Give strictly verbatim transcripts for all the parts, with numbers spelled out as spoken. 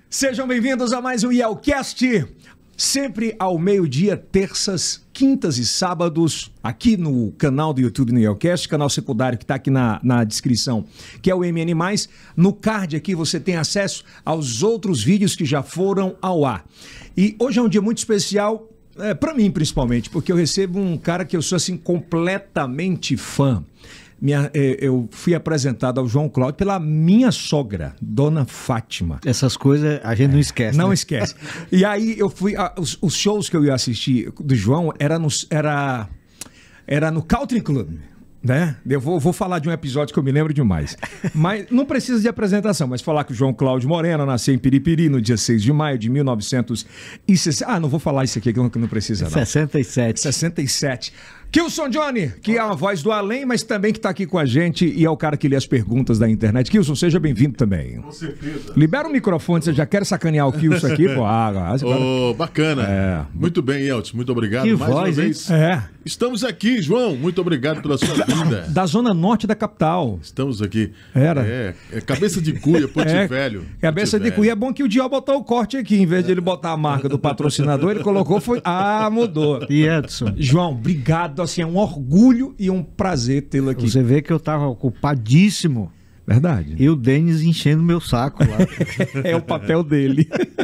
Sejam bem-vindos a mais um IELCast, sempre ao meio-dia, terças, quintas e sábados, aqui no canal do YouTube no IELCast, canal secundário que está aqui na, na descrição, que é o M N mais. No card aqui você tem acesso aos outros vídeos que já foram ao ar. E hoje é um dia muito especial, é, para mim principalmente, porque eu recebo um cara que eu sou assim completamente fã. Minha, eu fui apresentado ao João Cláudio pela minha sogra, Dona Fátima. Essas coisas a gente não esquece. Não né? esquece. E aí eu fui. A, os, os shows que eu ia assistir do João era no, era, era no Country Club. Né? Eu vou, vou falar de um episódio que eu me lembro demais. Mas não precisa de apresentação, mas falar que o João Cláudio Moreno nasceu em Piripiri no dia seis de maio de mil novecentos e sessenta. Ah, não vou falar isso aqui que não, que não precisa, não. sessenta e sete. sessenta e sete. Kilson Johnny, que é a voz do além, mas também que está aqui com a gente e é o cara que lê as perguntas da internet. Kilson, seja bem-vindo também. Com certeza. Libera o microfone, você já quer sacanear o Kilson aqui? Pô, ah, oh, bacana. É. Muito bem, Elton, muito obrigado. Que mais voz, uma hein? vez. É. Estamos aqui, João, muito obrigado pela sua vinda. Da zona norte da capital. Estamos aqui. Era. É, é cabeça de cuia, Ponte É, Velho. Cabeça Ponte de Velho. cuia. É bom que o Dial botou o corte aqui. Em vez de ele botar a marca do patrocinador, ele colocou, foi... Ah, mudou. E Edson, João, obrigado. Assim, é um orgulho e um prazer tê-lo aqui. você vê que eu tava ocupadíssimo. Verdade. E o Denis enchendo meu saco lá. É o papel dele.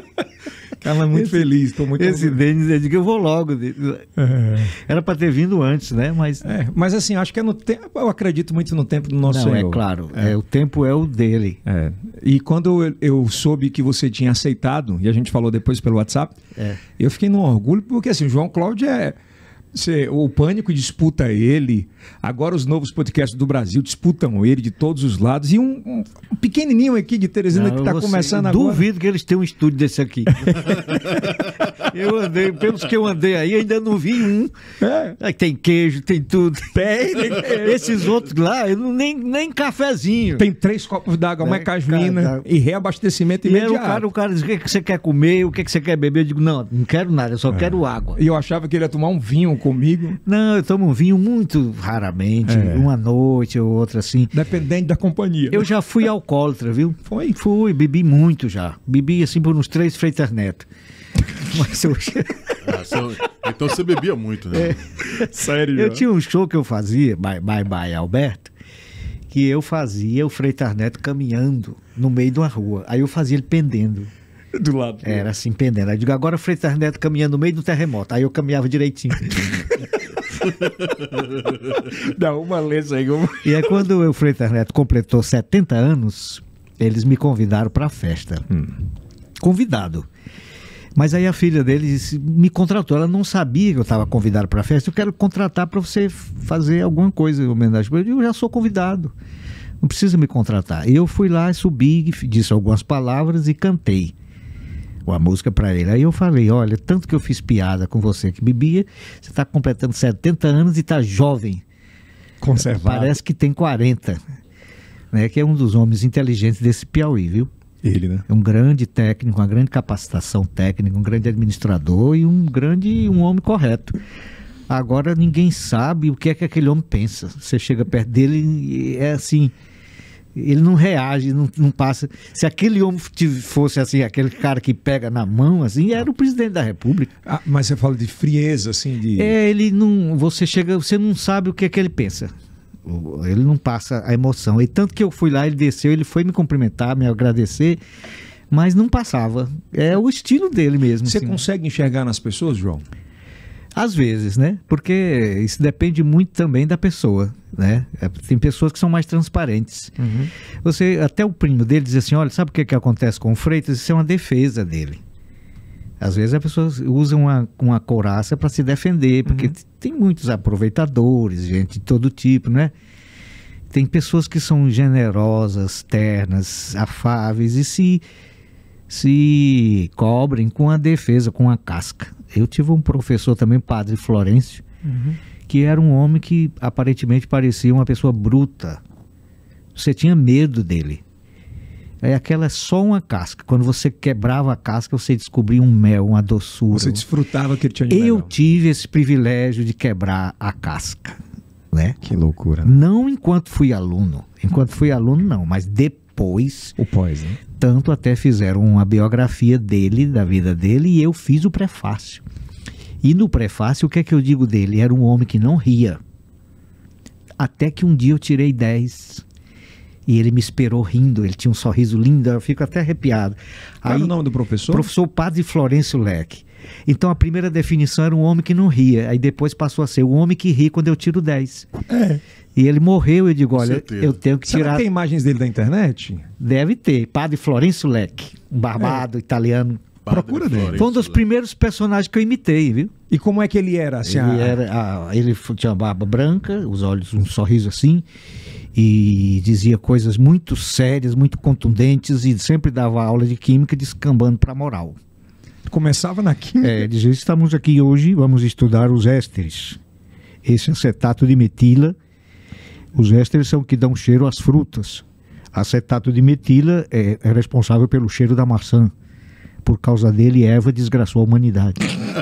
Cara, é muito Esse- feliz. Tô muito Esse orgulhoso. Denis, eu digo, eu vou logo. Era pra ter vindo antes, né? Mas É, mas assim, acho que é no tempo. Eu acredito muito no tempo do nosso não, Senhor. é claro. É. o tempo é o dele. É. E quando eu, eu soube que você tinha aceitado, e a gente falou depois pelo WhatsApp, É. eu fiquei num orgulho, porque assim, o João Cláudio é. Você, o Pânico disputa ele, agora os novos podcasts do Brasil disputam ele de todos os lados, e um, um- um pequenininho aqui de Teresina Não, que está você- começando agora. Duvido que eles tenham um estúdio desse aqui. Eu andei, pelos que eu andei aí, ainda não vi um. É. Aí tem queijo, tem tudo. Tem, tem, Esses outros lá, eu não, nem, nem cafezinho. tem três copos d'água, uma É, casmina cara, e reabastecimento E aí imediato. o cara, o cara diz, o que, é que você quer comer, o que, é que você quer beber? Eu digo, não, não quero nada, eu só quero água. E eu achava que ele ia tomar um vinho comigo, Não, eu tomo um vinho muito raramente, É. uma noite ou outra assim. dependente da companhia. Eu já fui alcoólatra, viu? Foi? Fui, bebi muito já. Bebi assim por uns três Freitas Neto. Mas eu, Ah, são- Então você bebia muito, né? Sério. eu tinha um show que eu fazia, Bye Bye Bye Alberto, que eu fazia o Freitas Neto caminhando no meio de uma rua. Aí eu fazia ele pendendo. do lado. Era assim, pendendo. Aí eu digo, agora o Freitas Neto caminhando no meio do terremoto. Aí eu caminhava direitinho. Dá uma lesa aí. eu- E aí quando o Freitas Neto completou setenta anos, eles me convidaram para a festa. Convidado. Mas aí a filha dele disse- me contratou. Ela não sabia que eu estava convidado para a festa. Eu quero contratar para você fazer alguma coisa em homenagem. Eu digo, eu já sou convidado. Não precisa me contratar. E eu fui lá, subi, disse algumas palavras e cantei uma música para ele. Aí eu falei, olha, tanto que eu fiz piada com você que bebia, você está completando setenta anos e está jovem. Conservado. Parece que tem quarenta, né? Que é um dos homens inteligentes desse Piauí, viu? Ele, né? É um grande técnico, uma grande capacitação técnica, um grande administrador e um grande, um homem correto. Agora ninguém sabe o que é que aquele homem pensa. Você chega perto dele e é assim, ele não reage, não, não passa. Se aquele homem tive- fosse assim, aquele cara que pega na mão, assim, era o presidente da República. Ah, mas você fala de frieza, assim, de... É, ele não. Você chega, você não sabe o que é que ele pensa. O- Ele não passa a emoção. E tanto que eu fui lá, ele desceu, ele foi me cumprimentar, me agradecer, mas não passava. É o estilo dele mesmo. Você assim. consegue enxergar nas pessoas, João? Às vezes, né? Porque isso depende muito também da pessoa, né? É, tem pessoas que são mais transparentes. Você, até o primo dele diz assim, olha, sabe o que, que acontece com o Freitas? Isso é uma defesa dele. Às vezes as pessoas usam uma, uma couraça para se defender, porque t- tem muitos aproveitadores, gente de todo tipo, né? Tem pessoas que são generosas, ternas, afáveis e se, se cobrem com a defesa, com a casca. Eu tive um professor também, Padre Florencio, que era um homem que aparentemente parecia uma pessoa bruta. Você tinha medo dele. É aquela só uma casca. Quando você quebrava a casca, você descobria um mel, uma doçura. Você desfrutava que ele tinha de Eu melhor. tive esse privilégio de quebrar a casca, né? Que loucura, né? Não enquanto fui aluno. Enquanto fui aluno, não. Mas depois pós. O pós, né? Tanto até fizeram uma biografia dele, da vida dele, e eu fiz o prefácio. E no prefácio, o que é que eu digo dele? Era um homem que não ria. Até que um dia eu tirei dez. E ele me esperou rindo, ele tinha um sorriso lindo, eu fico até arrepiado. Qual Aí, era o nome do professor? Professor Padre Florencio Leque. Então a primeira definição era um homem que não ria, aí depois passou a ser o homem que ri quando eu tiro dez. É. E ele morreu, eu digo, olha, certeza. eu tenho que Será tirar... que tem imagens dele da internet? Deve ter, Padre Florencio Leque, um barbado, italiano. Padre Procura dele. Florencio Foi um dos Leque. primeiros personagens que eu imitei, viu? E como é que ele era? Assim, Ele, a- era, ah, ele f- tinha barba branca, os olhos, um sorriso assim, e dizia coisas muito sérias, muito contundentes, e sempre dava aula de química descambando para moral. Começava na química. É, dizia, estamos aqui hoje, vamos estudar os ésteres. Esse acetato de metila, os ésteres são que dão cheiro às frutas. Acetato de metila é, é responsável pelo cheiro da maçã. Por causa dele, Eva desgraçou a humanidade.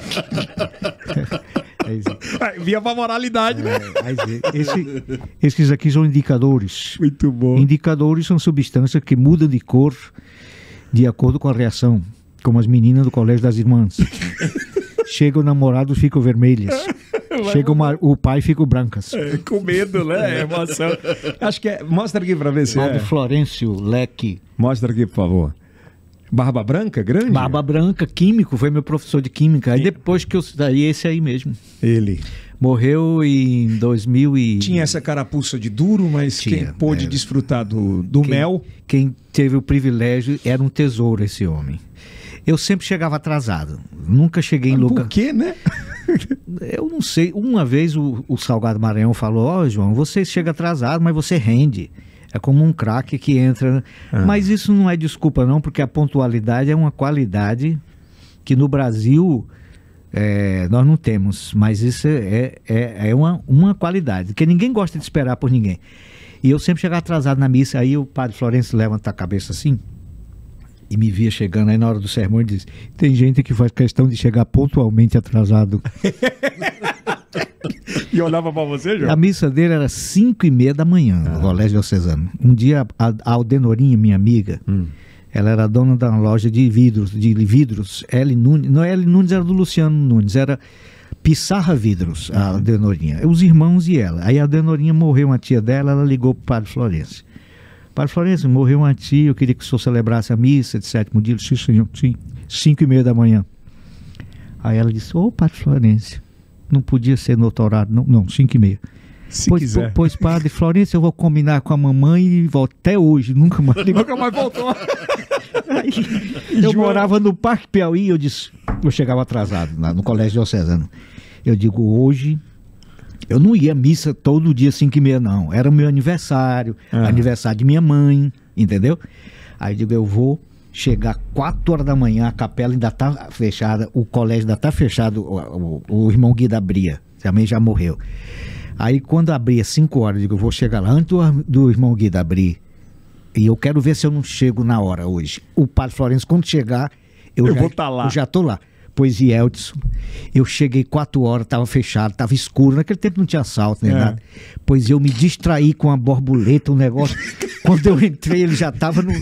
É isso. Ah, via pra moralidade, né? É, aí, esse- esses aqui são indicadores. Muito bom. Indicadores são substâncias que mudam de cor de acordo com a reação, como as meninas do colégio das irmãs. Chega o namorado, ficam vermelhas. Chega o, ma- o pai, ficam brancas. É, com medo, né? Emoção. Acho que é. Mostra aqui pra ver se Padre é. Florencio Leque. Mostra aqui, por favor. Barba branca, grande? Barba branca, químico, foi meu professor de química. Aí depois que eu saí, esse aí mesmo. Ele. Morreu em dois mil e... Tinha essa carapuça de duro, mas Tinha, quem pôde era. desfrutar do, do Quem- mel. Quem teve o privilégio era um tesouro esse homem. Eu sempre chegava atrasado. Nunca cheguei em lugar... Por quê, né? Eu não sei. Uma vez o, o Salgado Maranhão falou: ó, João, você chega atrasado, mas você rende. É como um craque que entra. Ah. Mas isso não é desculpa, não, porque a pontualidade é uma qualidade que no Brasil é, nós não temos. Mas isso é, é, é uma, uma qualidade, porque ninguém gosta de esperar por ninguém. E eu sempre chegava atrasado na missa. Aí o padre Florencio levanta a cabeça assim e me via chegando. Aí na hora do sermão ele diz: tem gente que faz questão de chegar pontualmente atrasado. E olhava pra você, João? A missa dele era cinco e meia da manhã, no Colégio Diocesano. Um dia, a, a Aldenorinha, minha amiga, Hum. ela era dona da loja de vidros, de vidros, L. Nunes, não, L. Nunes era do Luciano Nunes, era Pissarra Vidros, a Aldenorinha. Os irmãos e ela. Aí a Aldenorinha morreu, uma tia dela, ela ligou pro padre Florencio. Padre Florencio, morreu uma tia, eu queria que o senhor celebrasse a missa de sétimo dia. Eu disse: sim, senhor, sim, cinco e meia da manhã. Aí ela disse: ô, padre Florencio, não podia ser no outro horário, não, não, cinco e meia. Se Pois, quiser. po- pois, padre Florencio, eu vou combinar com a mamãe e volto até hoje, nunca mais. Nunca mais voltou. Aí, eu João- morava no Parque Piauí, eu disse, eu chegava atrasado lá no Colégio Diocesano. Eu digo, hoje, eu não ia à missa todo dia cinco e meia, não. Era o meu aniversário, Ah. aniversário de minha mãe, entendeu? Aí eu digo, eu vou chegar quatro horas da manhã, a capela ainda tá fechada, o colégio ainda tá fechado, o, o- o irmão Guido abria, também já morreu. Aí quando abria cinco horas, eu digo, eu vou chegar lá antes do, do irmão Guido abrir. E eu quero ver se eu não chego na hora hoje. O padre Florencio, quando chegar, eu, Eu já, vou tá lá. Eu já tô lá. Pois e Eldson, eu cheguei quatro horas, tava fechado, tava escuro. Naquele tempo não tinha assalto nem É. nada. Pois eu me distraí com a borboleta, um negócio. Quando eu entrei, ele já tava no.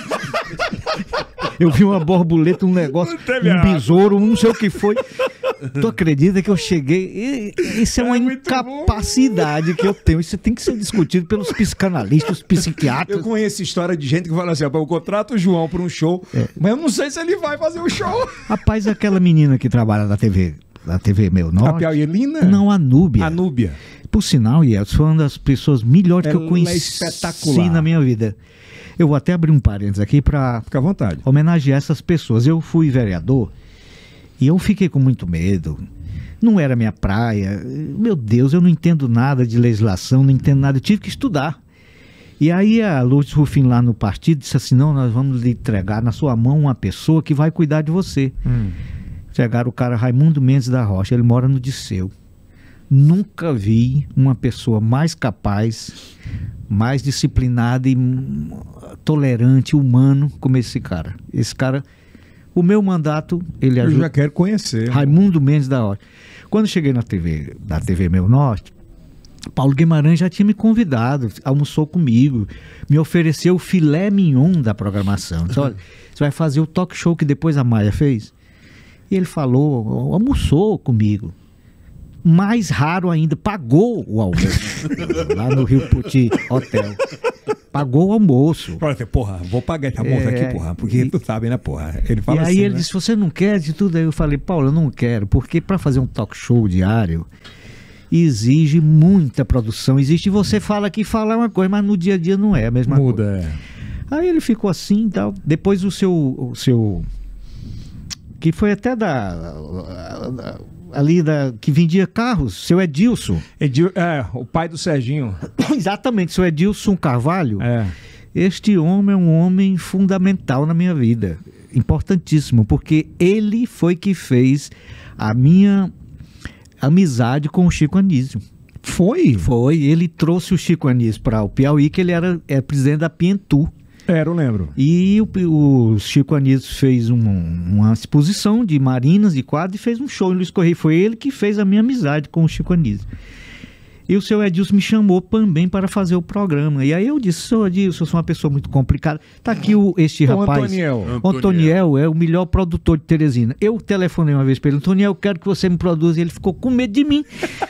Eu vi uma borboleta, um negócio, teve um água. besouro, um não sei o que foi. Tu acredita que eu cheguei? E- Isso é uma É muito incapacidade que eu tenho. Isso tem que ser discutido pelos psicanalistas, Eu psiquiatras. conheço história de gente que fala assim: ó, eu contrato o João para um show, mas eu não sei se ele vai fazer o show. Rapaz, aquela menina que trabalha na T V, na T V Meu A Norte. Piauielina? Não, a Núbia. A Núbia. Por sinal, Yeltsin, foi uma das pessoas melhores que eu Ela é conheci espetacular. na minha vida. Eu vou até abrir um parênteses aqui para Fica à vontade. homenagear essas pessoas. Eu fui vereador e eu fiquei com muito medo. Não era minha praia. Meu Deus, eu não entendo nada de legislação, não entendo nada. Eu tive que estudar. E aí a Lourdes Rufin lá no partido disse assim: não, nós vamos lhe entregar na sua mão uma pessoa que vai cuidar de você. Chegaram o cara Raimundo Mendes da Rocha, ele mora no Disseu. Nunca vi uma pessoa mais capaz, mais disciplinada e hum, tolerante, humano como esse cara. Esse cara, o meu mandato, ele Eu ajuda. já quero conhecer. Raimundo Mendes da Rocha. Quando cheguei na T V, da T V Meu Norte, Paulo Guimarães já tinha me convidado, almoçou comigo, me ofereceu o filé mignon da programação. Disse, olha, você vai fazer o talk show que depois a Maia fez? E ele falou, almoçou comigo. Mais raro ainda, pagou o almoço. Lá no Rio Puti Hotel. Pagou o almoço. Porra, vou pagar esse almoço É, aqui, porra. Porque e- tu sabe, né, porra? Ele fala E aí assim, ele né? disse, você não quer de tudo? Aí eu falei, Paulo, eu não quero, porque para fazer um talk show diário exige muita produção. Existe, você fala aqui, fala uma coisa, mas no dia a dia não é a mesma coisa. Muda, é. Aí ele ficou assim e tal. Depois o seu, o seu. Que foi até da. Ali da. Que vendia carros, seu Edilson. Edil, é, o pai do Serginho. Exatamente, seu Edilson Carvalho. É. Este homem é um homem fundamental na minha vida. Importantíssimo, porque ele foi que fez a minha amizade com o Chico Anísio. Foi? Foi, ele trouxe o Chico Anísio para o Piauí, que ele era, era presidente da Pientu. Era, eu lembro. E o, o Chico Anísio fez um- uma exposição de marinas, de quadros, e fez um show em Luiz Correia. Foi ele que fez a minha amizade com o Chico Anísio. E o seu Edilson me chamou também para fazer o programa. E aí eu disse, seu Edilson, eu sou uma pessoa muito complicada. Tá aqui o, este O rapaz. Antoniel. O Antoniel é o melhor produtor de Teresina. Eu telefonei uma vez para ele, Antoniel, eu quero que você me produza. E ele ficou com medo de mim.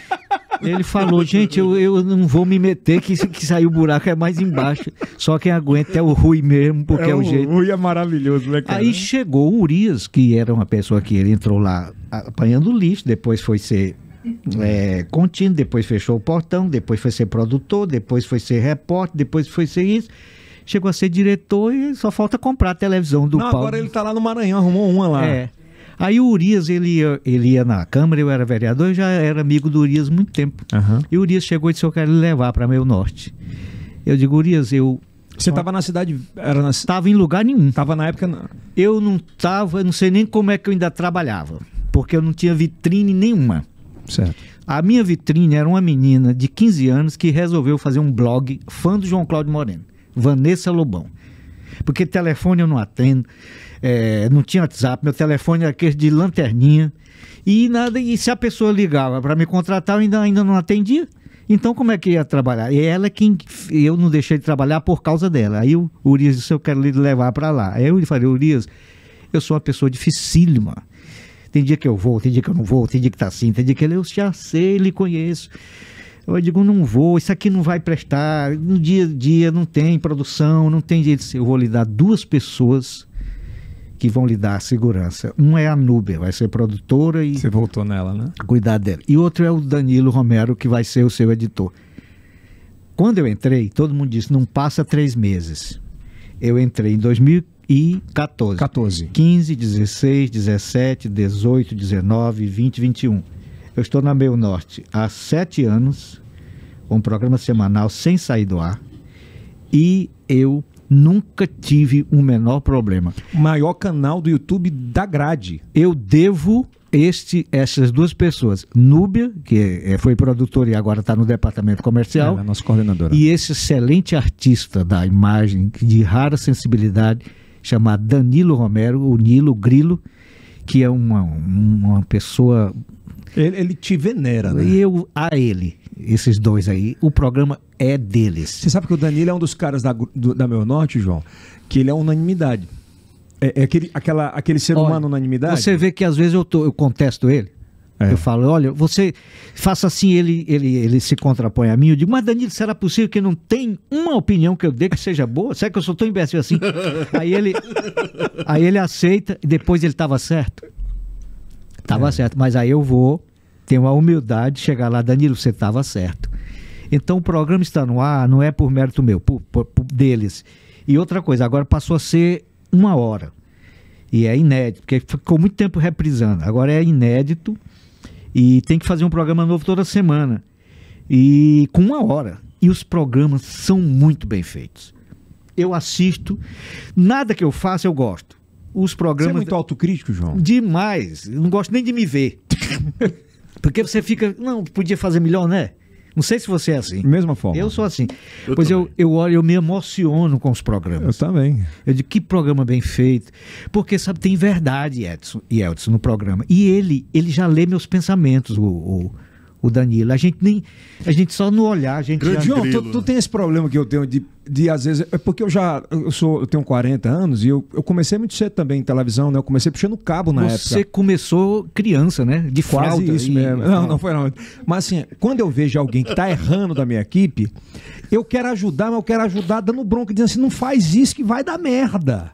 Ele falou, gente, eu, eu não vou me meter, que, que saiu o buraco é mais embaixo. Só quem aguenta é o Rui mesmo, porque é, o, jeito. Rui é maravilhoso, né, cara? Aí chegou o Urias, que era uma pessoa que ele entrou lá apanhando lixo, depois foi ser é, contínuo, depois fechou o portão, depois foi ser produtor, depois foi ser repórter, depois foi ser isso. Chegou a ser diretor e só falta comprar a televisão do Não, Paulo. agora ele tá lá no Maranhão, arrumou uma lá. É. Aí o Urias, ele ia, ele ia na Câmara, eu era vereador, eu já era amigo do Urias há muito tempo. Aham. E o Urias chegou e disse, eu quero lhe levar para Meio Norte. Eu digo, Urias, eu Você tava na cidade... Era na... estava em lugar nenhum. Tava na época... na- Eu não estava, eu não sei nem como é que eu ainda trabalhava, porque eu não tinha vitrine nenhuma. Certo. A minha vitrine era uma menina de quinze anos que resolveu fazer um blog fã do João Cláudio Moreno, Vanessa Lobão. Porque telefone eu não atendo, é, não tinha WhatsApp, meu telefone era aquele de lanterninha, e nada, e se a pessoa ligava para me contratar, eu ainda, ainda não atendia. Então como é que ia trabalhar? E ela é quem, eu não deixei de trabalhar por causa dela. Aí o Urias disse, eu quero lhe levar para lá. Aí eu falei, Urias, eu sou uma pessoa dificílima. Tem dia que eu vou, tem dia que eu não vou, tem dia que tá assim, tem dia que ele, eu já sei, lhe conheço. Eu digo, não vou, isso aqui não vai prestar, no dia a dia não tem produção, não tem jeito. Eu vou lhe dar duas pessoas que vão lhe dar segurança. Uma é a Núbia, vai ser produtora e Você voltou nela, né? cuidar dela. E outro é o Danilo Romero, que vai ser o seu editor. Quando eu entrei, todo mundo disse, não passa três meses. Eu entrei em dois mil e quatorze. quatorze. quinze, dezesseis, dezessete, dezoito, dezenove, vinte, vinte e um. Eu estou na Meio Norte há sete anos, com um programa semanal sem sair do ar, e eu nunca tive um menor problema. Maior canal do YouTube da grade. Eu devo este, essas duas pessoas, Núbia, que é, foi produtora e agora está no departamento comercial, Ela é a nossa coordenadora. e esse excelente artista da imagem, de rara sensibilidade, chamado Danilo Romero, o Nilo Grilo, que é uma, uma pessoa... Ele, ele te venera, né? E eu a ele, esses dois aí, o programa é deles. Você sabe que o Danilo é um dos caras da, do- da Meu Norte, João, que ele é unanimidade. É, é aquele, aquela, aquele ser Olha, humano unanimidade. Você vê que às vezes eu, tô, eu contesto ele. É. Eu falo, olha, você faça assim, ele, ele, ele se contrapõe a mim. Eu digo, mas Danilo, será possível que não tem uma opinião que eu dê que seja boa? Será que eu sou tão imbecil assim? aí, ele, aí ele aceita e depois ele estava certo. Estava É. certo, mas aí eu vou, tenho a humildade de chegar lá, Danilo, você estava certo. Então o programa está no ar, não é por mérito meu, por, por- por deles. E outra coisa, agora passou a ser uma hora. E é inédito, porque ficou muito tempo reprisando. Agora é inédito e tem que fazer um programa novo toda semana. E com uma hora. E os programas são muito bem feitos. Eu assisto, nada que eu faço eu gosto. Os Você é programas... muito autocrítico, João? Demais. Eu não gosto nem de me ver. Porque você fica... Não, podia fazer melhor, né? Não sei se você é assim. Mesma forma. Eu sou assim. Eu pois eu, também. eu olho, eu me emociono com os Eu programas. também. Eu digo, que programa bem feito. Porque, sabe, tem verdade, Edson e Edson, no programa. E ele, ele já lê meus pensamentos, o, o, o Danilo. A gente nem, a gente só no olhar, a gente Grande já... João, grilo, tu, tu né? tem esse problema que eu tenho de, de às vezes, é porque eu já, eu sou, eu tenho quarenta anos e eu, eu comecei muito cedo também em televisão, né? Eu comecei puxando cabo na Você época. começou criança, né? De Quase fralda. isso e- mesmo. Não, não foi não. Mas assim, quando eu vejo alguém que tá errando da minha equipe, eu quero ajudar, mas eu quero ajudar dando bronca, dizendo assim, não faz isso que vai dar merda.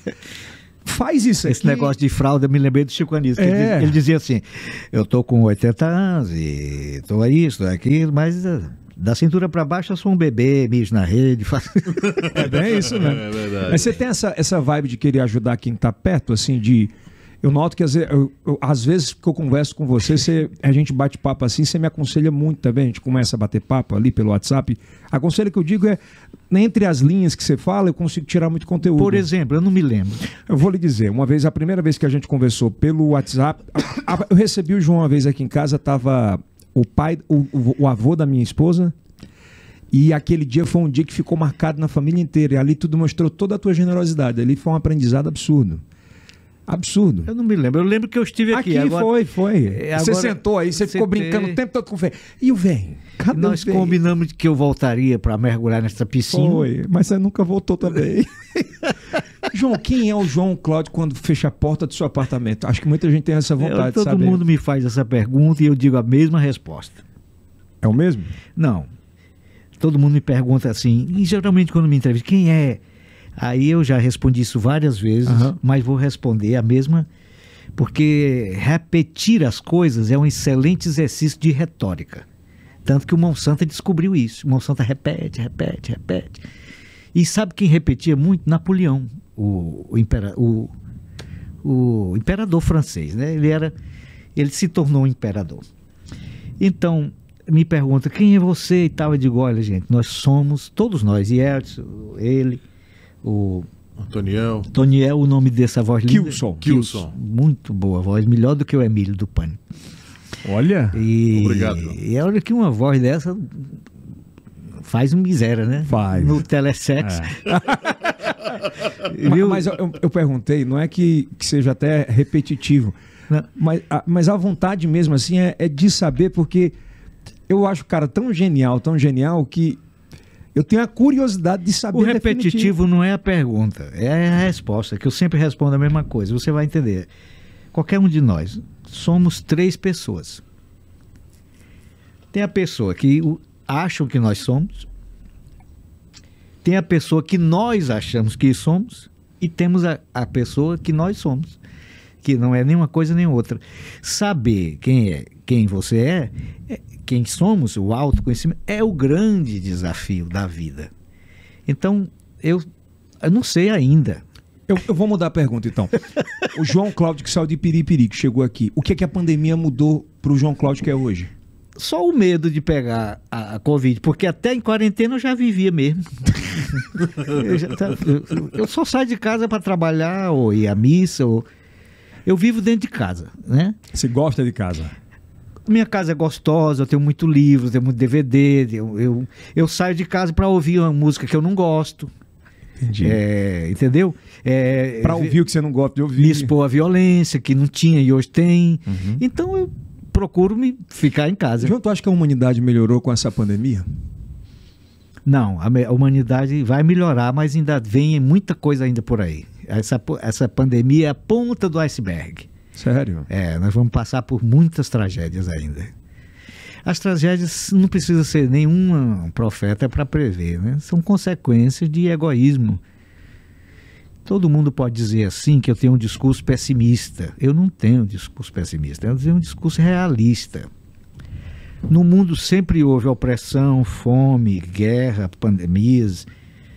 Faz isso Esse aqui. negócio de fralda, eu me lembrei do Chico Anísio. que É. Ele, diz- ele dizia assim, eu tô com oitenta anos e tô isso, tô aquilo, mas eh, da cintura pra baixo eu sou um bebê, mijo na rede. faço- É bem isso mesmo. É verdade. Mas você tem essa, essa vibe de querer ajudar quem tá perto, assim, de... Eu noto que às vezes, eu, eu- às vezes que eu converso com você, você, a gente bate papo assim, você me aconselha muito também, a gente começa a bater papo ali pelo WhatsApp. Aconselho que eu digo é, entre as linhas que você fala, eu consigo tirar muito conteúdo. Por exemplo, eu não me lembro. Eu vou lhe dizer, uma vez, a primeira vez que a gente conversou pelo WhatsApp, a- a- eu recebi o João uma vez aqui em casa, tava o pai, o, o, o avô da minha esposa, e aquele dia foi um dia que ficou marcado na família inteira, e ali tudo mostrou toda a tua generosidade, ali foi um aprendizado absurdo. Absurdo. Eu não me lembro. Eu lembro que eu estive aqui. Aqui agora, foi, foi. É, você agora- sentou aí, você você ficou brincando tem- o tempo todo com o velho. E o velho? Cadê Nós o velho? combinamos que eu voltaria para mergulhar nessa piscina. Foi, mas você nunca voltou também. João, quem é o João Cláudio quando fecha a porta do seu apartamento? Acho que muita gente tem essa vontade Eu- de todo saber. mundo me faz essa pergunta e eu digo a mesma resposta. É o mesmo? Não. Todo mundo me pergunta assim, e geralmente quando me entrevista, quem é? Aí eu já respondi isso várias vezes, Aham. mas vou responder a mesma, porque repetir as coisas é um excelente exercício de retórica. Tanto que o Monsanto descobriu isso. O Monsanto repete, repete, repete. E sabe quem repetia muito? Napoleão, o, o, impera, o, o imperador francês, né? Ele era, ele se tornou um imperador. Então, me pergunta, quem é você e tal? Eu digo, olha, gente, nós somos, todos nós, Yeltsin, ele, o Antoniel. Toniel, o nome dessa voz linda. Kilson. Kilson. Muito boa voz, melhor do que o Emílio do Pânico. Olha. E, Obrigado, João. E olha que uma voz dessa faz um miséria, né? Faz. No telesex. Ma- Viu? Mas eu, eu- eu perguntei, não é que, que seja até repetitivo, Não. mas a, mas a vontade mesmo assim é, é de saber, porque eu acho o cara tão genial, tão genial, que eu tenho a curiosidade de saber. O definitivo. repetitivo não é a pergunta, é a resposta, que eu sempre respondo a mesma coisa. Você vai entender. Qualquer um de nós somos três pessoas. Tem a pessoa que o- acham que nós somos, tem a pessoa que nós achamos que somos e temos a, a pessoa que nós somos, que não é nenhuma coisa nem outra. Saber quem é, quem você é, é quem somos, o autoconhecimento, é o grande desafio da vida. Então, eu, eu não sei ainda. Eu, eu vou mudar a pergunta então. O João Cláudio que saiu de Piripiri, que chegou aqui, o que é que a pandemia mudou para o João Cláudio que é hoje? Só o medo de pegar a, a Covid, porque até em quarentena eu já vivia mesmo. eu, já tá- eu- eu só saio de casa para trabalhar, ou ir à missa, ou... eu vivo dentro de casa, né? Você gosta de casa? Minha casa é gostosa, eu tenho muito livro, tenho muito D V D, eu, eu, eu saio de casa para ouvir uma música que eu não gosto, Entendi. é, entendeu? É, Para ouvir o que você não gosta de ouvir. me expor à violência, que não tinha e hoje tem. Uhum. Então eu procuro me ficar em casa. João, tu acha que a humanidade melhorou com essa pandemia? Não, a, me- a humanidade vai melhorar, mas ainda vem muita coisa ainda por aí. Essa, po- essa pandemia é a ponta do iceberg. Sério? É, nós vamos passar por muitas tragédias ainda. As tragédias não precisa ser nenhum profeta para prever, né? São consequências de egoísmo. Todo mundo pode dizer assim que eu tenho um discurso pessimista. Eu não tenho um discurso pessimista, eu tenho um discurso realista. No mundo sempre houve opressão, fome, guerra, pandemias,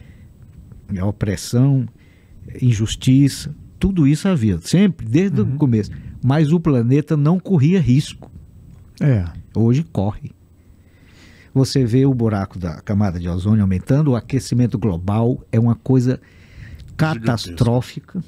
opressão, injustiça, tudo isso havia, sempre, desde Uhum. o começo. Mas o planeta não corria risco. É. Hoje corre. Você vê o buraco da camada de ozônio aumentando, o aquecimento global é uma coisa catastrófica.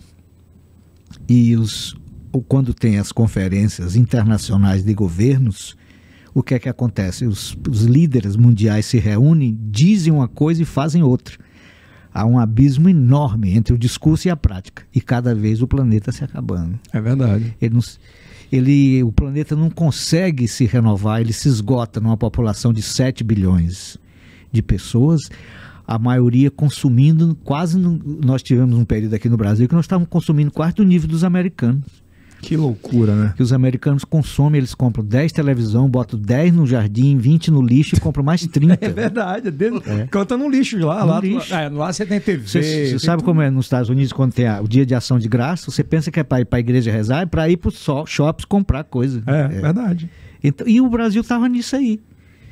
E os, o- quando tem as conferências internacionais de governos, o que é que acontece? Os, os líderes mundiais se reúnem, dizem uma coisa e fazem outra. Há um abismo enorme entre o discurso e a prática. E cada vez o planeta se acabando. É verdade. Ele não se- ele, o planeta não consegue se renovar, ele se esgota numa população de sete bilhões de pessoas, a maioria consumindo quase, no, nós tivemos um período aqui no Brasil que nós estávamos consumindo quase do nível dos americanos. Que loucura, né? Que os americanos consomem, eles compram dez televisão, botam dez no jardim, vinte no lixo e compram mais trinta. É verdade, é dentro, É. Canta no lixo lá. No lá, lixo. É, lá você tem T V. Você, você tem sabe tudo. como é nos Estados Unidos quando tem a- o dia de ação de graça? Você pensa que é para ir para a igreja rezar, é para ir para os shops comprar coisa. É, verdade. Então, e o Brasil estava nisso aí.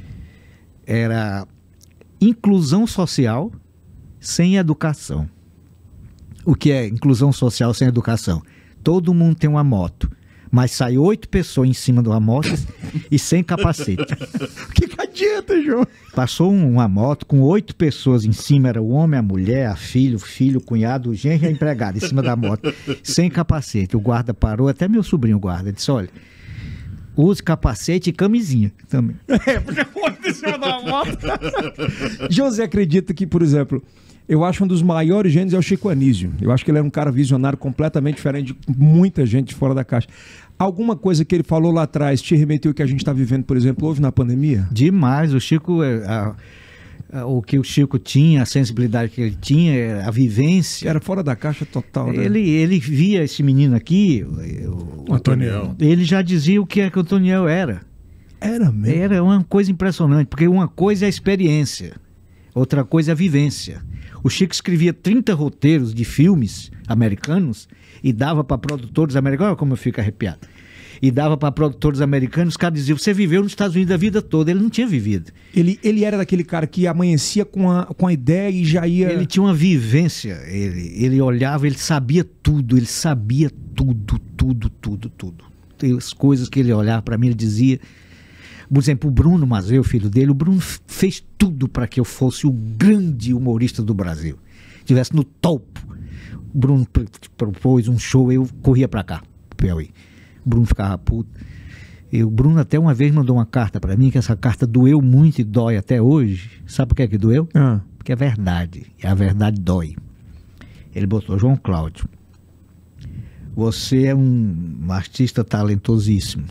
Era inclusão social sem educação. O que é inclusão social sem educação? Todo mundo tem uma moto, mas sai oito pessoas em cima de uma moto e sem capacete. O que, que adianta, João? Passou um- uma moto com oito pessoas em cima, era o homem, a mulher, a filha, o filho, o cunhado, o genro e a empregada em cima da moto, sem capacete. O guarda parou, até meu sobrinho guarda, disse, olha, use capacete e camisinha também. É, porque foi em cima da moto. José acredita que, por exemplo, eu acho um dos maiores gênios é o Chico Anísio. Eu acho que ele era um cara visionário completamente diferente de muita gente fora da caixa. Alguma coisa que ele falou lá atrás te remeteu ao que a gente está vivendo, por exemplo, houve na pandemia? Demais, o Chico, é, a- a- o que o Chico tinha, a sensibilidade que ele tinha, é, a vivência. Era fora da caixa total, né? Ele, ele via esse menino aqui, o- Antoniel. ele já dizia o que é que o Antoniel era. Era mesmo. Era uma coisa impressionante, porque uma coisa é a experiência, outra coisa é a vivência. O Chico escrevia trinta roteiros de filmes americanos e dava para produtores americanos, olha como eu fico arrepiado. E dava para produtores americanos, os caras diziam, você viveu nos Estados Unidos a vida toda. Ele não tinha vivido. Ele, ele era daquele cara que amanhecia com a, com a ideia e já ia... Ele tinha uma vivência, ele, ele olhava, ele sabia tudo, ele sabia tudo, tudo, tudo, tudo. Tem as coisas que ele olhava para mim, ele dizia... Por exemplo, o Bruno Mazeu, filho dele, o Bruno f- fez tudo para que eu fosse o grande humorista do Brasil. Estivesse no topo. O Bruno pr- propôs um show, eu corria para cá, pro Piauí. O Bruno ficava puto. E o Bruno até uma vez mandou uma carta para mim, que essa carta doeu muito e dói até hoje. Sabe por que é que doeu? Ah, Porque é verdade, e a verdade dói. Ele botou, João Cláudio, você é um artista talentosíssimo.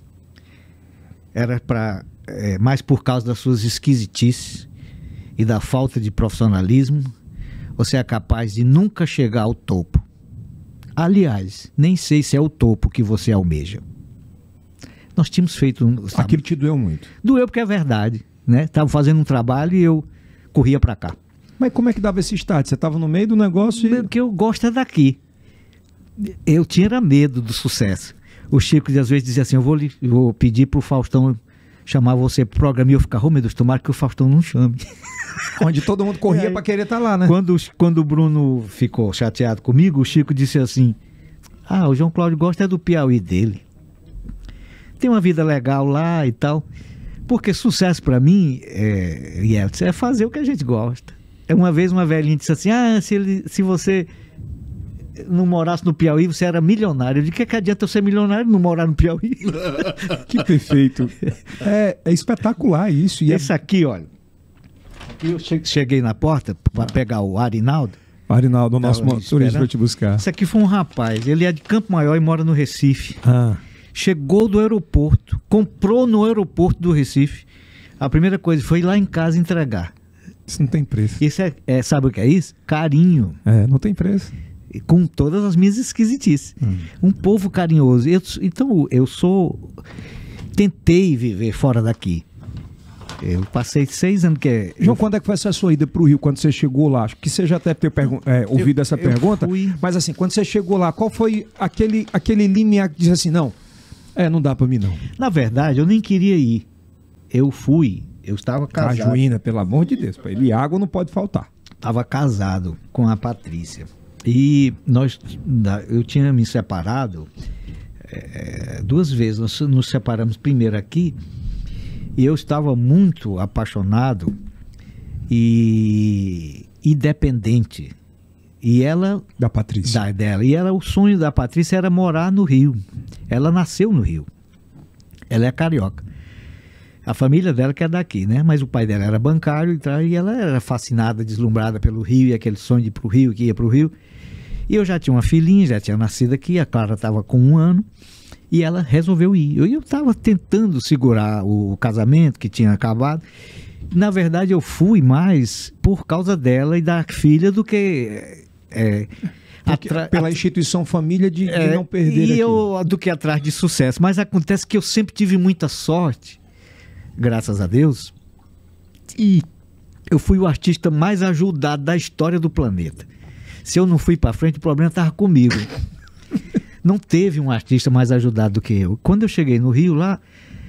Era para, é, mais por causa das suas esquisitices e da falta de profissionalismo, você é capaz de nunca chegar ao topo. Aliás, nem sei se é o topo que você almeja. Nós tínhamos feito um... sabe, aquilo te doeu muito. doeu porque é verdade, né? Estava fazendo um trabalho e eu corria para cá. Mas como é que dava esse start? Você estava no meio do negócio e... Porque eu gosto é daqui. Eu tinha era medo do sucesso. O Chico às vezes dizia assim, eu vou, lhe- eu vou pedir pro Faustão chamar você pro programa e eu ficava, oh meu Deus, tomara que o Faustão não chame. Onde todo mundo corria É. pra querer estar lá, né? Quando, o- quando o Bruno ficou chateado comigo, o Chico disse assim, ah, o João Cláudio gosta é do Piauí dele. Tem uma vida legal lá e tal. Porque sucesso pra mim, é, Yeltsin, é fazer o que a gente gosta. É uma vez uma velhinha disse assim, ah, se, ele, se você não morasse no Piauí, você era milionário. De que, que adianta eu ser milionário e não morar no Piauí? Que perfeito. É, é espetacular isso. E é... Esse aqui, olha. Aqui eu che- cheguei na porta para pegar o Arinaldo. Arinaldo, o nosso Tava motorista esperando. foi te buscar. Esse aqui foi um rapaz, ele é de Campo Maior e mora no Recife. Ah, Chegou do aeroporto, comprou no aeroporto do Recife. A primeira coisa foi ir lá em casa entregar. isso não tem preço. Isso é, é- sabe o que é isso? Carinho. É, não tem preço. E com todas as minhas esquisitices. Um povo carinhoso. Eu- então, eu sou. Tentei viver fora daqui. Eu passei seis anos que é. João, quando é que foi essa sua ida pro Rio, quando você chegou lá? Acho que você já deve ter pergun- é, ouvido Eu- essa eu pergunta, fui- mas assim, quando você chegou lá, qual foi aquele, aquele limiar que diz assim, não, é, não dá pra mim não. Na verdade, eu nem queria ir. Eu fui. Eu estava casado. Cajuína, pelo amor de Deus, pra ele água não pode faltar. Estava casado com a Patrícia. E nós, da- eu tinha me separado eh, duas vezes. Nós nos separamos primeiro aqui e eu estava muito apaixonado e independente. E ela, Da Patrícia. da, dela, e ela, o sonho da Patrícia era morar no Rio. Ela nasceu no Rio. Ela é carioca. A família dela que é daqui, né? Mas o pai dela era bancário e tal, e ela era fascinada, deslumbrada pelo Rio, e aquele sonho de ir pro Rio, que ia pro Rio. E eu já tinha uma filhinha, já tinha nascido aqui, a Clara estava com um ano, E ela resolveu ir. Eu estava tentando segurar o casamento que tinha acabado. Na verdade, eu fui mais por causa dela e da filha do que... É, atra... Pela instituição família de, é, de não perder e aqui. eu, do que atrás de sucesso. Mas acontece que eu sempre tive muita sorte, graças a Deus, e eu fui o artista mais ajudado da história do planeta. Se eu não fui para frente, o problema estava comigo. Não teve um artista mais ajudado do que eu. Quando eu cheguei no Rio, lá,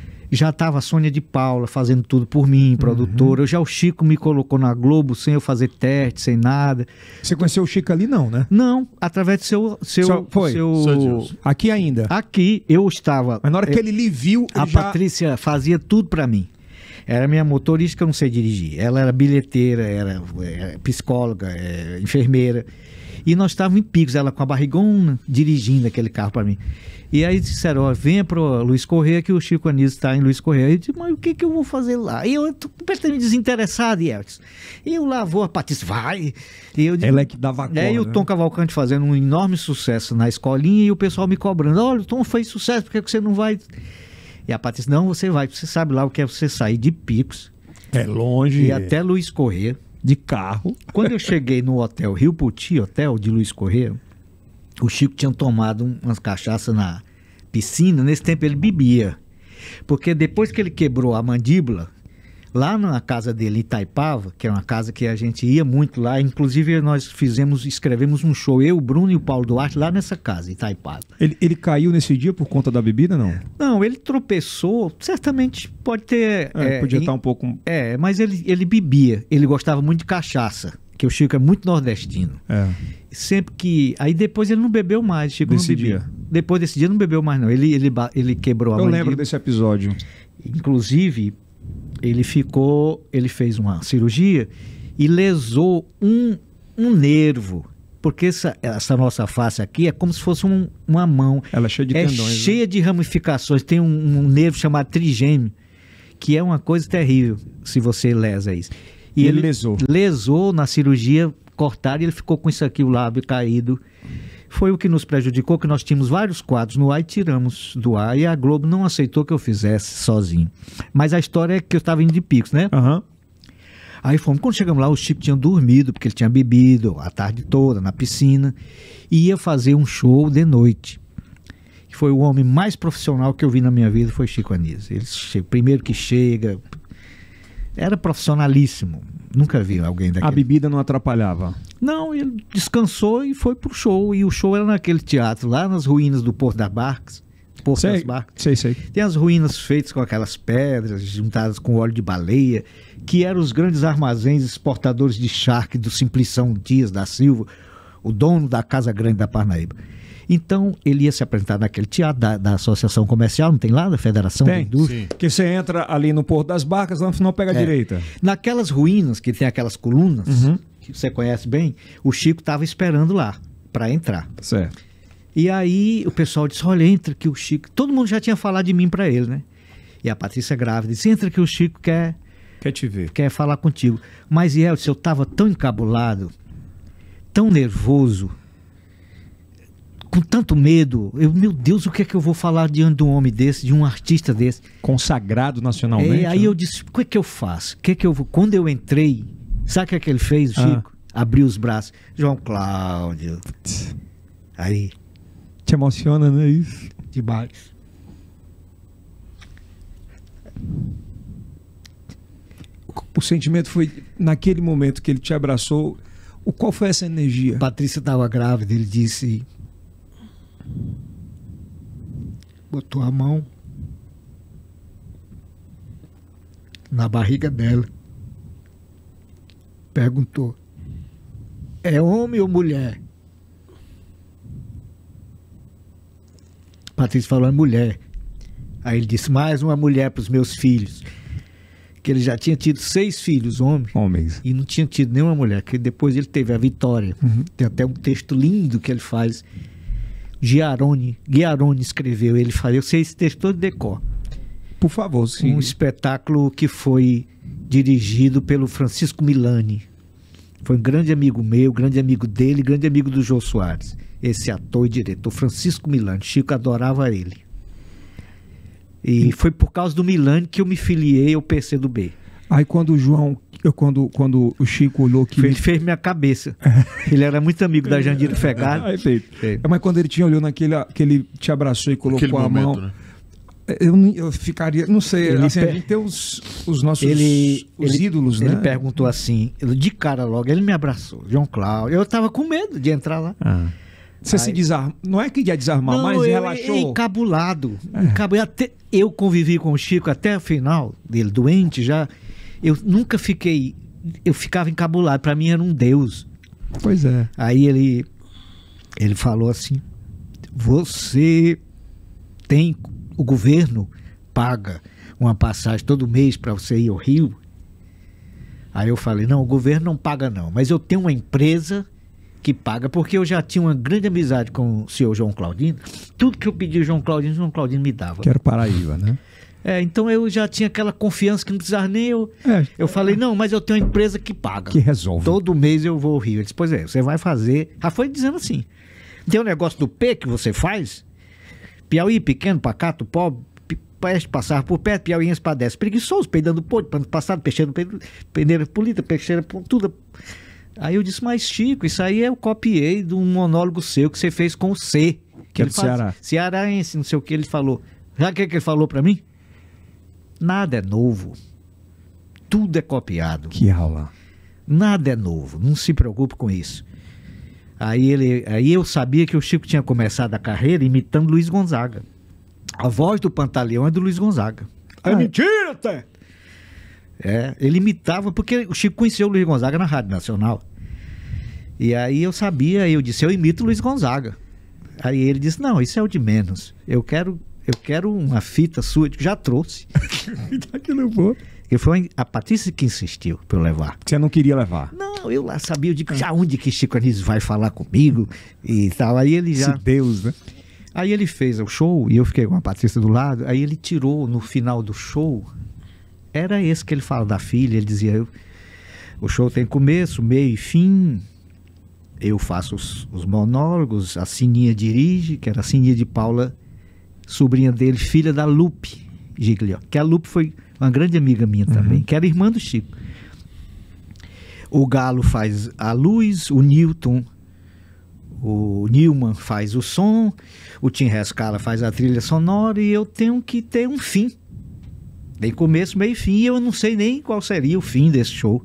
já estava a Sônia de Paula fazendo tudo por mim, produtora. Uhum. Já o Chico me colocou na Globo sem eu fazer teste, sem nada. Você conheceu o Chico ali, não, né? Não, através do seu... seu Só foi? Seu... Aqui ainda? Aqui, eu estava... Mas na hora que ele lhe viu... A já... Patrícia fazia tudo para mim. Era minha motorista, que eu não sei dirigir. Ela era bilheteira, era, era psicóloga, era enfermeira. E nós estávamos em Picos, ela com a barrigona, dirigindo aquele carro para mim. E aí disseram, ó, venha pro Luiz Correia, que o Chico Anísio está em Luiz Correia. Eu disse, mas o que que eu vou fazer lá? E eu estou completamente desinteressado, Yeltsin. E eu lá vou, a Patrícia, vai. E eu digo, ela é que dava a cola, é, e o né? Tom Cavalcante fazendo um enorme sucesso na escolinha e o pessoal me cobrando, olha, o Tom fez sucesso, por que você não vai? E a Patrícia, não, você vai, você sabe lá o que é você sair de Picos. É longe. E até Luiz Correia. De carro. Quando eu cheguei no hotel Rio Puti, hotel de Luiz Correia, o Chico tinha tomado um, umas cachaças na piscina. Nesse tempo ele bebia. Porque depois que ele quebrou a mandíbula, lá na casa dele em Itaipava, que é uma casa que a gente ia muito lá, inclusive nós fizemos, escrevemos um show, eu, o Bruno e o Paulo Duarte, lá nessa casa, em Itaipava. Ele, ele caiu nesse dia por conta da bebida, não? Não, ele tropeçou, certamente pode ter... É, é, podia em, estar um pouco... É, mas ele, ele bebia, ele gostava muito de cachaça, que o Chico é muito nordestino. É. Sempre que... Aí depois ele não bebeu mais, Chico Desse não bebia. dia? Depois desse dia não bebeu mais, não. Ele, ele, ele quebrou a Eu mandíbula. lembro desse episódio. Inclusive... Ele ficou, ele fez uma cirurgia e lesou um, um nervo, porque essa, essa nossa face aqui é como se fosse um, uma mão. Ela é cheia de é tendões. cheia né? de ramificações, tem um, um nervo chamado trigêmeo, que é uma coisa terrível se você lesa isso. E, e ele, ele lesou? Lesou na cirurgia, cortaram e ele ficou com isso aqui, o lábio caído. Foi o que nos prejudicou, que nós tínhamos vários quadros no ar e tiramos do ar. E a Globo não aceitou que eu fizesse sozinho. Mas a história é que eu estava indo de Picos, né? Uhum. Aí fomos, quando chegamos lá, o Chico tinha dormido, porque ele tinha bebido a tarde toda na piscina. E ia fazer um show de noite. Foi o homem mais profissional que eu vi na minha vida, foi Chico Anísio. Ele chega, primeiro que chega... Era profissionalíssimo. Nunca vi alguém daquele. A bebida não atrapalhava? Não, ele descansou e foi pro show. E o show era naquele teatro, lá nas ruínas do Porto das Barcas. Porto sei, das Barcas. Sei, sei. Tem as ruínas feitas com aquelas pedras, juntadas com óleo de baleia, que eram os grandes armazéns exportadores de charque do Simplição Dias da Silva, o dono da Casa Grande da Parnaíba. Então, ele ia se apresentar naquele teatro da, da Associação Comercial, não tem lá? Da Federação tem, da Indústria. Sim. Que você entra ali no Porto das Barcas, lá no final pega a É. direita. Naquelas ruínas, que tem aquelas colunas, Uhum. que você conhece bem, o Chico estava esperando lá, para entrar. Certo. E aí o pessoal disse, olha, entra que o Chico... Todo mundo já tinha falado de mim para ele, né? E a Patrícia grávida disse, entra que o Chico quer, Quer te ver. quer falar contigo. Mas, Yeltsin, eu estava tão encabulado, tão nervoso, com tanto medo. Eu, meu Deus, o que é que eu vou falar diante de um homem desse, de um artista desse? Consagrado nacionalmente. É, aí né? eu disse, o que é que eu faço? O que é que eu vou... Quando eu entrei, sabe o que é que ele fez, o Ah. Chico? Abriu os braços. João Cláudio. Aí, Te emociona, não é isso? demais. O sentimento foi, naquele momento que ele te abraçou, o, qual foi essa energia? Patrícia estava grávida, ele disse, botou a mão na barriga dela, perguntou, é homem ou mulher? Patrícia falou, é mulher. Aí ele disse, mais uma mulher para os meus filhos. Que ele já tinha tido seis filhos, homens. Homens. E não tinha tido nenhuma mulher, que depois ele teve a Vitória. Uhum. Tem até um texto lindo que ele faz. Giarone, Giarone escreveu, ele faz, eu sei esse texto todo de decor. Por favor, sim. Um espetáculo que foi dirigido pelo Francisco Milani. Foi um grande amigo meu, grande amigo dele, grande amigo do Jô Soares. Esse ator e diretor, Francisco Milani. Chico adorava ele. E foi por causa do Milani que eu me filiei ao P C do B. Aí quando o João, eu, quando, quando o Chico olhou que... Ele fez minha cabeça. Ele era muito amigo da Jandira Fegali. Aí, é, mas quando ele tinha olhou naquele, que ele te abraçou e colocou Aquele a momento, mão... né? Eu, não- eu ficaria, não sei, Ele assim, per- a gente tem os, os nossos Ele, os ele- ídolos, ele né? perguntou assim, de cara logo, ele me abraçou, João Cláudio. Eu tava com medo de entrar lá. Ah. Você se Aí- desarma, não é que ia desarmar, Não, mas eu, relaxou. eu, encabulado. Encabulado. Até, eu convivi com o Chico até o final dele, doente já. Eu nunca fiquei. Eu ficava encabulado. Pra mim era um deus. Pois é. Aí ele, ele falou assim: você tem. O governo paga uma passagem todo mês pra você ir ao Rio? Aí eu falei: não, o governo não paga, não. Mas eu tenho uma empresa que paga, porque eu já tinha uma grande amizade com o senhor João Claudino. Tudo que eu pedi ao João Claudino, o João Claudino me dava. Quero Paraíba, né? É, então eu já tinha aquela confiança que não precisava nem eu. É. Eu falei: não, mas eu tenho uma empresa que paga. Que resolve. Todo mês eu vou ao Rio. Ele disse: pois é, você vai fazer. Já foi dizendo assim: tem um negócio do P que você faz, Piauí, pequeno, pacato, pobre, pi- peste passar por perto, piauiense padece, preguiçoso, peidando podre, pano passado, peixeiro, pe- peneira polida, peixeira pontuda. Aí eu disse: mas Chico, isso aí eu copiei de um monólogo seu que você fez com o C. Que é ele do faz- Ceará. Cearense, não sei o que ele falou. Sabe o que, que ele falou pra mim? Nada é novo. Tudo é copiado. Que aula. Nada é novo, não se preocupe com isso. Aí, ele, aí eu sabia que o Chico tinha começado a carreira imitando Luiz Gonzaga. A voz do Pantaleão é do Luiz Gonzaga. É mentira, até. É, ele imitava, porque o Chico conheceu o Luiz Gonzaga na Rádio Nacional. E aí eu sabia, eu disse: eu imito o Luiz Gonzaga. Aí ele disse: não, isso é o de menos. Eu quero, eu quero uma fita sua, que já trouxe. Que não vou. E foi a Patrícia que insistiu para eu levar. Você não queria levar. Não, eu lá sabia, eu digo, já onde que Chico Anísio vai falar comigo e tal. Aí ele já... Se Deus, né? Aí ele fez o show e eu fiquei com a Patrícia do lado. Aí ele tirou no final do show, era esse que ele fala da filha. Ele dizia: eu, o show tem começo, meio e fim. Eu faço os, os monólogos, a Sininha dirige, que era a Sininha de Paula, sobrinha dele, filha da Lupe Giglio, que a Lupe foi uma grande amiga minha também, Uhum. que era irmã do Chico. O Galo faz a luz, o Newton, o Newman faz o som, o Tim Rescala faz a trilha sonora, e eu tenho que ter um fim. Tem começo, meio e fim, e eu não sei nem qual seria o fim desse show.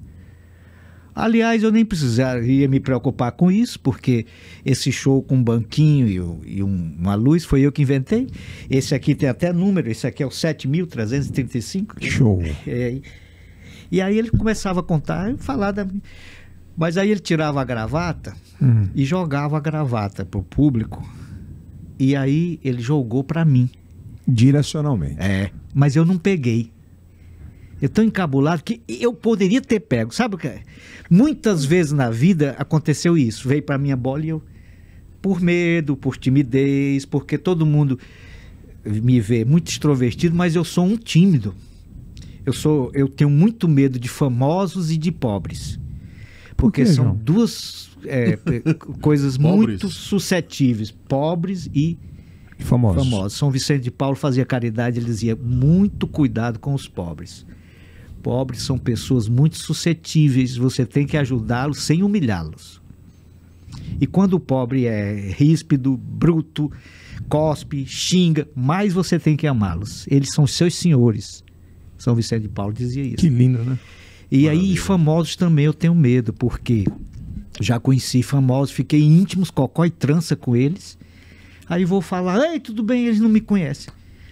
Aliás, eu nem precisaria me preocupar com isso, porque esse show com um banquinho e, o- e um- uma luz foi eu que inventei. Esse aqui tem até número, esse aqui é o sete mil trezentos e trinta e cinco. Show. É, e aí ele começava a contar e falar da... Mas aí ele tirava a gravata Hum. e jogava a gravata pro público. E aí ele jogou pra mim. Direcionalmente. É, mas eu não peguei. Eu tô encabulado que eu poderia ter pego. Sabe o que é? Muitas vezes na vida aconteceu isso. Veio pra minha bola e eu... Por medo, por timidez, porque todo mundo me vê muito extrovertido, mas eu sou um tímido. Eu sou, eu tenho muito medo de famosos e de pobres. Porque quê, são João? duas é, pe- coisas Pobres? muito suscetíveis. Pobres e Famosos. famosos. São Vicente de Paulo fazia caridade, ele dizia: muito cuidado com os pobres. Pobres são pessoas muito suscetíveis, você tem que ajudá-los sem humilhá-los. E quando o pobre é ríspido, bruto, cospe, xinga, mais você tem que amá-los. Eles são seus senhores. São Vicente de Paulo dizia isso. Que lindo, né? E aí, famosos também eu tenho medo, porque já conheci famosos, fiquei íntimos, cocó e trança com eles. Aí vou falar: ei, tudo bem, eles não me conhecem.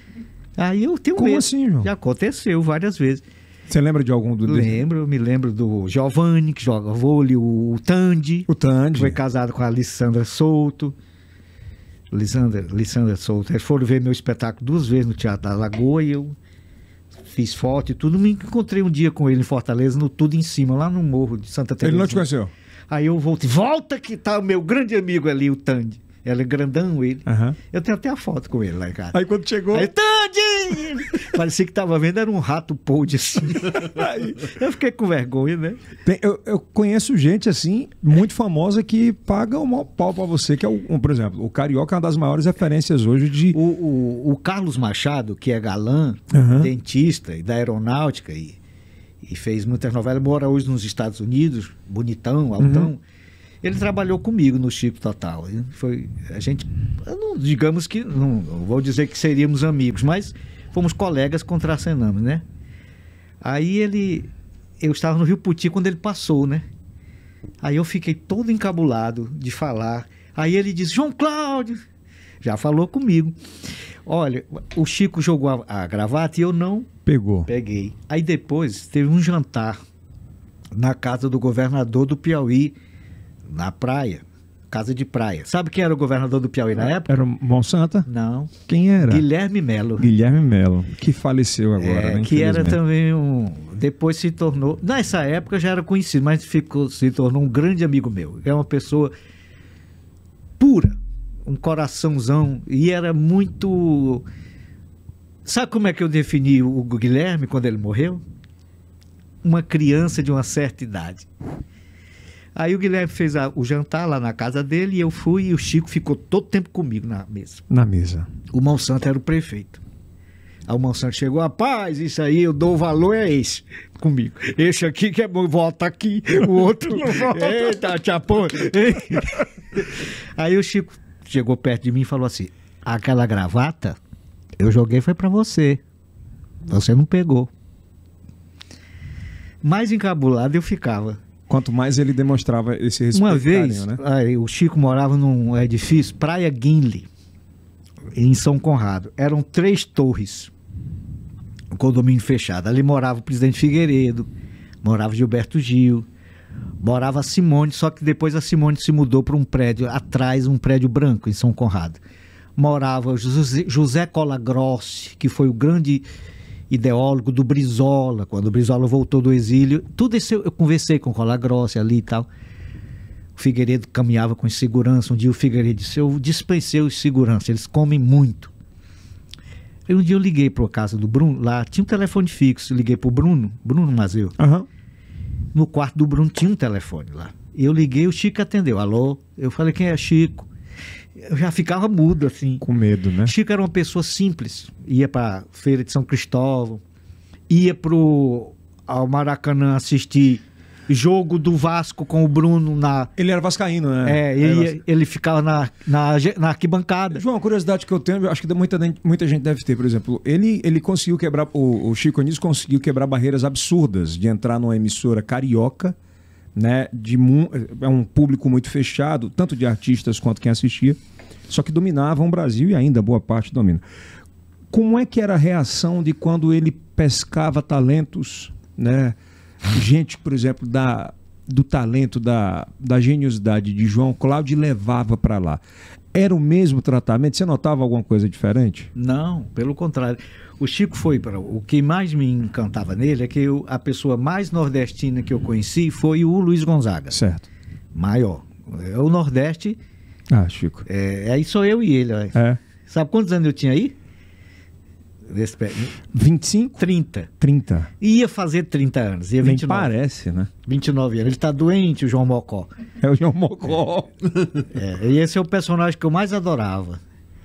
Aí eu tenho Como medo. assim, João? Já aconteceu várias vezes. Você lembra de algum do... Lembro, eu me lembro do Giovanni, que joga vôlei, o Tandy, O Tandy. que foi casado com a Lissandra Souto. Lissandra, Lissandra Souto. Eles foram ver meu espetáculo duas vezes no Teatro da Lagoa e eu fiz foto e tudo. Me encontrei um dia com ele em Fortaleza, no Tudo em Cima, lá no morro de Santa Teresa. Ele não te conheceu? Aí eu voltei, volta que tá o meu grande amigo ali, o Tandy. Ele é grandão, ele. Aham. Eu tenho até a foto com ele lá em casa. Aí quando chegou... Aí, Tandy! Parecia que estava vendo, era um rato podre assim. Eu fiquei com vergonha, né? Tem- eu, eu conheço gente assim, muito famosa, que paga o maior pau pra você, que é o, um, por exemplo, o Carioca é uma das maiores referências hoje de. O, o, o Carlos Machado, que é galã, Aham. dentista e da aeronáutica e, e fez muitas novelas, mora hoje nos Estados Unidos, bonitão, altão. Uhum. Ele trabalhou comigo no Chico Total. E Foi, a gente, eu não, digamos que, não, não vou dizer que seríamos amigos, mas fomos colegas, contracenamos, né? Aí ele, eu estava no Rio Puti quando ele passou, né? Aí eu fiquei todo encabulado de falar. Aí ele disse, João Cláudio, já falou comigo. Olha, o Chico jogou a, a gravata e eu não Pegou. peguei. Aí depois teve um jantar na casa do governador do Piauí, na praia, casa de praia. Sabe quem era o governador do Piauí na época? Era o Monsanta? Não, Quem era? Guilherme Melo. Guilherme Melo, que faleceu agora, É, né? que era infelizmente. também um. Depois se tornou. Nessa época já era conhecido, mas ficou, se tornou um grande amigo meu. É uma pessoa pura, um coraçãozão. E era muito. Sabe como é que eu defini o Guilherme quando ele morreu? Uma criança de uma certa idade. Aí o Guilherme fez a- o jantar lá na casa dele e eu fui e o Chico ficou todo tempo comigo na mesa. Na mesa. O Monsanto era o prefeito. Aí o Monsanto chegou, rapaz, isso aí eu dou valor é esse comigo. Esse aqui que é bom, volta aqui, o outro. Eita, chapô. Aí o Chico chegou perto de mim e falou assim: aquela gravata eu joguei foi pra você. Você não pegou. Mais encabulado eu ficava. Quanto mais ele demonstrava esse respeito. Uma vez, carinho, né? aí, o Chico morava num edifício, Praia Guinle, em São Conrado. Eram três torres, um condomínio fechado. Ali morava o presidente Figueiredo, morava Gilberto Gil, morava a Simone, só que depois a Simone se mudou para um prédio atrás, um prédio branco em São Conrado. Morava o José, José Colagrossi, que foi o grande ideólogo do Brizola, quando o Brizola voltou do exílio. Tudo isso eu, eu conversei com o Colagrossi ali e tal. O Figueiredo caminhava com segurança. Um dia o Figueiredo disse: eu dispensei os segurança, eles comem muito. Aí um dia eu liguei para a casa do Bruno, lá tinha um telefone fixo, liguei para o Bruno, Bruno Mazeu. Aham. No quarto do Bruno tinha um telefone lá. Eu liguei, o Chico atendeu. Alô? Eu falei: quem é Chico? Eu já ficava mudo assim. Com medo, né? Chico era uma pessoa simples. Ia para Feira de São Cristóvão, ia pro ao Maracanã assistir jogo do Vasco com o Bruno na. Ele era vascaíno, né? É, Era ele, vasca- ele ficava na, na, na arquibancada. João, uma curiosidade que eu tenho, eu acho que muita, muita gente deve ter, por exemplo, ele, ele conseguiu quebrar, o, o Chico Anísio conseguiu quebrar barreiras absurdas de entrar numa emissora carioca, né, de mu- é um público muito fechado, tanto de artistas quanto quem assistia, só que dominavam o Brasil e ainda boa parte domina. Como é que era a reação de quando ele pescava talentos, né? Gente, por exemplo, da, do talento, da, da geniosidade de João Cláudio e levava para lá. Era o mesmo tratamento? Você notava alguma coisa diferente? Não, pelo contrário. O Chico foi para. O que mais me encantava nele é que eu, a pessoa mais nordestina que eu conheci foi o Luiz Gonzaga. Certo. Maior. É o Nordeste. Ah, Chico. É, aí sou eu e ele. ó. É. Sabe quantos anos eu tinha aí? Desse pé- vinte e cinco? trinta. trinta. Ia fazer trinta anos. Ia Nem vinte e nove. parece, né? vinte e nove anos. Ele tá doente, o João Mocó. É o João Mocó. É, e esse é o personagem que eu mais adorava.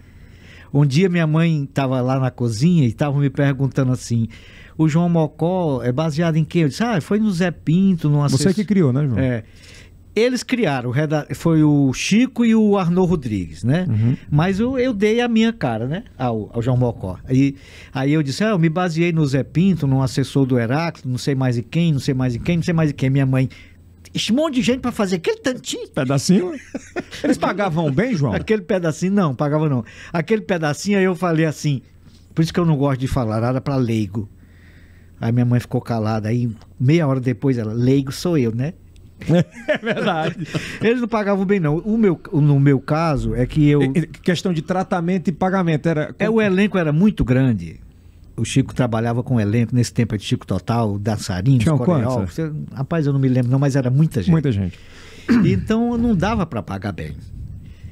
Um dia minha mãe estava lá na cozinha e estava me perguntando assim: o João Mocó é baseado em quem? Eu disse: ah, foi no Zé Pinto, numa Você que criou, né, João? É. Eles criaram, o reda- foi o Chico e o Arnaud Rodrigues, né? Uhum. Mas eu, eu dei a minha cara, né? Ao, ao João Mocó. Aí, aí eu disse: ah, eu me baseei no Zé Pinto, num assessor do Heráclito, não sei mais em quem, não sei mais em quem, não sei mais em quem. Minha mãe, esse monte de gente para fazer aquele tantinho. Pedacinho? Eles pagavam bem, João? Aquele pedacinho, não, pagava não. Aquele pedacinho aí eu falei assim, por isso que eu não gosto de falar nada para leigo. Aí minha mãe ficou calada, aí meia hora depois ela: leigo sou eu, né? É verdade. Eles não pagavam bem não. O meu, no meu caso é que eu... E- e- Questão de tratamento e pagamento. Era... É, o elenco era muito grande. O Chico trabalhava com elenco nesse tempo de Chico Total, dançarinos, Tinham coreógrafos. Rapaz, eu não me lembro não, mas era muita gente. Muita gente. Então não dava para pagar bem.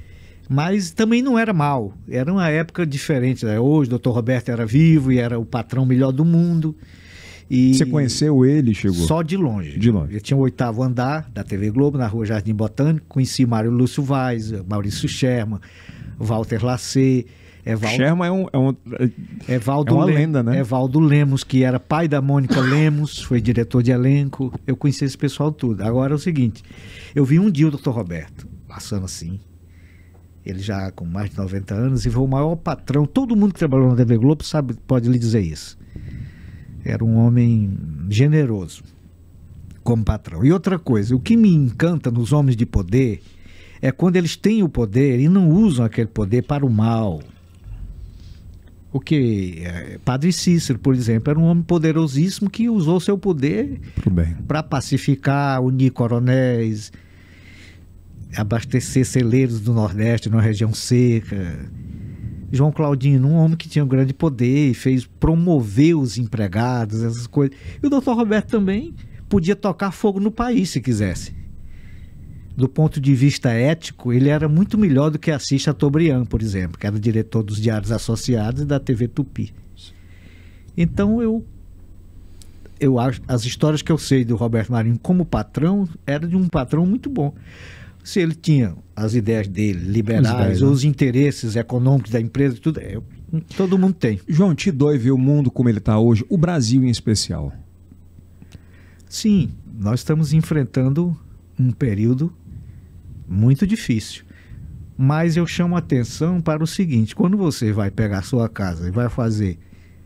Mas também não era mal. Era uma época diferente, né? Hoje o doutor Roberto era vivo e era o patrão melhor do mundo. E Você conheceu ele, chegou? só de longe. De longe. Eu tinha o oitavo andar da T V Globo, na rua Jardim Botânico. Conheci Mário Lúcio Vaz, Maurício Sherman, Walter Lacer, Evaldo, Sherman é, um, é, um, Evaldo é uma Lem- lenda, né? Evaldo Lemos, que era pai da Mônica Lemos, foi diretor de elenco. Eu conheci esse pessoal tudo. Agora é o seguinte, eu vi um dia o doutor Roberto passando assim, ele já com mais de noventa anos, e foi o maior patrão. Todo mundo que trabalhou na T V Globo sabe, pode lhe dizer isso. Era um homem generoso como patrão. E outra coisa, o que me encanta nos homens de poder é quando eles têm o poder e não usam aquele poder para o mal. O que é, Padre Cícero, por exemplo, era um homem poderosíssimo que usou seu poder para pacificar, unir coronéis, abastecer celeiros do Nordeste, numa região seca. João Claudino, um homem que tinha um grande poder e fez promover os empregados, essas coisas. E o doutor Roberto também podia tocar fogo no país se quisesse. Do ponto de vista ético, ele era muito melhor do que Assis Chateaubriand, por exemplo, que era o diretor dos Diários Associados e da T V Tupi. Então eu, eu acho, as histórias que eu sei do Roberto Marinho como patrão, era de um patrão muito bom. Se ele tinha as ideias dele, liberais, As ideias, ou né? os interesses econômicos da empresa, tudo, é, todo mundo tem. João, te dói ver o mundo como ele está hoje, o Brasil em especial. Sim, nós estamos enfrentando um período muito difícil. Mas eu chamo a atenção para o seguinte, quando você vai pegar a sua casa e vai fazer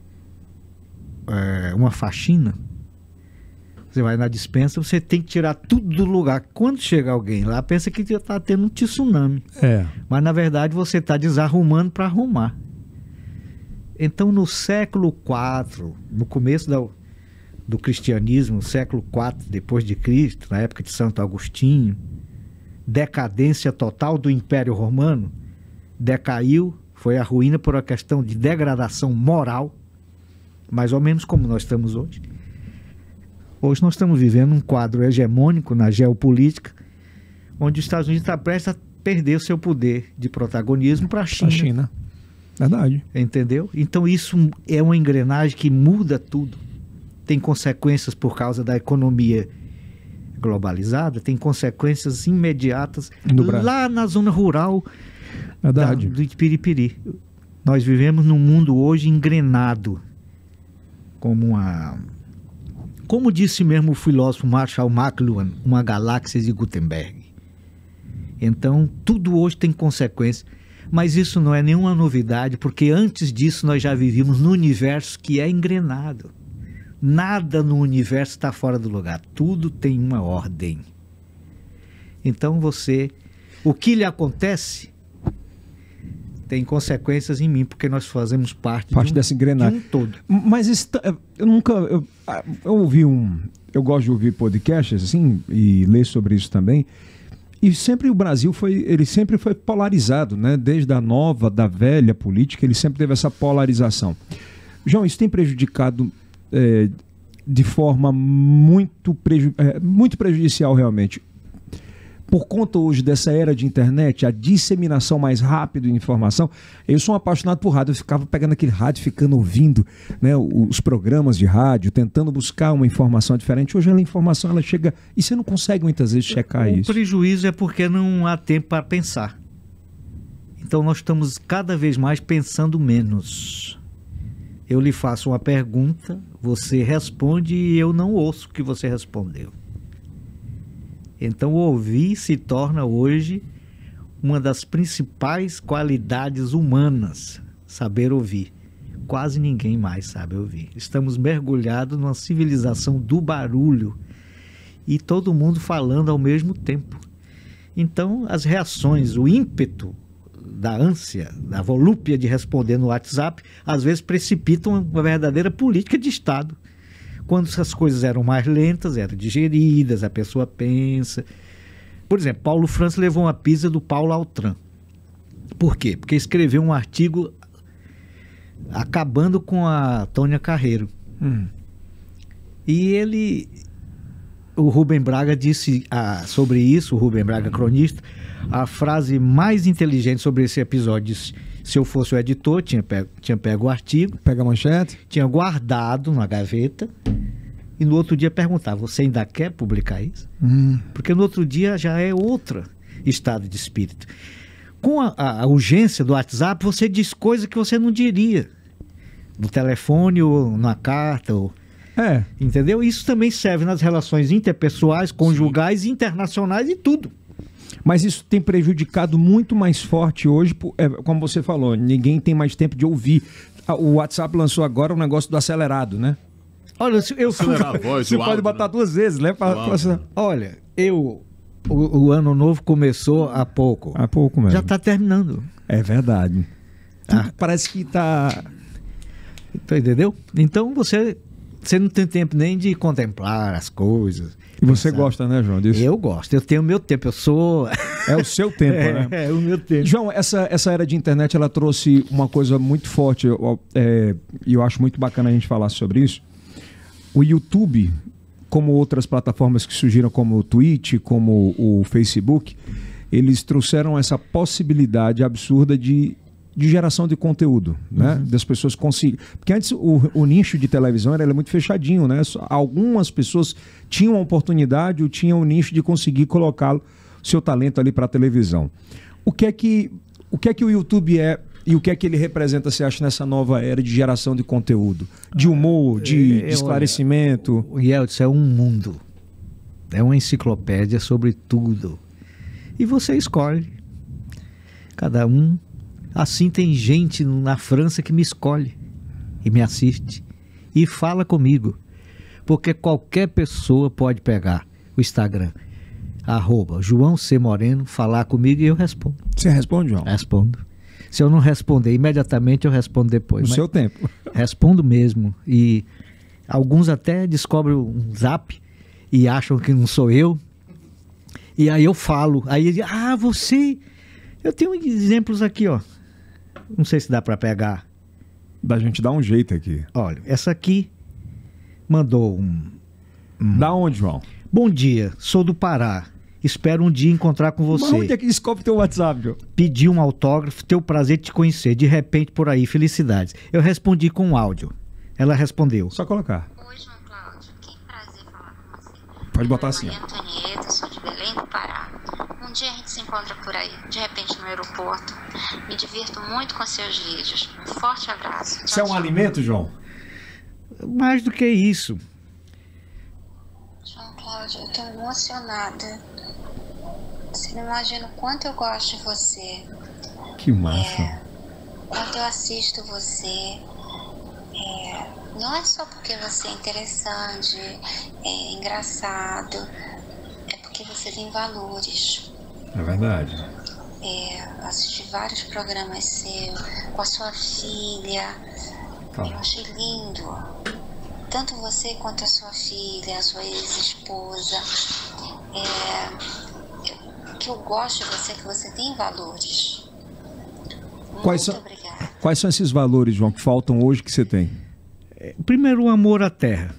é, uma faxina, você vai na despensa, você tem que tirar tudo do lugar. Quando chega alguém lá, pensa que está tendo um tsunami. É. Mas na verdade você está desarrumando para arrumar. Então no século quatro, no começo da, do cristianismo, século quatro depois de Cristo, na época de Santo Agostinho, decadência total do Império Romano, decaiu, foi a ruína por uma questão de degradação moral, mais ou menos como nós estamos hoje. Hoje nós estamos vivendo um quadro hegemônico na geopolítica, onde os Estados Unidos está prestes a perder o seu poder de protagonismo para a China. A China. Verdade. Entendeu? Então isso é uma engrenagem que muda tudo. Tem consequências por causa da economia globalizada, tem consequências imediatas No Brasil. lá na zona rural da, Verdade. do Ipiripiri. Nós vivemos num mundo hoje engrenado, como uma... Como disse mesmo o filósofo Marshall McLuhan, uma galáxia de Gutenberg. Então, tudo hoje tem consequências. Mas isso não é nenhuma novidade, porque antes disso nós já vivíamos no universo que é engrenado. Nada no universo está fora do lugar. Tudo tem uma ordem. Então você... O que lhe acontece tem consequências em mim, porque nós fazemos parte, Parte de, um, dessa engrenagem. de um todo. Mas isso tá- eu nunca. Eu, eu ouvi um. Eu gosto de ouvir podcasts assim e ler sobre isso também. E sempre o Brasil foi. Ele sempre foi polarizado, né? Desde a nova, da velha política, ele sempre teve essa polarização. João, isso tem prejudicado é, de forma muito, preju é, muito prejudicial realmente. Por conta hoje dessa era de internet, a disseminação mais rápida de informação, eu sou um apaixonado por rádio, eu ficava pegando aquele rádio, ficando ouvindo, né, os programas de rádio, tentando buscar uma informação diferente. Hoje a informação ela chega e você não consegue muitas vezes checar O isso. prejuízo é porque não há tempo para pensar. Então nós estamos cada vez mais pensando menos. Eu lhe faço uma pergunta, você responde e eu não ouço o que você respondeu. Então ouvir se torna hoje uma das principais qualidades humanas, saber ouvir. Quase ninguém mais sabe ouvir. Estamos mergulhados numa civilização do barulho e todo mundo falando ao mesmo tempo. Então as reações, o ímpeto da ânsia, da volúpia de responder no WhatsApp, às vezes precipitam uma verdadeira política de Estado. Quando essas coisas eram mais lentas, eram digeridas, a pessoa pensa. Por exemplo, Paulo França levou uma pizza do Paulo Altran. Por quê? Porque escreveu um artigo acabando com a Tônia Carreiro. Hum. E ele... o Rubem Braga disse ah, sobre isso, o Rubem Braga, cronista, a frase mais inteligente sobre esse episódio. Disse, se eu fosse o editor, tinha pego, tinha pego o artigo, Pega a manchete. tinha guardado na gaveta e no outro dia perguntava, você ainda quer publicar isso? Hum. Porque no outro dia já é outro estado de espírito. Com a, a, a urgência do WhatsApp, você diz coisa que você não diria no telefone ou na carta, ou, É. entendeu? Isso também serve nas relações interpessoais, conjugais, internacionais e tudo. Mas isso tem prejudicado muito mais forte hoje, por- é, como você falou, ninguém tem mais tempo de ouvir. Ah, o WhatsApp lançou agora o negócio do acelerado, né? Olha, se eu fui... Acelerar a voz, Você o pode áudio, botar né? duas vezes, né? Pra, O áudio, pra- né? Olha, eu... O, o ano novo começou há pouco. Há pouco mesmo. Já está terminando. É verdade. Tudo Ah. parece que tá... Tá, entendeu? Então você, você não tem tempo nem de contemplar as coisas. E você pensar. gosta, né, João, disso? Eu gosto, eu tenho o meu tempo, eu sou... É o seu tempo, né? é, é o meu tempo. João, essa, essa era de internet, ela trouxe uma coisa muito forte, eu- é, e eu acho muito bacana a gente falar sobre isso. O YouTube, como outras plataformas que surgiram, como o Twitch, como o Facebook, eles trouxeram essa possibilidade absurda de, de geração de conteúdo, né? Das pessoas conseguirem... Porque antes o, o nicho de televisão era, ele é muito fechadinho, né? Só- Algumas pessoas tinham a oportunidade ou tinham o nicho de conseguir colocá-lo, seu talento ali para a televisão. O que é que o que é que o YouTube é e o que é que ele representa, você acha, nessa nova era de geração de conteúdo? De humor, de, É, de esclarecimento? O Yeltsin é um mundo. É uma enciclopédia sobre tudo. E você escolhe. Cada um. Assim tem gente na França que me escolhe e me assiste e fala comigo. Porque qualquer pessoa pode pegar o Instagram, arroba João C. Moreno, falar comigo e eu respondo. Você responde, João? Respondo. Se eu não responder imediatamente, eu respondo depois. No Mas seu tempo. respondo mesmo. E alguns até descobrem um zap e acham que não sou eu. E aí eu falo. Aí ele diz, ah, você... Eu tenho exemplos aqui, ó. Não sei se dá para pegar. Da gente dar um jeito aqui. Olha, essa aqui mandou um... Da onde, João? Bom dia, sou do Pará. Espero um dia encontrar com Mas você. onde é que descobre teu WhatsApp, João? Pedi um autógrafo, ter o prazer de te conhecer. De repente, por aí, felicidades. Eu respondi com um áudio. Ela respondeu. Só colocar. Oi, João Cláudio. Que prazer falar com você. Pode botar Meu assim, nome é ó. Antonieta, sou de Belém do Pará. Um dia a gente se encontra por aí, de repente no aeroporto. Me divirto muito com seus vídeos. Um forte abraço. Isso é um tchau. alimento, João? Mais do que isso. João Cláudio, eu tô emocionada. Você não imagina o quanto eu gosto de você. Que massa. Quando eu assisto você, é, não é só porque você é interessante, é engraçado, é porque você tem valores. É verdade. É, assisti vários programas seus, com a sua filha, Tá. eu achei lindo. Tanto você quanto a sua filha, a sua ex-esposa. É, eu- o que eu gosto de você é que você tem valores. Quais Muito são- obrigada. Quais são esses valores, João, que faltam hoje que você tem? Primeiro, o amor à terra.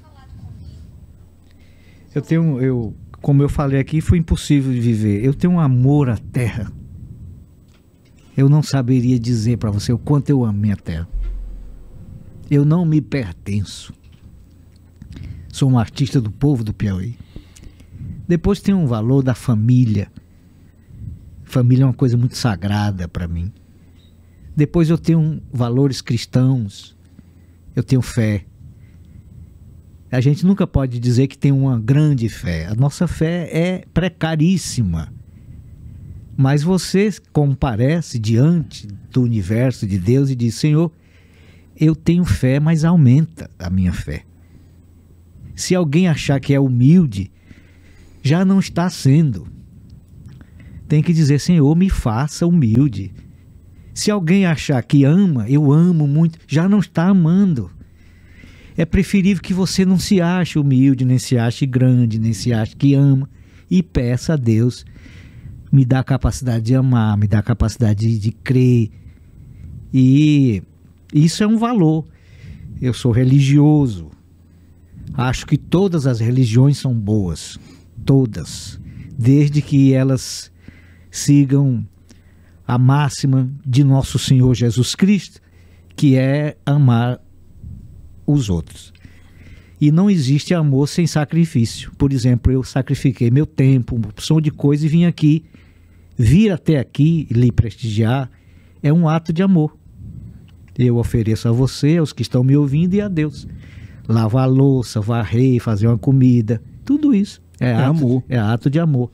Eu tenho, eu, como eu falei aqui, foi impossível de viver. Eu tenho um amor à terra. Eu não saberia dizer para você o quanto eu amo minha terra. Eu não me pertenço. Sou um artista do povo do Piauí. Depois tem um valor da família. Família é uma coisa muito sagrada para mim. Depois eu tenho valores cristãos. Eu tenho fé. A gente nunca pode dizer que tem uma grande fé. A nossa fé é precaríssima. Mas você comparece diante do universo de Deus e diz, Senhor, eu tenho fé, mas aumenta a minha fé. Se alguém achar que é humilde, já não está sendo. Tem que dizer, Senhor, me faça humilde. Se alguém achar que ama, eu amo muito, já não está amando. É preferível que você não se ache humilde, nem se ache grande, nem se ache que ama. E peça a Deus, me dá a capacidade de amar, me dá a capacidade de, de crer. E isso é um valor. Eu sou religioso. Acho que todas as religiões são boas, todas, desde que elas sigam a máxima de nosso Senhor Jesus Cristo, que é amar os outros. E não existe amor sem sacrifício. Por exemplo, eu sacrifiquei meu tempo, uma opção de coisa e vim aqui. Vir até aqui e lhe prestigiar é um ato de amor. Eu ofereço a você, aos que estão me ouvindo e a Deus. Lavar a louça, varrer, fazer uma comida, tudo isso é, é ato, amor. É ato de amor.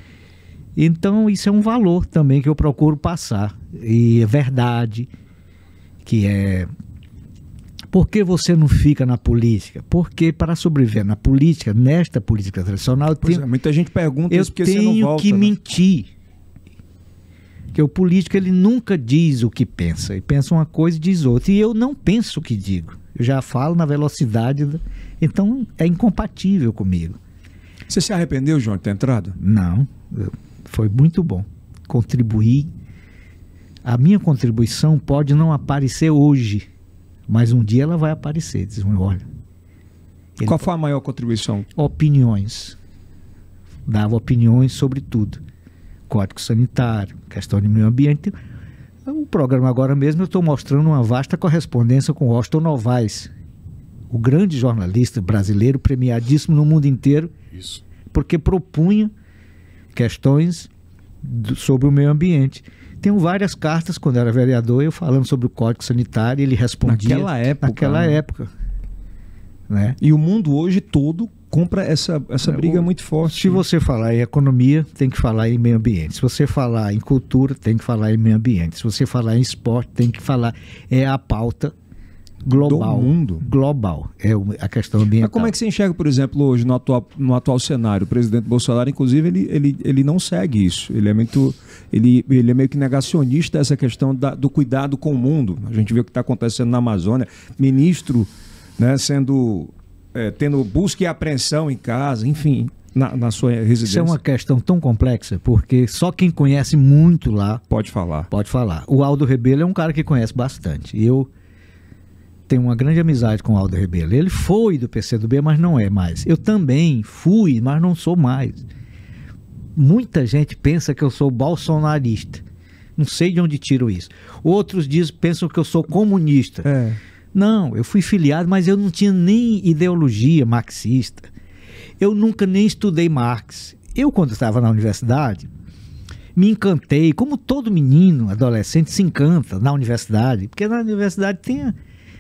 Então isso é um valor também que eu procuro passar. E é verdade que é... Por que você não fica na política? Porque para sobreviver na política, nesta política tradicional, eu tenho, é, muita gente pergunta eu isso porque você não tenho volta, que né? mentir. Que o político ele nunca diz o que pensa. Ele pensa uma coisa e diz outra. E eu não penso o que digo. Eu já falo na velocidade. Da... Então é incompatível comigo. Você se arrependeu, João, de ter entrado? Não. Foi muito bom. Contribuir. A minha contribuição pode não aparecer hoje, mas um dia ela vai aparecer. Diz, olha. Qual foi a maior contribuição? Opiniões. Dava opiniões sobre tudo. Código sanitário, questão de meio ambiente. O programa agora mesmo eu estou mostrando uma vasta correspondência com Austin Novaes, o grande jornalista brasileiro, premiadíssimo no mundo inteiro, Isso. porque propunha questões do, sobre o meio ambiente. Tenho várias cartas, quando era vereador, eu falando sobre o Código Sanitário, ele respondia... Naquela época. Naquela né? época. Né? E o mundo hoje todo compra essa, essa briga o, muito forte. Se você falar em economia, tem que falar em meio ambiente. Se você falar em cultura, tem que falar em meio ambiente. Se você falar em esporte, tem que falar... É a pauta global. Do mundo. Global. É a questão ambiental. Mas como é que você enxerga, por exemplo, hoje, no atual, no atual cenário? O presidente Bolsonaro, inclusive, ele, ele, ele não segue isso. Ele é muito... Ele, ele é meio que negacionista dessa questão da, do cuidado com o mundo. A gente vê o que está acontecendo na Amazônia. Ministro, né, sendo... É, tendo busca e apreensão em casa, enfim, na, na sua residência. Isso é uma questão tão complexa, porque só quem conhece muito lá... Pode falar. Pode falar. O Aldo Rebelo é um cara que conhece bastante. Eu tenho uma grande amizade com o Aldo Rebelo. Ele foi do P C do B, mas não é mais. Eu também fui, mas não sou mais. Muita gente pensa que eu sou bolsonarista. Não sei de onde tiro isso. Outros dizem, pensam que eu sou comunista. É. Não, eu fui filiado, mas eu não tinha nem ideologia marxista. Eu nunca nem estudei Marx. Eu, quando estava na universidade, me encantei, como todo menino, adolescente, se encanta na universidade. Porque na universidade tem,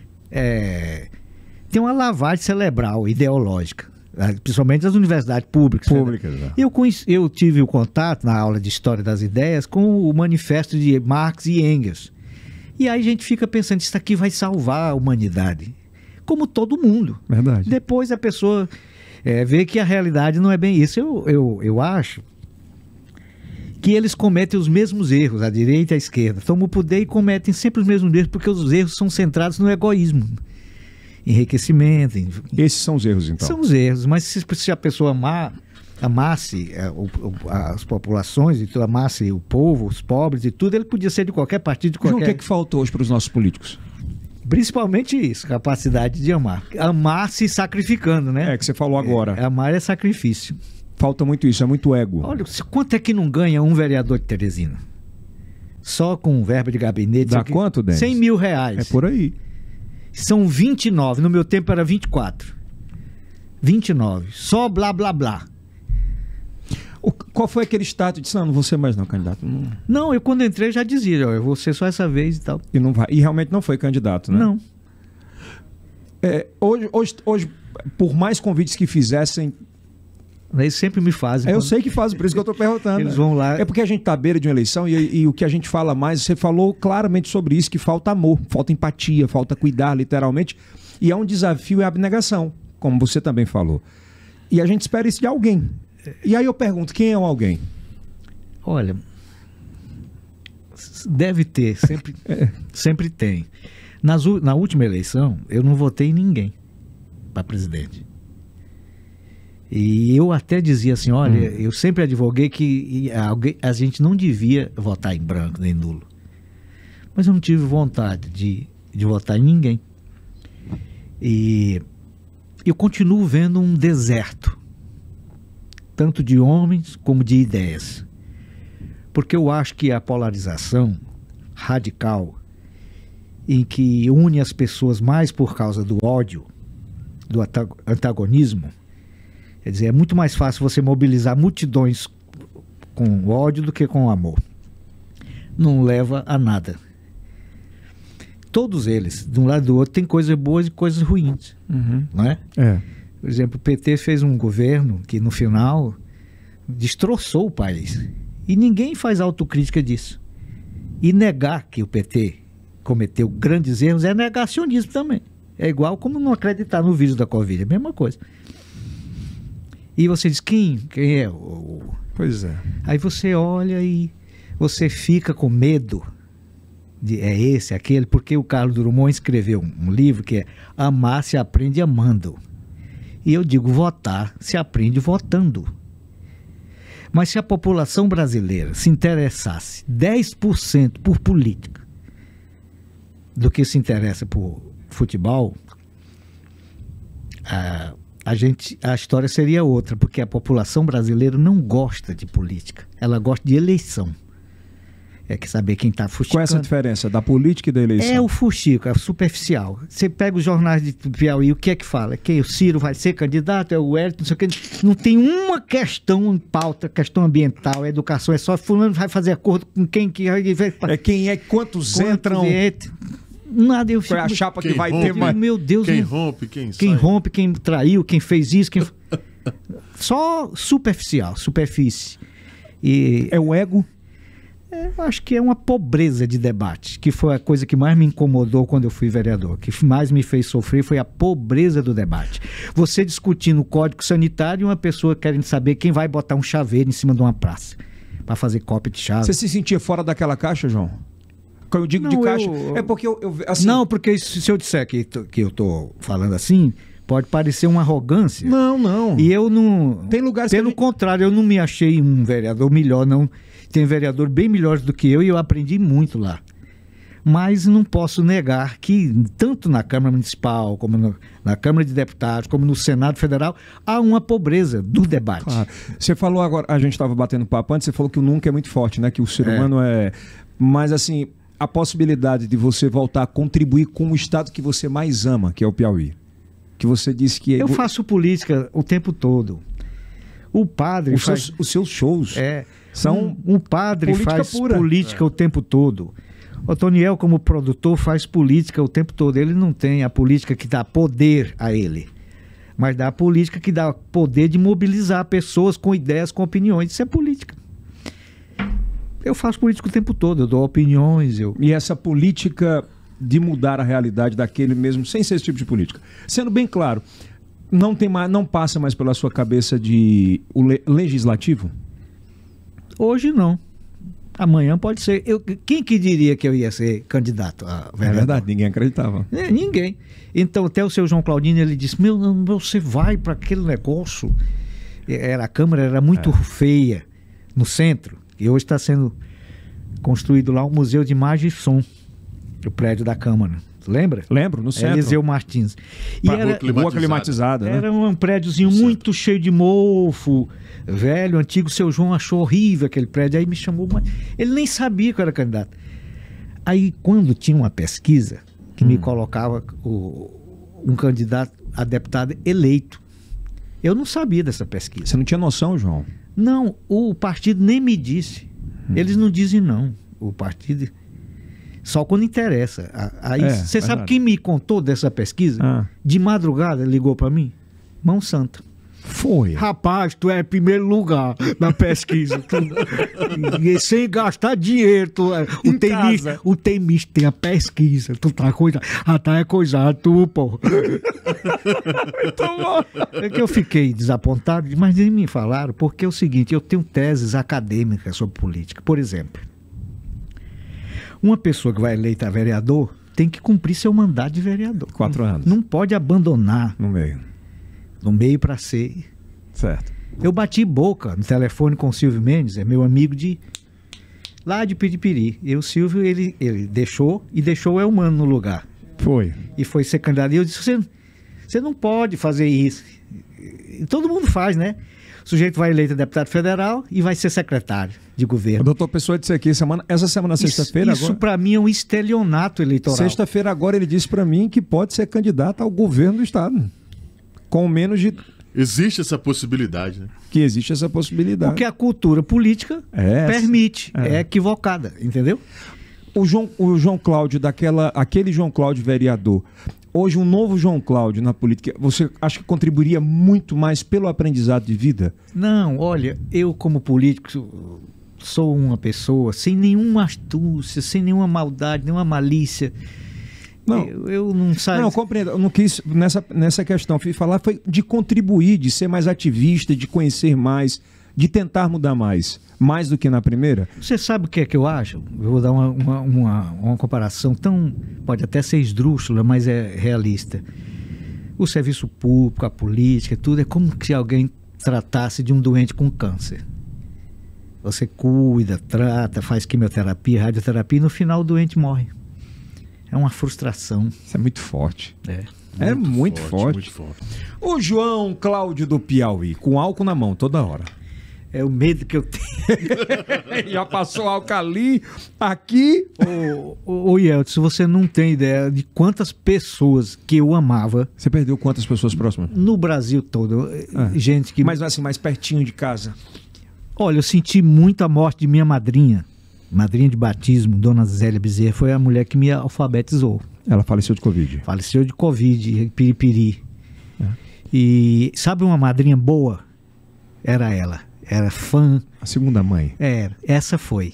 é, tem uma lavagem cerebral ideológica, principalmente as universidades públicas. Públicas, né? eu, conheci, eu tive o contato, na aula de História das Ideias, com o manifesto de Marx e Engels. E aí a gente fica pensando, isso aqui vai salvar a humanidade. Como todo mundo. Verdade. Depois a pessoa é, vê que a realidade não é bem isso. Eu, eu, eu acho que eles cometem os mesmos erros, a direita e a esquerda. Tomam o poder e cometem sempre os mesmos erros, porque os erros são centrados no egoísmo. Enriquecimento. Em... Esses são os erros, então. São os erros, mas se, se a pessoa amar... amasse é, o, o, as populações, e tudo, amasse o povo, os pobres e tudo, ele podia ser de qualquer partido, de qualquer... João, o que é que faltou hoje para os nossos políticos? Principalmente isso, capacidade de amar. Amar se sacrificando, né? É, que você falou agora. É, amar é sacrifício. Falta muito isso, é muito ego. Olha, quanto é que não ganha um vereador de Teresina? Só com verba de gabinete. Dá quanto, Denis? cem mil reais. É por aí. São vinte e nove, no meu tempo era vinte e quatro. vinte e nove, só blá blá blá. O, qual foi aquele status? Disse, não, não vou ser mais não, candidato. Não. Não, eu quando entrei já dizia, ó, eu vou ser só essa vez e tal. E, não vai. E realmente não foi candidato, né? Não. É, hoje, hoje, hoje, por mais convites que fizessem... Eles sempre me fazem. É, eu quando... sei que fazem, por isso que eu estou perguntando. Eles vão lá... É porque a gente está à beira de uma eleição e, e o que a gente fala mais, você falou claramente sobre isso, que falta amor, falta empatia, falta cuidar, literalmente. E é um desafio e abnegação, como você também falou. E a gente espera isso de alguém. E aí eu pergunto, quem é o alguém? Olha, deve ter, sempre, é. sempre tem. Nas, na última eleição, eu não votei em ninguém para presidente. E eu até dizia assim, olha, hum. eu sempre advoguei que alguém, a gente não devia votar em branco nem nulo. Mas eu não tive vontade de, de votar em ninguém. E eu continuo vendo um deserto, tanto de homens como de ideias. Porque eu acho que a polarização radical, em que une as pessoas mais por causa do ódio, do antagonismo, quer dizer, é muito mais fácil você mobilizar multidões com ódio do que com amor. Não leva a nada. Todos eles, de um lado e do outro, tem coisas boas e coisas ruins, Uhum. não é? É. Por exemplo, o P T fez um governo que no final destroçou o país. E ninguém faz autocrítica disso. E negar que o P T cometeu grandes erros é negacionismo também. É igual como não acreditar no vírus da Covid, é a mesma coisa. E você diz, quem, quem é? o Pois é. Aí você olha e você fica com medo de é esse, aquele, porque o Carlos Drummond escreveu um, um livro que é Amar se aprende amando. E eu digo, votar se aprende votando. Mas se a população brasileira se interessasse dez por cento por política do que se interessa por futebol, a, a, gente, a história seria outra, porque a população brasileira não gosta de política, ela gosta de eleição. É que saber quem está fusticando. Qual é essa diferença da política e da eleição? É o fuxico, é o superficial. Você pega os jornais de Piauí, o que é que fala? Que o Ciro vai ser candidato, é o Wellington, não sei o que. Não tem uma questão em pauta, questão ambiental, educação, é só fulano vai fazer acordo com quem que... É quem é, quantos, quantos entram... Entra. Nada, eu fico... Qual é a chapa quem que vai rompe, ter mais... Meu Deus, quem não... rompe, quem Quem sai. rompe, quem traiu, quem fez isso, quem... Só superficial, superfície. E... É o ego... É, eu acho que é uma pobreza de debate, que foi a coisa que mais me incomodou quando eu fui vereador, que mais me fez sofrer foi a pobreza do debate. Você discutindo o Código Sanitário e uma pessoa querendo saber quem vai botar um chaveiro em cima de uma praça para fazer cópia de chave. Você se sentia fora daquela caixa, João? Quando eu digo Não, de caixa, eu- é porque eu... eu assim, Não, porque se se eu disser que, tô- que eu tô falando assim, pode parecer uma arrogância. não, não. E eu não... Tem lugares que Pelo a gente- contrário, eu não me achei um vereador melhor, não. Tem vereador bem melhores do que eu e eu aprendi muito lá. Mas não posso negar que, tanto na Câmara Municipal, como no- na Câmara de Deputados, como no Senado Federal, há uma pobreza do debate. Claro. Você falou agora, a gente estava batendo papo antes, você falou que o nunca é muito forte, né? Que o ser É. humano é... Mas assim, a possibilidade de você voltar a contribuir com o estado que você mais ama, que é o Piauí. Que você disse que... Eu faço política o tempo todo. O padre os faz... seus, os seus shows. É, São um, um padre política faz pura. política o tempo todo. O Toniel, como produtor, faz política o tempo todo. Ele não tem a política que dá poder a ele, mas dá a política que dá poder de mobilizar pessoas com ideias, com opiniões. Isso é política. Eu faço política o tempo todo, eu dou opiniões, eu... E essa política de mudar a realidade daquele mesmo, sem ser esse tipo de política. Sendo bem claro, não, tem mais, não passa mais pela sua cabeça de o le- legislativo? Hoje não. Amanhã pode ser. Eu, quem que diria que eu ia ser candidato a É vereador? verdade, ninguém acreditava. É, ninguém. Então, até o seu João Claudino, ele disse, meu, não, você vai para aquele negócio. Era, a Câmara era muito feia no centro. E hoje está sendo construído lá um museu de imagem e som. O prédio da Câmara. Lembra? Lembro, no centro. Eliseu Martins. E Pra era, rua climatizada. Rua climatizada, né? era um prédiozinho No muito cheio de mofo, velho, antigo. Seu João achou horrível aquele prédio. Aí me chamou, mas ele nem sabia que eu era candidato. Aí, quando tinha uma pesquisa que me colocava o- um candidato a deputado eleito, eu não sabia dessa pesquisa. Você não tinha noção, João? Não, o partido nem me disse. Eles não dizem não. O partido... Só quando interessa. A- Aí, É, você sabe verdade. quem me contou dessa pesquisa? Ah. De madrugada ligou pra mim? Mão Santa. Foi. Rapaz, tu é em primeiro lugar na pesquisa. Tu, e sem gastar dinheiro. Tu, é- o, Em temista, casa. o temista tem a pesquisa. Tu tá coisa, ah, tá é coisado, tu, pô. É que eu fiquei desapontado, mas nem me falaram, porque é o seguinte, eu tenho teses acadêmicas sobre política. Por exemplo, uma pessoa que vai eleita a vereador tem que cumprir seu mandato de vereador. Quatro anos. Não pode abandonar No meio. no meio para ser. Certo. Eu bati boca no telefone com o Silvio Mendes, é meu amigo de lá de Piripiri. E o Silvio, ele, ele deixou e deixou o Elmano no lugar. Foi. E foi ser candidato. E eu disse, você, Você não pode fazer isso. E todo mundo faz, né? O sujeito vai eleito deputado federal e vai ser secretário de O governo. doutor Pessoa disse aqui, semana, essa semana, sexta-feira Isso, agora... isso para mim é um estelionato eleitoral. Sexta-feira agora ele disse para mim que pode ser candidato ao governo do estado. Com menos de... Existe essa possibilidade, né? Que existe essa possibilidade. Porque a cultura política É essa. permite, É. é. equivocada, entendeu? O João, o João Cláudio, daquela, aquele João Cláudio vereador, hoje um novo João Cláudio na política, você acha que contribuiria muito mais pelo aprendizado de vida? Não, olha, eu como político sou uma pessoa sem nenhuma astúcia, sem nenhuma maldade, nenhuma malícia. Não. Eu, eu não saio... Não, eu compreendo. Eu não quis, nessa, nessa questão, fui falar foi de contribuir, de ser mais ativista, de conhecer mais, de tentar mudar mais. Mais do que na primeira? Você sabe o que é que eu acho? Eu vou dar uma, uma, uma, uma comparação tão... Pode até ser esdrúxula, mas é realista. O serviço público, a política, tudo é como se alguém tratasse de um doente com câncer. Você cuida, trata, faz quimioterapia, radioterapia e no final o doente morre. É uma frustração. Isso é muito forte. É. É muito forte. Muito forte. O João Cláudio do Piauí, com álcool na mão toda hora. É o medo que eu tenho. Já passou álcool ali, aqui. Ô, ô, ô Yeltsin, você não tem ideia de quantas pessoas que eu amava Você perdeu quantas pessoas próximas? no Brasil todo. É. Gente que... Mas assim, mais pertinho de casa. Olha, eu senti muito a morte de minha madrinha. Madrinha de batismo, Dona Zélia Bezerra, foi a mulher que me alfabetizou. Ela faleceu de Covid. Faleceu de Covid, piripiri. É. E sabe uma madrinha boa? Era ela. Era fã. A segunda mãe. Era. Essa foi.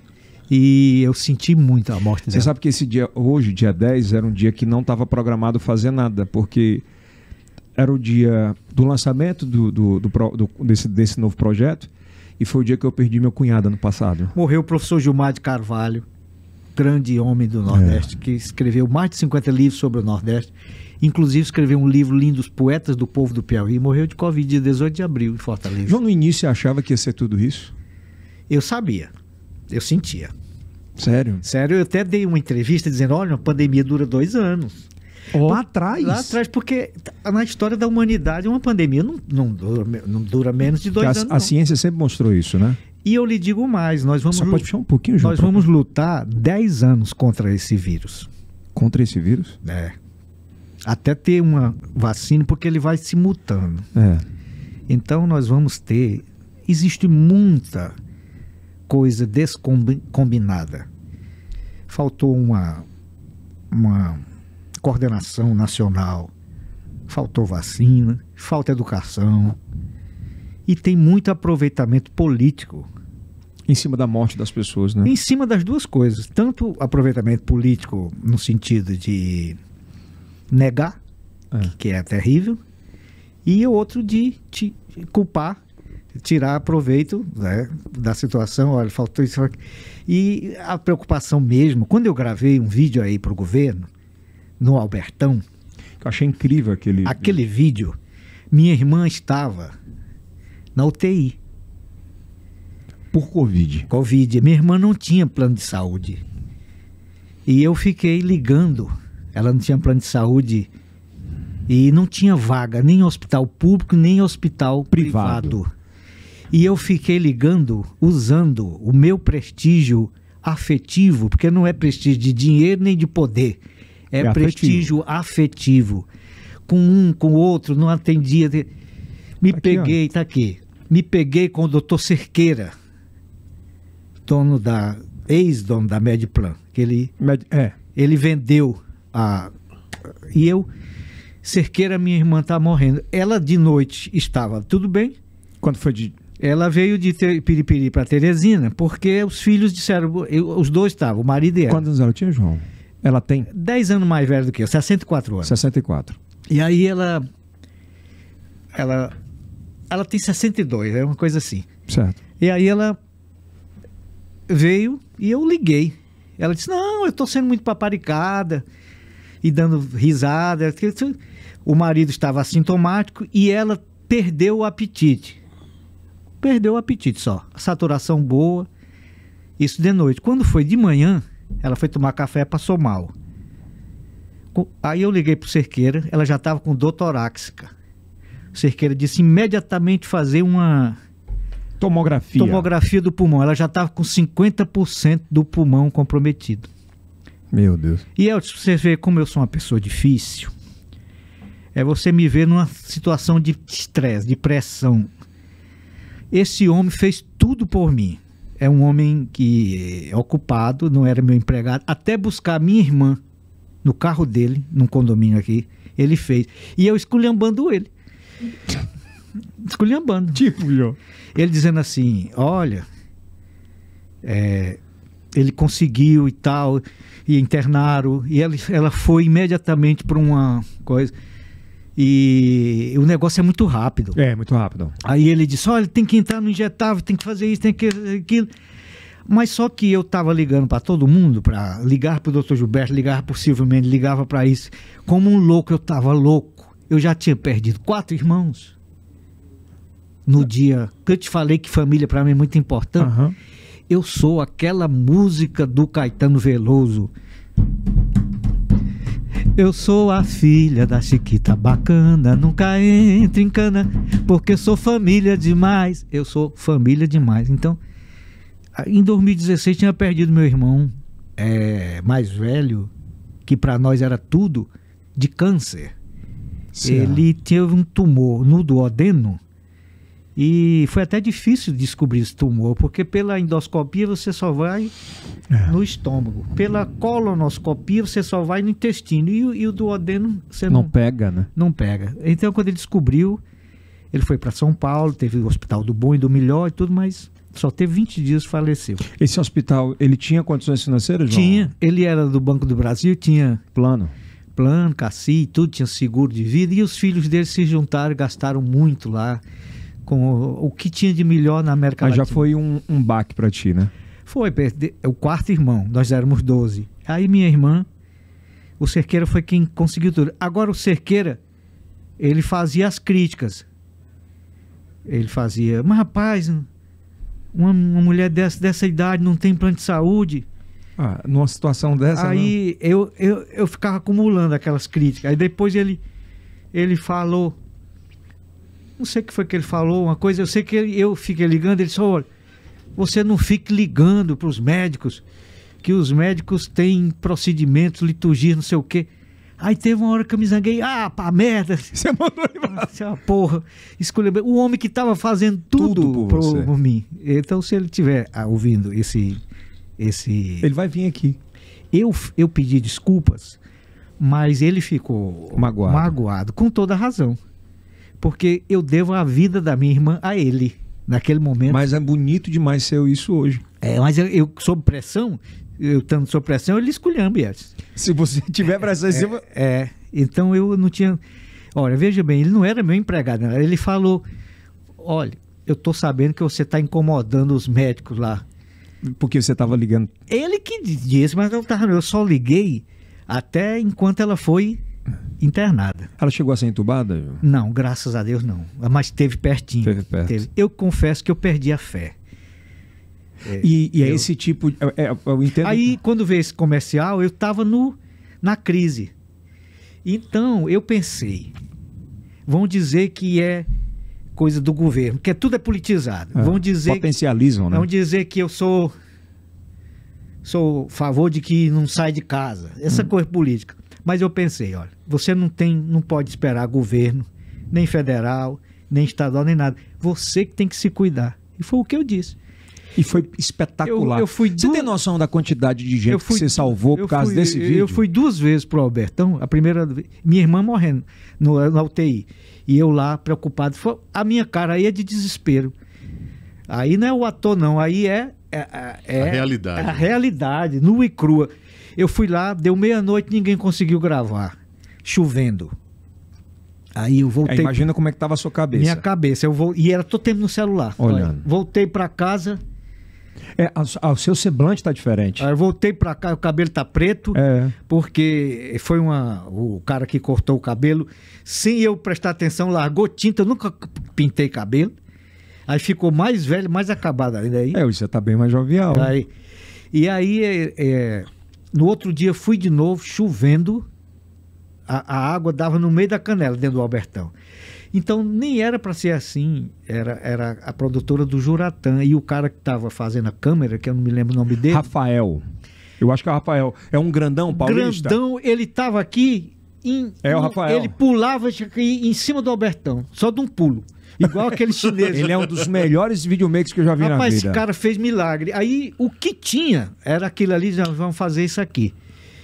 E eu senti muito a morte Você dela. sabe que esse dia, hoje, dia dez, era um dia que não estava programado fazer nada, porque era o dia do lançamento do, do, do, pro- do- desse, desse novo projeto, e foi o dia que eu perdi meu cunhado ano passado. Morreu o professor Gilmar de Carvalho, grande homem do Nordeste, que escreveu mais de cinquenta livros sobre o Nordeste. Inclusive escreveu um livro lindo, Os Poetas do Povo do Piauí. Morreu de Covid dia dezoito de abril em Fortaleza. João, no início, achava que ia ser tudo isso? Eu sabia, eu sentia. Sério? Sério, eu até dei uma entrevista dizendo, olha, a pandemia dura dois anos. Lá atrás? Lá atrás, porque na história da humanidade uma pandemia não, não, dura, não dura menos de dois Porque a, anos. a não. ciência sempre mostrou isso, né? E eu lhe digo mais, nós vamos, Só lu- pode puxar um pouquinho, João, nós pra- vamos lutar dez anos contra esse vírus. contra esse vírus? É. Até ter uma vacina, porque ele vai se mutando. É. Então nós vamos ter... Existe muita coisa descombinada. Faltou uma, uma coordenação nacional, faltou vacina, falta educação e tem muito aproveitamento político Em cima da morte das pessoas, né? em cima das duas coisas. Tanto aproveitamento político no sentido de negar, É. que é terrível, e o outro de te culpar, tirar proveito, né, da situação. Olha, faltou isso. E a preocupação mesmo, quando eu gravei um vídeo aí para o governo, no Albertão, Eu achei incrível aquele... aquele vídeo, minha irmã estava na U T I, Por Covid. Covid. Minha irmã não tinha plano de saúde. E eu fiquei ligando. Ela não tinha plano de saúde e não tinha vaga, nem em hospital público, nem em hospital Privado. privado. E eu fiquei ligando, usando o meu prestígio afetivo, porque não é prestígio de dinheiro nem de poder. É, É prestígio afetivo. Com um, com o outro, não atendia. Me Tá aqui, peguei, tá aqui. Me peguei com o doutor Cerqueira, dono da, ex-dono da Medplan, que ele, Med- É. ele vendeu a... E eu, Cerqueira, minha irmã tá morrendo. Ela de noite estava tudo bem. Quando foi de... Ela veio de Te- Piripiri para Teresina, porque os filhos disseram, eu- os dois estavam, o marido e ela. Quantos anos ela tinha, João? Ela tem dez anos mais velho do que eu, sessenta e quatro anos. sessenta e quatro. E aí ela... Ela... Ela tem sessenta e dois, é uma coisa assim. Certo. E aí ela veio e eu liguei. Ela disse, não, eu tô sendo muito paparicada e dando risada. O marido estava assintomático e ela perdeu o apetite. Perdeu o apetite só. A saturação boa. Isso de noite. Quando foi de manhã, ela foi tomar café, passou mal. Aí eu liguei pro Cerqueira, ela já estava com dor torácica. O Cerqueira disse imediatamente fazer uma tomografia. tomografia do pulmão. Ela já estava com cinquenta por cento do pulmão comprometido. Meu Deus. E eu, você vê como eu sou uma pessoa difícil, é você me ver numa situação de estresse, de pressão. Esse homem fez tudo por mim. É um homem que é ocupado, não era meu empregado, até buscar minha irmã no carro dele, num condomínio aqui, ele fez. E eu esculhambando ele. Esculhambando. Tipo, João. Ele dizendo assim, olha, é, ele conseguiu e tal, e internaram, e ela, ela foi imediatamente para uma coisa, e o negócio é muito rápido. É, muito rápido. Aí ele disse, olha, tem que entrar no injetável, tem que fazer isso, tem que aquilo. Mas só que eu estava ligando para todo mundo, para ligar para o doutor Gilberto, ligar para o Silvio Mendes, ligava para isso. Como um louco, eu estava louco. Eu já tinha perdido quatro irmãos. No dia que eu te falei que família para mim é muito importante. Uhum. Eu sou aquela música do Caetano Veloso. Eu sou a filha da Chiquita bacana, nunca entre em cana, porque sou família demais. Eu sou família demais. Então, em dois mil e dezesseis tinha perdido meu irmão é, mais velho, que para nós era tudo, de câncer. Certo. Ele teve um tumor no duodeno e foi até difícil descobrir esse tumor, porque pela endoscopia você só vai É. no estômago, pela colonoscopia você só vai no intestino, e, o- e o duodeno você não, Não pega, né? não pega. Então quando ele descobriu, ele foi para São Paulo, teve o Hospital do Bom e do Melhor e tudo, mas só teve vinte dias e faleceu. Esse hospital, ele tinha condições financeiras, João? Tinha, ele era do Banco do Brasil, tinha Plano. plano, cassi, tudo, tinha seguro de vida, e os filhos dele se juntaram e gastaram muito lá com o, o que tinha de melhor na América Aí Latina. já foi um, um baque pra ti, né? Foi, perde- o quarto irmão, nós éramos doze. Aí minha irmã, o Cerqueira foi quem conseguiu tudo. Agora o Cerqueira, ele fazia as críticas. Ele fazia, mas rapaz, uma, uma mulher dessa, dessa idade não tem plano de saúde. Ah, numa situação dessa, Aí eu, eu, eu ficava acumulando aquelas críticas. Aí depois ele, ele falou, não sei o que foi que ele falou, uma coisa, eu sei que ele- eu fiquei ligando, ele disse, olha, você não fique ligando para os médicos, que os médicos têm procedimentos, liturgia, não sei o quê. Aí teve uma hora que eu me zanguei, ah, pá, merda, não. Você mandou ele pra... essa é uma porra. Escolheu bem. O homem que estava fazendo tudo, Tudo por pro- você. por mim. Então, se ele estiver ouvindo esse... esse Ele vai vir aqui. eu, eu pedi desculpas, mas ele ficou Magoado. magoado, com toda razão. Porque eu devo a vida da minha irmã a ele, naquele momento. Mas é bonito demais ser isso hoje. É, mas eu, eu sob pressão, eu estando sob pressão, ele esculhamba, Edson. Se você tiver pressão em cima... É, então eu não tinha... Olha, veja bem, ele não era meu empregado, né? Ele falou, olha, eu tô sabendo que você está incomodando os médicos lá. Porque você tava ligando. Ele que disse, mas eu, tava, eu só liguei até enquanto ela foi internada. Ela chegou a ser entubada? João? Não, graças a Deus não. Mas teve pertinho. Teve perto. Eu confesso que eu perdi a fé. E, e é eu- esse tipo... É, é, eu entendo... Aí, quando veio esse comercial, eu estava no, na crise. Então, eu pensei, vão dizer que é coisa do governo, que é, tudo é politizado. É, Vão dizer potencializam, né? Vão dizer que eu sou sou a favor de que não sai de casa, essa Hum. coisa política. Mas eu pensei, olha, você não tem, não pode esperar governo, nem federal, nem estadual, nem nada. Você que tem que se cuidar. E foi o que eu disse. E foi espetacular. Eu- eu fui Você du- tem noção da quantidade de gente Eu fui- que você salvou por eu causa fui- desse vídeo? Eu fui duas vezes pro Albertão, a primeira vez, minha irmã morrendo no, na U T I, e eu lá preocupado. Foi- a minha cara aí é de desespero. Aí não é o ator não, aí é, é, é A realidade. a realidade, nua e crua. Eu fui lá, deu meia-noite, ninguém conseguiu gravar, chovendo. Aí eu É, voltei. imagina como é que tava a sua cabeça. Minha cabeça, eu vou, e era todo tempo no celular. Olhando. Olha, voltei para casa, É, a- a- o seu semblante tá diferente. aí eu voltei para cá, o cabelo tá preto. É. Porque foi uma, o cara que cortou o cabelo, sem eu prestar atenção, largou tinta, eu nunca pintei cabelo. Aí ficou mais velho, mais acabado ainda aí. É, hoje você tá bem mais jovial. Aí- e aí, é, é, no outro dia, fui de novo, chovendo, A, a água dava no meio da canela, dentro do Albertão. Então, nem era para ser assim. Era, era a produtora do Juratã. E o cara que estava fazendo a câmera, que eu não me lembro o nome dele. Rafael. Eu acho que é o Rafael. É um grandão paulista? Grandão, ele estava aqui. Em, é o Rafael. Ele pulava em cima do Albertão, só de um pulo. Igual aquele chinês. Ele é um dos melhores videomakers que eu já vi Rapaz, na vida. Esse cara fez milagre. Aí, o que tinha era aquilo ali, já vamos fazer isso aqui.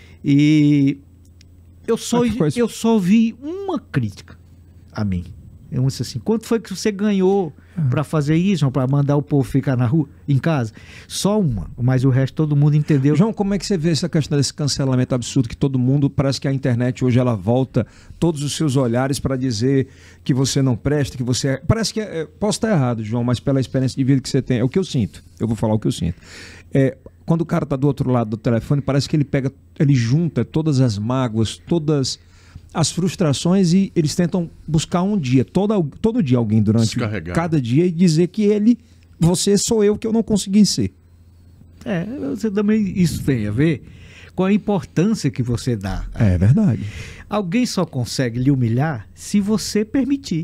E eu só, eu só vi uma crítica a mim. Eu disse assim, quanto foi que você ganhou para fazer isso, para mandar o povo ficar na rua, em casa? Só uma, mas o resto todo mundo entendeu. João, como é que você vê essa questão desse cancelamento absurdo que todo mundo, parece que a internet hoje ela volta todos os seus olhares para dizer que você não presta, que você é... Parece que, é... posso estar errado, João, mas pela experiência de vida que você tem, é o que eu sinto, eu vou falar o que eu sinto. É... Quando o cara tá do outro lado do telefone, parece que ele pega, ele junta todas as mágoas, todas as frustrações e eles tentam buscar um dia, todo, todo dia alguém durante cada dia e dizer que ele, você sou eu que eu não consegui ser. É, você também, isso tem a ver com a importância que você dá. É verdade. Alguém só consegue lhe humilhar se você permitir.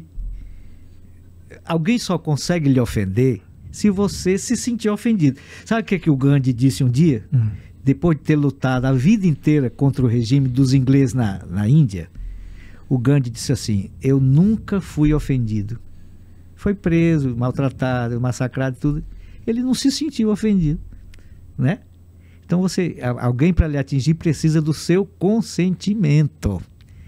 Alguém só consegue lhe ofender se você se sentir ofendido. Sabe o que, é que o Gandhi disse um dia? Hum. Depois de ter lutado a vida inteira contra o regime dos ingleses na, na Índia, o Gandhi disse assim, eu nunca fui ofendido. Foi preso, maltratado, massacrado e tudo. Ele não se sentiu ofendido, né? Então você, alguém para lhe atingir precisa do seu consentimento.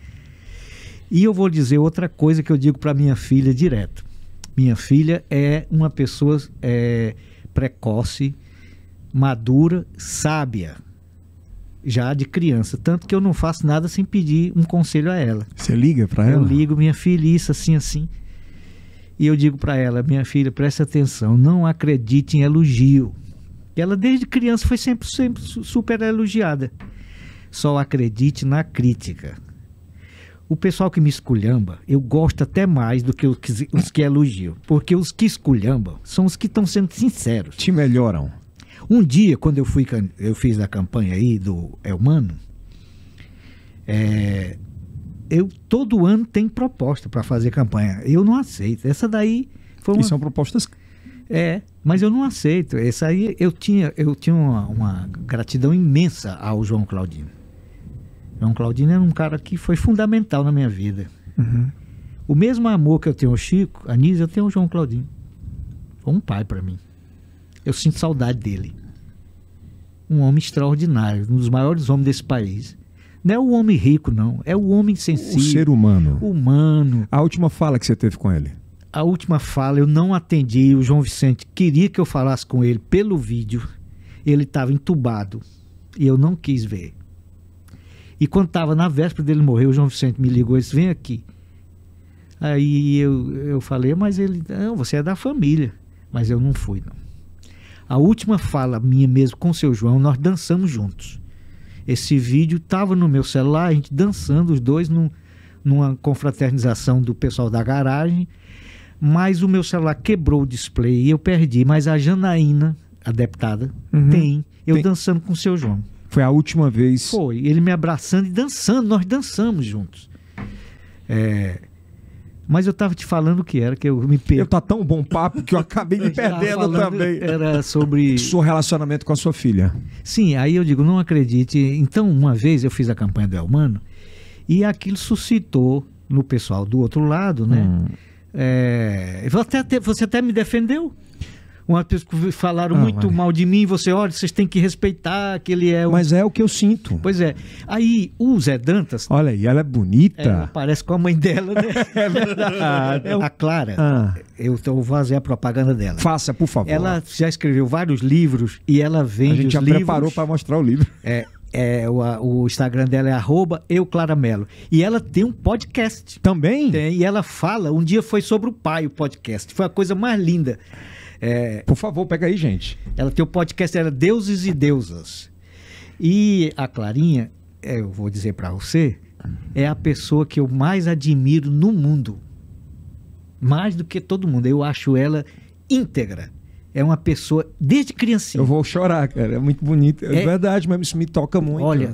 E eu vou dizer outra coisa que eu digo para minha filha direto. Minha filha é uma pessoa é, precoce, madura, sábia, já de criança. Tanto que eu não faço nada sem pedir um conselho a ela. Você liga para ela? Eu ligo, minha filha, isso, assim, assim. E eu digo para ela, minha filha, preste atenção, não acredite em elogio. Ela desde criança foi sempre, sempre super elogiada. Só acredite na crítica. O pessoal que me esculhamba, eu gosto até mais do que os que, os que elogiam. Porque os que esculhambam são os que estão sendo sinceros. Te melhoram. Um dia, quando eu, fui, eu fiz a campanha aí do Elmano, é, eu, todo ano tem proposta para fazer campanha. Eu não aceito. Essa daí foi uma... E são propostas... É, mas eu não aceito. Essa aí eu tinha, eu tinha uma, uma gratidão imensa ao João Claudino. João Claudino era um cara que foi fundamental na minha vida. Uhum. O mesmo amor que eu tenho ao Chico, a Anísia, eu tenho ao João Claudino. Foi um pai para mim. Eu sinto saudade dele. Um homem extraordinário, um dos maiores homens desse país. Não é o homem rico, não. É o homem sensível. O ser humano. Humano. A última fala que você teve com ele? A última fala eu não atendi. O João Vicente queria que eu falasse com ele pelo vídeo. Ele estava entubado. E eu não quis ver. E quando estava na véspera dele morrer, o João Vicente me ligou e disse, vem aqui. Aí eu, eu falei, mas ele, não, você é da família. Mas eu não fui, não. A última fala minha mesmo com o seu João, nós dançamos juntos. Esse vídeo estava no meu celular, a gente dançando os dois num, numa confraternização do pessoal da garagem, mas o meu celular quebrou o display e eu perdi. Mas a Janaína, a deputada, uhum. tem, eu tem. dançando com o seu João. Foi a última vez? Foi, ele me abraçando e dançando, nós dançamos juntos. É... Mas eu estava te falando o que era, que eu me perdi. Eu tá tão bom papo que eu acabei me perdendo também. Era sobre... Seu relacionamento com a sua filha. Sim, aí eu digo, não acredite. Então, uma vez eu fiz a campanha do Elmano e aquilo suscitou no pessoal do outro lado, né? Hum. É... Você, até, você até me defendeu. Uma pessoa falaram ah, muito vai. mal de mim, você, olha, vocês têm que respeitar que ele é... Um... Mas é o que eu sinto. Pois é. Aí, o Zé Dantas... Olha aí, ela é bonita. Ela parece com a mãe dela, né? É verdade. É a Clara. Ah. Eu vou fazer a propaganda dela. Faça, por favor. Ela já escreveu vários livros e ela vende os livros... A gente já livros, preparou para mostrar o livro. É, é, o, o Instagram dela é arroba euclaramelo. E ela tem um podcast. Também? Tem, e ela fala, um dia foi sobre o pai o podcast. Foi a coisa mais linda. É, por favor, pega aí, gente. Ela tem o podcast, era Deuses e Deusas. E a Clarinha, eu vou dizer para você, é a pessoa que eu mais admiro no mundo. Mais do que todo mundo. Eu acho ela íntegra. É uma pessoa, desde criancinha. Eu vou chorar, cara. É muito bonito. É, é verdade, mas isso me toca muito. Olha,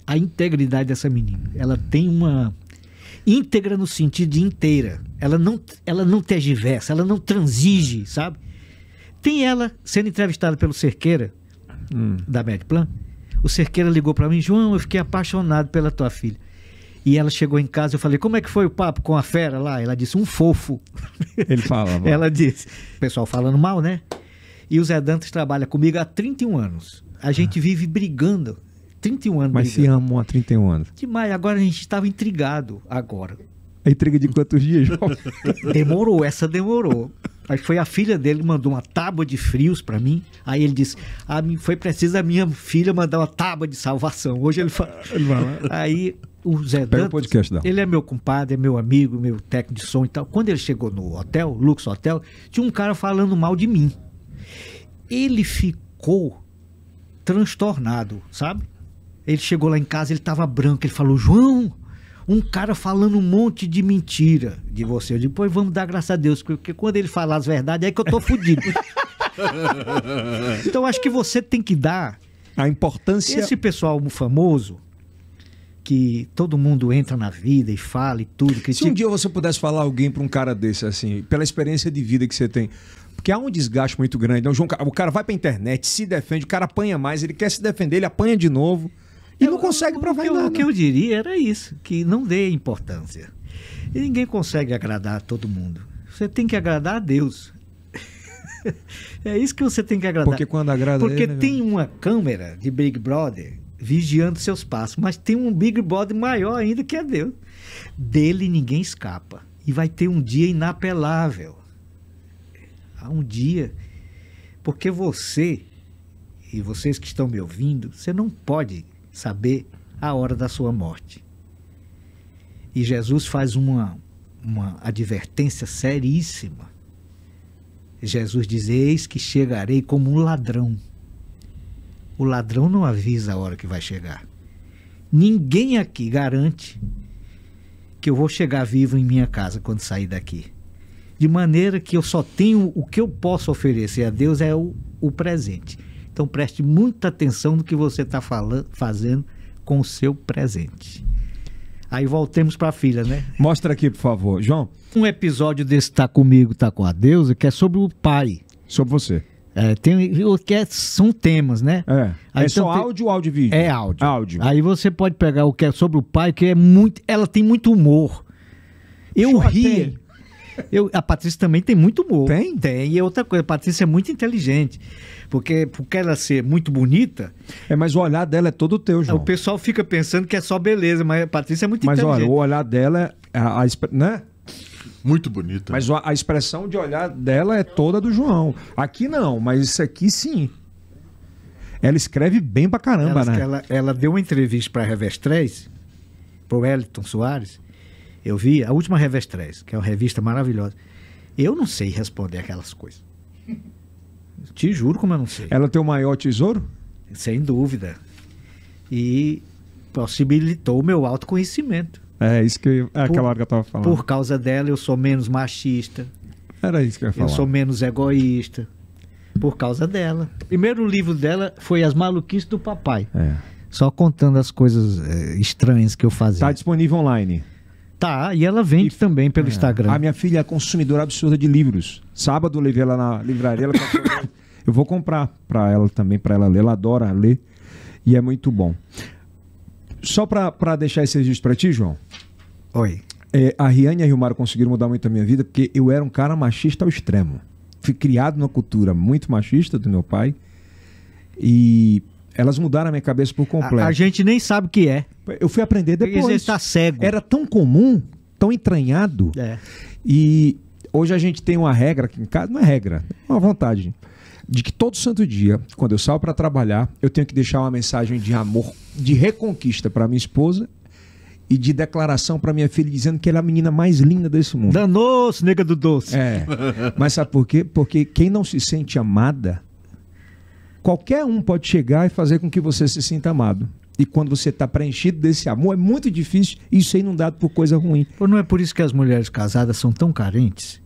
a integridade dessa menina. Ela tem uma íntegra no sentido de inteira. Ela não, ela não tergiversa, ela não transige, sabe? Tem ela sendo entrevistada pelo Cerqueira, hum. da Medplan. O Cerqueira ligou para mim: João, eu fiquei apaixonado pela tua filha. E ela chegou em casa, eu falei: como é que foi o papo com a fera lá? Ela disse: um fofo. Ele falava. Ela disse, o pessoal falando mal, né? E o Zé Dantas trabalha comigo há trinta e um anos. A gente vive brigando. trinta e um anos Mas brigando. se amam há trinta e um anos. Demais, agora a gente estava intrigado agora. A intriga de quantos dias, João? Demorou, essa demorou. Aí foi a filha dele que mandou uma tábua de frios pra mim. Aí ele disse: ah, foi preciso a minha filha mandar uma tábua de salvação. Hoje ele fala. Ele fala. Aí o Zé Pega Dantas, o podcast dela. ele é meu compadre, é meu amigo, meu técnico de som e tal. Quando ele chegou no hotel, Lux Hotel, tinha um cara falando mal de mim. Ele ficou transtornado, sabe? Ele chegou lá em casa, ele tava branco, ele falou: João, um cara falando um monte de mentira de você. Eu digo: pois vamos dar graças a Deus, porque quando ele falar as verdades é que eu tô fudido. Então acho que você tem que dar a importância. Esse pessoal famoso, que todo mundo entra na vida e fala e tudo. Critica. Se um dia você pudesse falar alguém para um cara desse, assim, pela experiência de vida que você tem, porque há um desgaste muito grande. O, João, o cara vai pra internet, se defende, o cara apanha mais, ele quer se defender, ele apanha de novo e eu, não consegue provar nada. O que eu diria era isso, que não dê importância. E ninguém consegue agradar a todo mundo. Você tem que agradar a Deus. É isso que você tem que agradar. Porque quando agrada Porque ele, né, tem uma câmera de Big Brother vigiando seus passos, mas tem um Big Brother maior ainda, que é Deus. Dele ninguém escapa. E vai ter um dia inapelável. Há um dia, porque você e vocês que estão me ouvindo, você não pode saber a hora da sua morte. E Jesus faz uma, uma advertência seríssima. Jesus diz: eis que chegarei como um ladrão. O ladrão não avisa a hora que vai chegar. Ninguém aqui garante que eu vou chegar vivo em minha casa quando sair daqui. De maneira que eu só tenho, o que eu posso oferecer a Deus é o, o presente. Então preste muita atenção no que você está fazendo com o seu presente. Aí voltemos para a filha, né? Mostra aqui, por favor. João. Um episódio desse Tá Comigo, Tá Com a Deusa, que é sobre o pai. Sobre você. É, tem, o que é, são temas, né? É, Aí, é só então, tem, áudio ou áudio e vídeo? É áudio. Áudio. Aí você pode pegar o que é sobre o pai, que é muito... Ela tem muito humor. Eu Só ria. tem. Eu, a Patrícia também tem muito humor. Tem? Tem. E outra coisa, a Patrícia é muito inteligente. Porque, porque ela ser muito bonita... É, mas o olhar dela é todo teu, João. O pessoal fica pensando que é só beleza, mas a Patrícia é muito Mas inteligente. olha, o olhar dela, a, a, né? Muito bonita. Mas a, a expressão de olhar dela é toda do João. Aqui não, mas isso aqui sim. Ela escreve bem pra caramba, ela, né? Ela, ela deu uma entrevista para a Revestrez, para o Wellington Soares. Eu vi a última Revestrez, que é uma revista maravilhosa. Eu não sei responder aquelas coisas. Te juro como eu não sei. Ela tem o maior tesouro? Sem dúvida. E possibilitou o meu autoconhecimento. É isso que eu, é aquela Por- hora que eu tava falando. Por causa dela, eu sou menos machista. Era isso que eu ia falar. Eu sou menos egoísta. Por causa dela. O primeiro livro dela foi As Maluquices do Papai. É. Só contando as coisas é, estranhas que eu fazia. Tá disponível online. Tá, e ela vende E- também pelo É. Instagram. A minha filha é consumidora absurda de livros. Sábado eu levei ela na livraria. Ela falou, eu vou comprar pra ela também, pra ela ler. Ela adora ler e é muito bom. Só pra, pra deixar esse registro pra ti, João. Oi. É, a Riane e a Rilmara conseguiram mudar muito a minha vida porque eu era um cara machista ao extremo. Fui criado numa cultura muito machista do meu pai e elas mudaram a minha cabeça por completo. A, a gente nem sabe o que é. Eu fui aprender Porque depois. você está cego. Era tão comum, tão entranhado. É. E hoje a gente tem uma regra aqui em casa, não é regra, é uma vontade, de que todo santo dia, quando eu saio para trabalhar, eu tenho que deixar uma mensagem de amor, de reconquista para minha esposa e de declaração para minha filha, dizendo que ela é a menina mais linda desse mundo. Danou-se, nega do doce. É, mas sabe por quê? Porque quem não se sente amada, qualquer um pode chegar e fazer com que você se sinta amado. E quando você está preenchido desse amor, é muito difícil isso ser inundado por coisa ruim. Pô, não é por isso que as mulheres casadas são tão carentes?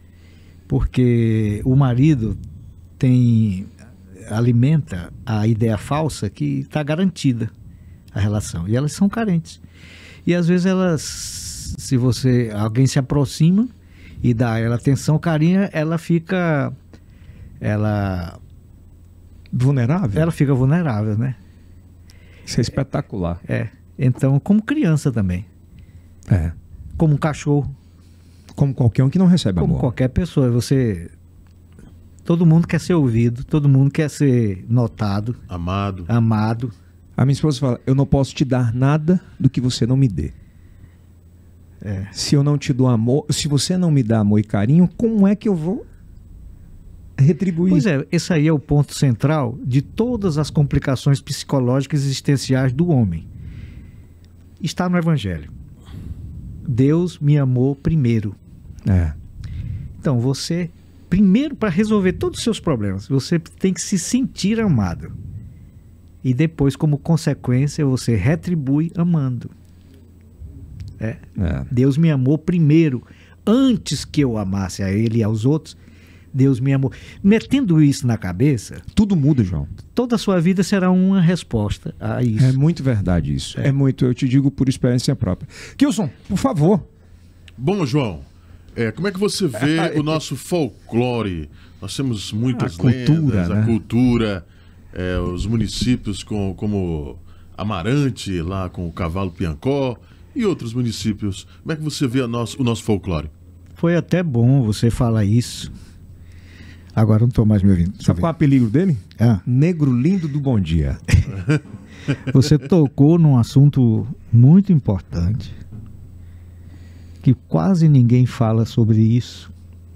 Porque o marido tem alimenta a ideia falsa que está garantida. a relação. E elas são carentes. E às vezes elas, se você, alguém se aproxima e dá a ela atenção, carinho, ela fica, ela, Vulnerável? ela fica vulnerável, né? Isso é espetacular. É. Então, como criança também, É. como um cachorro, Como qualquer um que não recebe como amor. qualquer pessoa, você, todo mundo quer ser ouvido, todo mundo quer ser notado, Amado. amado. A minha esposa fala, eu não posso te dar nada do que você não me dê. É. Se eu não te dou amor, se você não me dá amor e carinho, como é que eu vou retribuir? Pois é, esse aí é o ponto central de todas as complicações psicológicas e existenciais do homem. Está no Evangelho. Deus me amou primeiro. É. Então, você, primeiro, para resolver todos os seus problemas, você tem que se sentir amado. E depois, como consequência, você retribui amando. É. É. Deus me amou primeiro, antes que eu amasse a Ele e aos outros. Deus me amou. Metendo isso na cabeça, Tudo muda, João. toda a sua vida será uma resposta a isso. É muito verdade isso. É. É. muito, eu te digo por experiência própria. Kilson, por favor. Bom, João, é, como é que você vê o nosso folclore? Nós temos muitas A cultura, lendas, né? a cultura, é, os municípios com, como Amarante, lá com o Cavalo Piancó, e outros municípios. Como é que você vê a nosso, o nosso folclore? Foi até bom você falar isso. Agora não estou mais me ouvindo. Deixa eu Sabe ver. qual é o apelido dele? Ah, Negro Lindo do Bom Dia. você tocou num assunto muito importante, que quase ninguém fala sobre isso.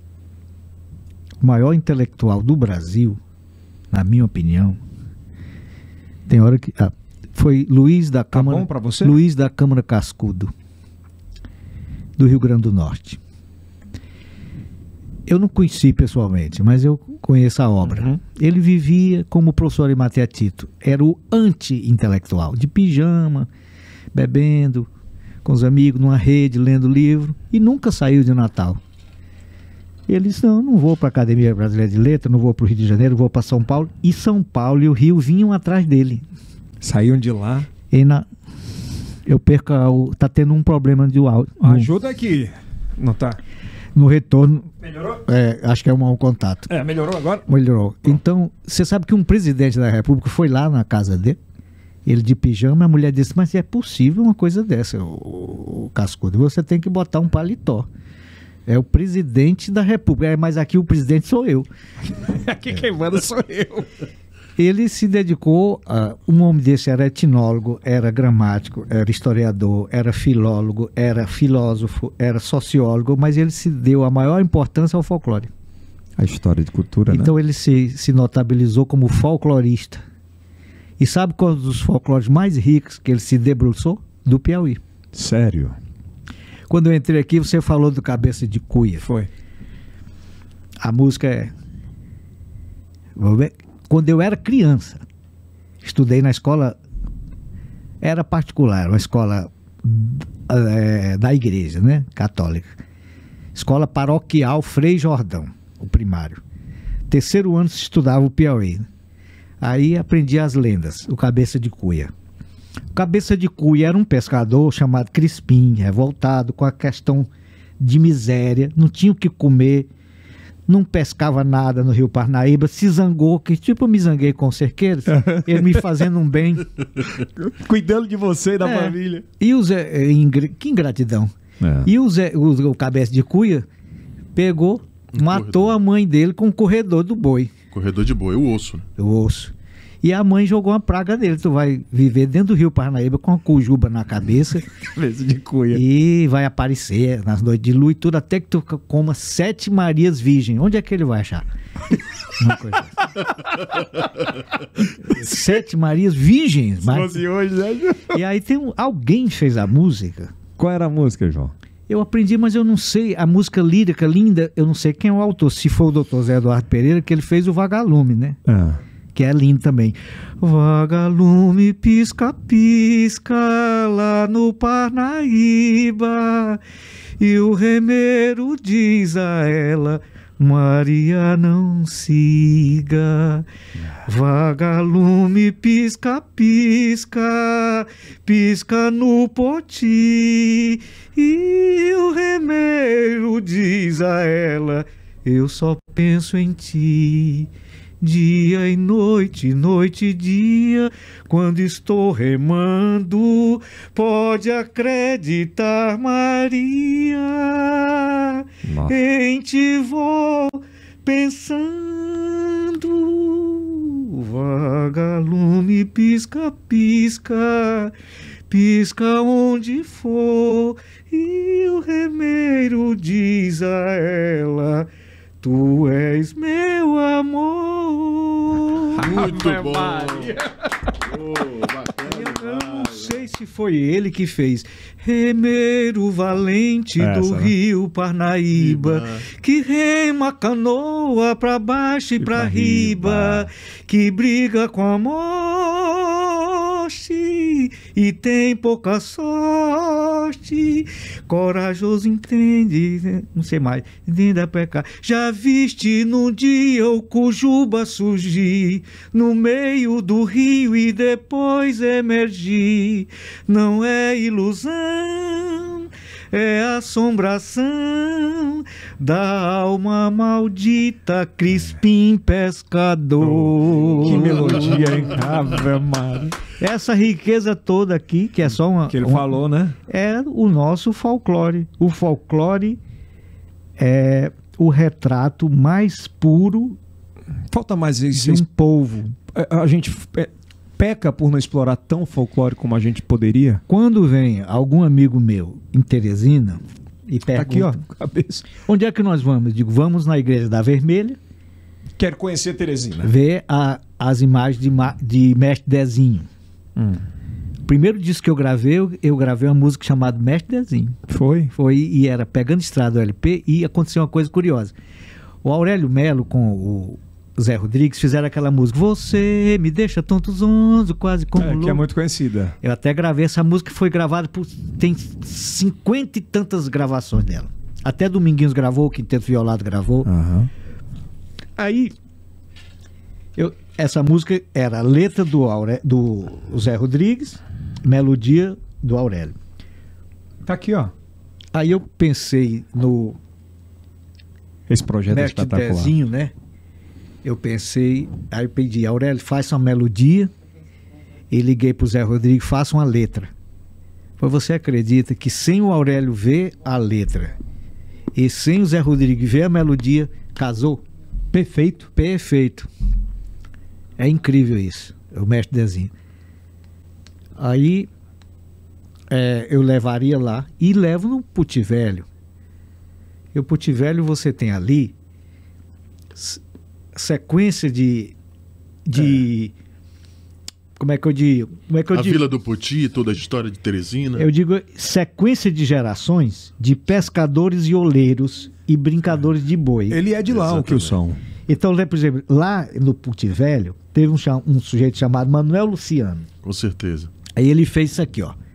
O maior intelectual do Brasil, na minha opinião, tem hora que... Ah, foi Luiz da Tá Câmara... bom pra você? Luiz da Câmara Cascudo, do Rio Grande do Norte. Eu não conheci pessoalmente, mas eu conheço a obra. Uhum. Ele vivia como o professor Arimatea Tito. Era o anti-intelectual, de pijama, bebendo, com os amigos, numa rede, lendo livro, e nunca saiu de Natal. Ele disse, não, eu não vou para a Academia Brasileira de Letras, não vou para o Rio de Janeiro, vou para São Paulo. E São Paulo e o Rio vinham atrás dele. Saíam de lá. E na... eu perco, a... o- tá tendo um problema de áudio. No- Ajuda aqui. Não tá? No retorno, Melhorou? é, acho que é um mau contato. É, melhorou agora? Melhorou. Então, você sabe que um presidente da República foi lá na casa dele, ele de pijama, a mulher disse, mas é possível uma coisa dessa, o, o Cascudo, você tem que botar um paletó. É o presidente da República, é, mas aqui o presidente sou eu. Aqui quem manda sou eu. Ele se dedicou a... Um homem desse era etnólogo, era gramático, era historiador, era filólogo, era filósofo, era sociólogo, mas ele se deu a maior importância ao folclore. A história de cultura, Então ele se, se notabilizou como folclorista. E sabe qual dos folclores mais ricos que ele se debruçou? Do Piauí. Sério? Quando eu entrei aqui, você falou do Cabeça de Cuia. Foi. A música é... Vou ver. Quando eu era criança, estudei na escola, era particular, uma escola é, da igreja, né, católica. Escola paroquial Frei Jordão, o primário. Terceiro ano se estudava o Piauí. Aí aprendi as lendas, o Cabeça de Cuia. O Cabeça de Cuia era um pescador chamado Crispim, revoltado com a questão de miséria, não tinha o que comer, não pescava nada no Rio Parnaíba, se zangou, que tipo eu me zanguei com o Cerqueiros, ele me fazendo um bem. Cuidando de você e da É. família. E o Zé, ingr- que ingratidão. É. E o, Zé, o, o Cabeça de Cuia pegou, Um matou corredor. a mãe dele com o corredor do boi, Corredor de boi, o osso. Né? o osso. E a mãe jogou uma praga dele, tu vai viver dentro do Rio Parnaíba com a cujuba na cabeça Cabeça de cuia. e vai aparecer nas noites de lua e tudo, até que tu coma sete Marias Virgem. Onde é que ele vai achar? Uma coisa assim. Sete Marias Virgens. Se mas- fosse hoje, né? E aí tem um, alguém fez a música. Qual era a música, João? Eu aprendi, mas eu não sei. A música lírica linda, eu não sei quem é o autor. Se for o doutor Zé Eduardo Pereira, que ele fez o Vagalume, né? Ah. Que é lindo também. Vagalume pisca, pisca lá no Parnaíba, e o remeiro diz a ela, Maria, não siga, vagalume, pisca, pisca, pisca no poti, e o remeiro diz a ela, eu só penso em ti. Dia e noite, noite e dia, quando estou remando, pode acreditar, Maria, nossa, em ti vou pensando, vagalume, pisca, pisca, pisca onde for, e o remeiro diz a ela, tu és meu amor. Muito Ave bom. Maria. Oh, bacana Eu não demais. sei se foi ele que fez. Remeiro valente Essa, do né? rio Parnaíba, Riba. que rema a canoa pra baixo e, pra, pra riba, riba. que briga com a morte e tem pouca sorte, corajoso entende, né? Não sei mais, entende a pecar. Já viste num dia o Cujuba surgir no meio do rio e depois emergir, não é ilusão, é assombração da alma maldita Crispim Pescador. Que melodia, hein? Ave Maria. Essa riqueza toda aqui, que é só uma... Que ele uma- falou, né? é o nosso folclore. O folclore é o retrato mais puro Falta mais de isso. um povo. A a gente é, peca por não explorar tão folclore como a gente poderia. Quando vem algum amigo meu em Teresina e Tá pergunta, aqui, ó, cabeça. onde é que nós vamos? Eu digo, vamos na Igreja da Vermelha Quero conhecer Teresina. ver a- as imagens de, ma- de Mestre Dezinho. Hum. O primeiro disco que eu gravei, eu, eu gravei uma música chamada Mestre Dezinho. Foi? Foi, e era pegando estrada do L P, e aconteceu uma coisa curiosa. O Aurélio Melo com o Zé Rodrigues fizeram aquela música, Você me deixa tonto zonzo, quase como É, que é louco. muito conhecida. Eu até gravei essa música, foi gravada por... tem cinquenta e tantas gravações dela. Até Dominguinhos gravou, o Quinteto Violado gravou. Aham. Aí, eu, essa música era a letra do, Aure, do Zé Rodrigues, melodia do Aurélio. Tá aqui, ó. Aí eu pensei no Esse projeto é Mestre espetacular. Dezinho, né? Eu pensei, aí eu pedi, Aurélio, faça uma melodia, e liguei pro Zé Rodrigues, faça uma letra. Pois você acredita que sem o Aurélio ver a letra e sem o Zé Rodrigues ver a melodia, casou? Perfeito. Perfeito. É incrível isso, o Mestre Dezinho. Aí é, eu levaria lá e levo no Puti Velho. E o Puti Velho você tem ali s- sequência de, de como é que eu digo? Como é que eu A digo? Vila do Poti, toda a história de Teresina. Eu digo sequência de gerações de pescadores e oleiros e brincadores de boi. Ele é de lá, o Exatamente. Kilson. Então, por exemplo, lá no Puti Velho, teve um, cha- um sujeito chamado Manuel Luciano. Com certeza. Aí ele fez isso aqui, ó.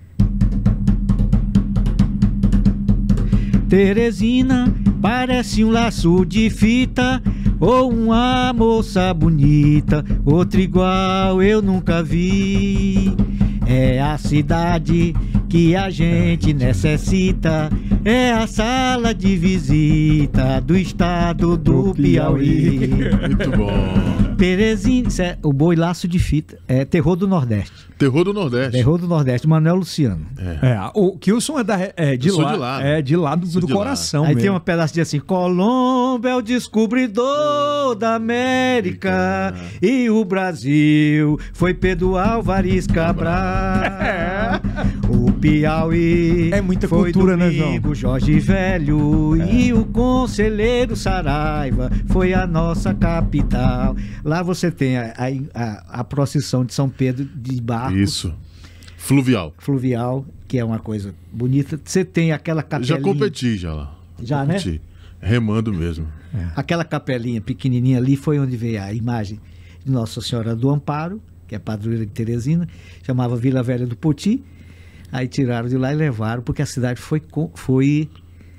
Teresina parece um laço de fita ou uma moça bonita, outra igual eu nunca vi. É a cidade que a gente necessita, é a sala de visita do estado do, Do Piauí. Piauí. Muito bom. Teresina, isso é o boi laço de fita, é terror do Nordeste. Terror do Nordeste. Terror do Nordeste, Manuel Luciano. É. É, o Kilson é, da, é de, Eu sou lá, de lá. É de lá do, Sou do de lá. coração Aí mesmo. tem uma pedacinha assim: Colombo é o descobridor da América e o Brasil foi Pedro Álvares Cabral. O Piauí É muita foi cultura, né, Domingo João? Jorge Velho e o conselheiro Saraiva foi a nossa capital. Lá você tem a, a, a, a procissão de São Pedro de barcos. Isso. Fluvial. Fluvial, que é uma coisa bonita. Você tem aquela capelinha. Já competi já lá. Já, né? Competi. Remando mesmo. Aquela capelinha pequenininha ali foi onde veio a imagem de Nossa Senhora do Amparo, que é padroeira de Teresina, chamava Vila Velha do Poti. Aí tiraram de lá e levaram, porque a cidade foi, co- foi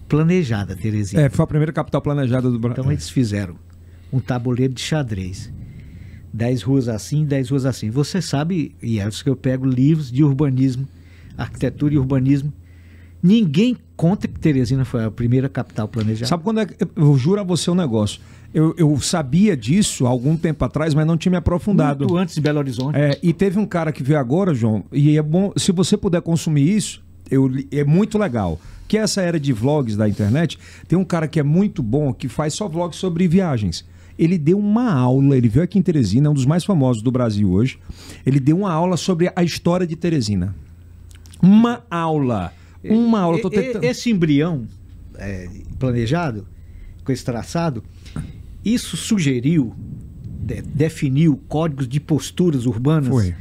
planejada, Teresina. É, foi a primeira capital planejada do Brasil. Então eles fizeram um tabuleiro de xadrez. Dez ruas assim, dez ruas assim. Você sabe, e é isso que eu pego livros de urbanismo, arquitetura e urbanismo. Ninguém conta que Teresina foi a primeira capital planejada. Sabe quando é que... Eu juro a você um negócio. Eu, eu sabia disso há algum tempo atrás, mas não tinha me aprofundado. Muito antes de Belo Horizonte. É, e teve um cara que veio agora, João, e é bom, se você puder consumir isso, eu, é muito legal. Que essa era de vlogs da internet, tem um cara que é muito bom, que faz só vlogs sobre viagens. Ele deu uma aula, ele veio aqui em Teresina, é um dos mais famosos do Brasil hoje. Ele deu uma aula sobre a história de Teresina. Uma aula. Uma aula. Tô tentando... Esse embrião é, planejado, com esse traçado, isso sugeriu, de, definiu códigos de posturas urbanas Foi.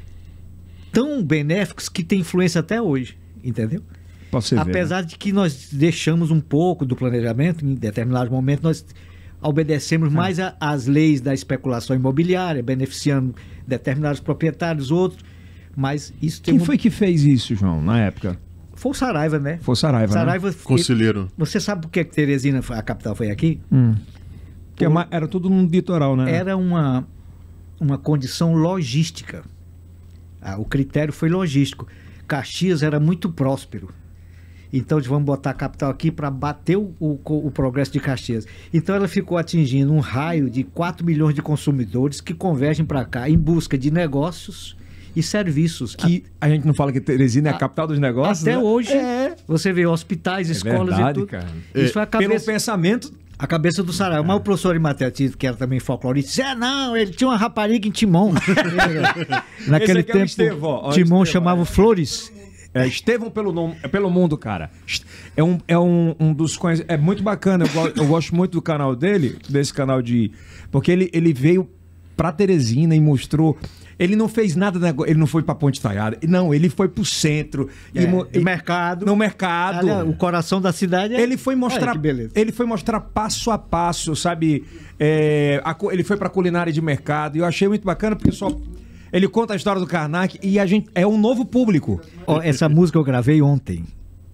tão benéficos que tem influência até hoje, entendeu? Você Apesar ver, né? de que nós deixamos um pouco do planejamento, em determinados momentos nós obedecemos É. mais às leis da especulação imobiliária, beneficiando determinados proprietários, outros, mas isso tem Quem um... foi que fez isso, João, na época? Foi o Saraiva, né? Foi o Saraiva, né? Saraiva Conselheiro. Você sabe por que que Teresina, a capital, foi aqui? Hum. Porque Por... era tudo no litoral, né? Era uma, uma condição logística. Ah, o critério foi logístico. Caxias era muito próspero. Então, vamos botar a capital aqui para bater o, o, o progresso de Caxias. Então, ela ficou atingindo um raio de quatro milhões de consumidores que convergem para cá em busca de negócios e serviços. Que a, a gente não fala que Teresina é a, a capital dos negócios, até né? hoje, é. Você vê hospitais, É escolas verdade, e tudo. cara. Isso foi a cabeça... Pelo pensamento... A cabeça do Saraiva. Mas o professor Arimatea Tito, que era também folclorista, disse, é, não, ele tinha uma rapariga em Timon. Naquele Esse aqui é o tempo, Estevão, ó, Timon Estevão, chamava é. Flores. É, Estevão pelo, nome, é pelo mundo, cara. É um, é um, um dos conhecidos. É muito bacana. Eu, go- eu gosto muito do canal dele, desse canal de. Porque ele, ele veio pra Teresina e mostrou. Ele não fez nada, nego- ele não foi pra Ponte Taiada. Não, ele foi pro centro. É, e, mo- e mercado. No mercado. Aliás, o coração da cidade é... Ele foi mostrar, Olha que beleza. ele foi mostrar passo a passo, sabe? É, a cu- ele foi pra culinária de mercado. E eu achei muito bacana porque só. Ele conta a história do Karnak e a gente é um novo público. Ó, essa música eu gravei ontem.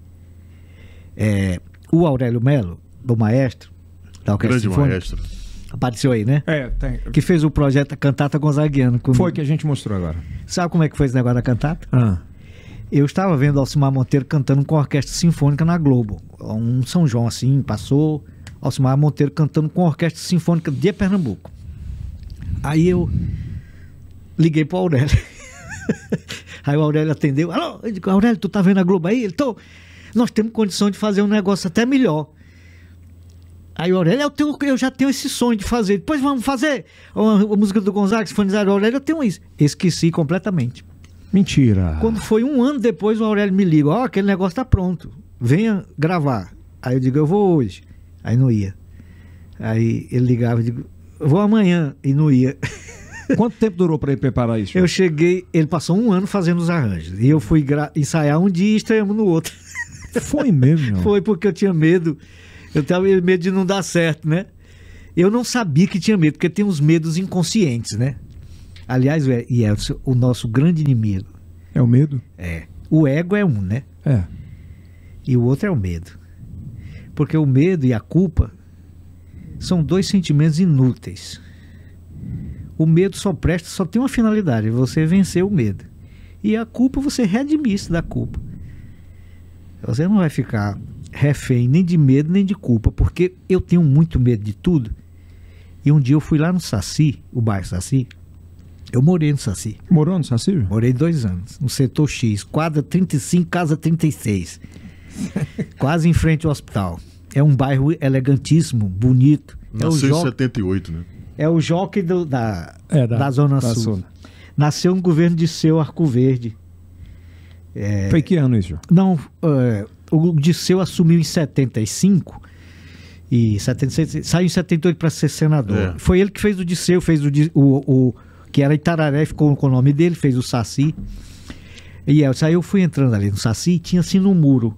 É, o Aurélio Melo, do maestro, da Orquestra Grande Sinfônica, maestro. apareceu aí, né? É, tem. Que fez o projeto Cantata Gonzaguiana comigo. Foi que a gente mostrou agora. Sabe como é que foi esse negócio da cantata? Ah. Eu estava vendo Alcimar Monteiro cantando com a Orquestra Sinfônica na Globo. Um São João assim, passou Alcimar Monteiro cantando com a Orquestra Sinfônica de Pernambuco. Aí eu liguei pro Aurélio. Aí o Aurélio atendeu. Alô, eu digo, Aurélio, tu tá vendo a Globo aí? Ele, tô. Nós temos condição de fazer um negócio até melhor. Aí o Aurélio, eu, tenho, eu já tenho esse sonho de fazer. Depois vamos fazer a, a música do Gonzaga, Sinfonizar o Aurélio, eu tenho isso. Esqueci completamente. Mentira. Quando foi um ano depois, o Aurélio me liga, ó, aquele negócio tá pronto, venha gravar. Aí eu digo, eu vou hoje. Aí não ia. Aí ele ligava, eu digo, eu vou amanhã, e não ia. Quanto tempo durou pra ele preparar isso? Eu cheguei, ele passou um ano fazendo os arranjos, e eu fui gra- ensaiar um dia e estreamos no outro. Foi mesmo, não? Foi porque eu tinha medo, eu tava com medo de não dar certo, né? Eu não sabia que tinha medo, porque tem uns medos inconscientes, né? Aliás, o Yeltsin, o nosso grande inimigo, É o medo? é, o ego é um, né? É. E o outro é o medo. Porque o medo e a culpa são dois sentimentos inúteis. O medo só presta, só tem uma finalidade, você vencer o medo. E a culpa, você redimir-se da culpa. Você não vai ficar refém nem de medo nem de culpa, porque eu tenho muito medo de tudo. E um dia eu fui lá no Saci, o bairro Saci, eu morei no Saci. Morou no Saci? Morei dois anos, no setor X, quadra trinta e cinco, casa trinta e seis. Quase em frente ao hospital. É um bairro elegantíssimo, bonito. É o, Nasceu em jo... setenta e oito, né? é o jockey do, da, É, da, da- Zona da Sul. zona. Nasceu no governo de Seu Arco Verde. É, Foi que ano isso? Não, é, o Disseu assumiu em setenta e cinco e setenta e seis, saiu em setenta e oito para ser senador. É. Foi ele que fez o Disseu, fez o, Di- o, o que era Itararé, ficou com o nome dele, fez o Saci. E eu, aí eu fui entrando ali no Saci e tinha assim no muro.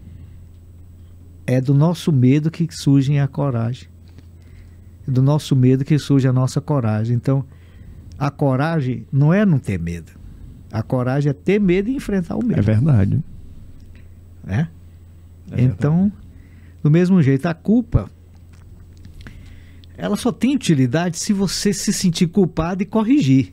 É do nosso medo que surge a coragem. É do nosso medo que surge a nossa coragem. Então, a coragem não é não ter medo. A coragem é ter medo e enfrentar o medo. É verdade. Né? É Então, Do mesmo jeito, a culpa, ela só tem utilidade se você se sentir culpado e corrigir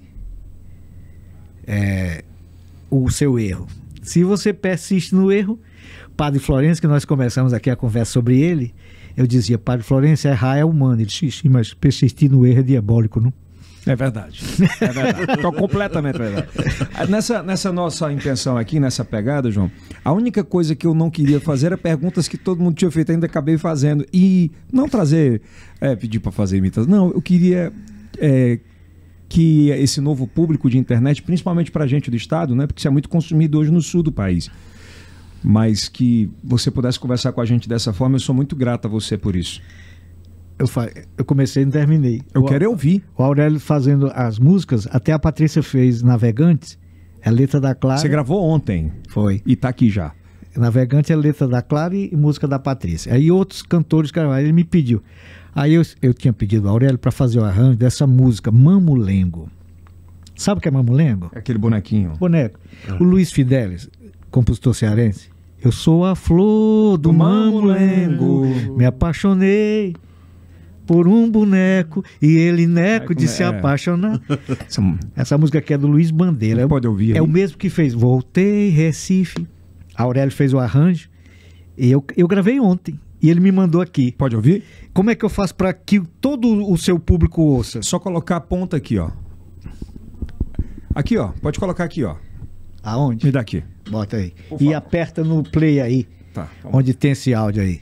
é, o seu erro. Se você persiste no erro, Padre Florencio, que nós começamos aqui a conversa sobre ele, eu dizia, Padre Florencio, errar é humano. Ele disse, mas persistir no erro é diabólico, não? É verdade. É verdade. Então, completamente verdade. Nessa, nessa nossa intenção aqui, nessa pegada, João, a única coisa que eu não queria fazer era perguntas que todo mundo tinha feito, ainda acabei fazendo. E não trazer, é, pedir para fazer imitação. Não, eu queria é, que esse novo público de internet, principalmente para a gente do Estado, né, porque isso é muito consumido hoje no sul do país, mas que você pudesse conversar com a gente dessa forma, eu sou muito grato a você por isso. Eu, fa... eu comecei e não terminei. Eu o, quero ouvir. O Aurélio fazendo as músicas, até a Patrícia fez Navegantes, é a letra da Clara. Você gravou ontem. Foi. E tá aqui já. Navegante é a letra da Clara e música da Patrícia. Aí outros cantores gravaram, ele me pediu. Aí eu, eu tinha pedido ao Aurélio para fazer o arranjo dessa música, Mamulengo. Sabe o que é Mamulengo? Aquele bonequinho. Boneco. Ah. O Luiz Fidelis, compositor cearense. Eu sou a flor do, do Mamulengo, Mamulengo, me apaixonei por um boneco e ele neco é, de é, se apaixonar. Essa, essa música aqui é do Luiz Bandeira. Pode ouvir aí. É o mesmo que fez Voltei, Recife. A Aurélio fez o arranjo e eu, eu gravei ontem e ele me mandou aqui. Pode ouvir? Como é que eu faço para que todo o seu público ouça? Só colocar a ponta aqui, ó. Aqui, ó. Pode colocar aqui, ó. Aonde? Me dá aqui. Bota aí. E aperta no play aí. Tá. Onde tem esse áudio aí.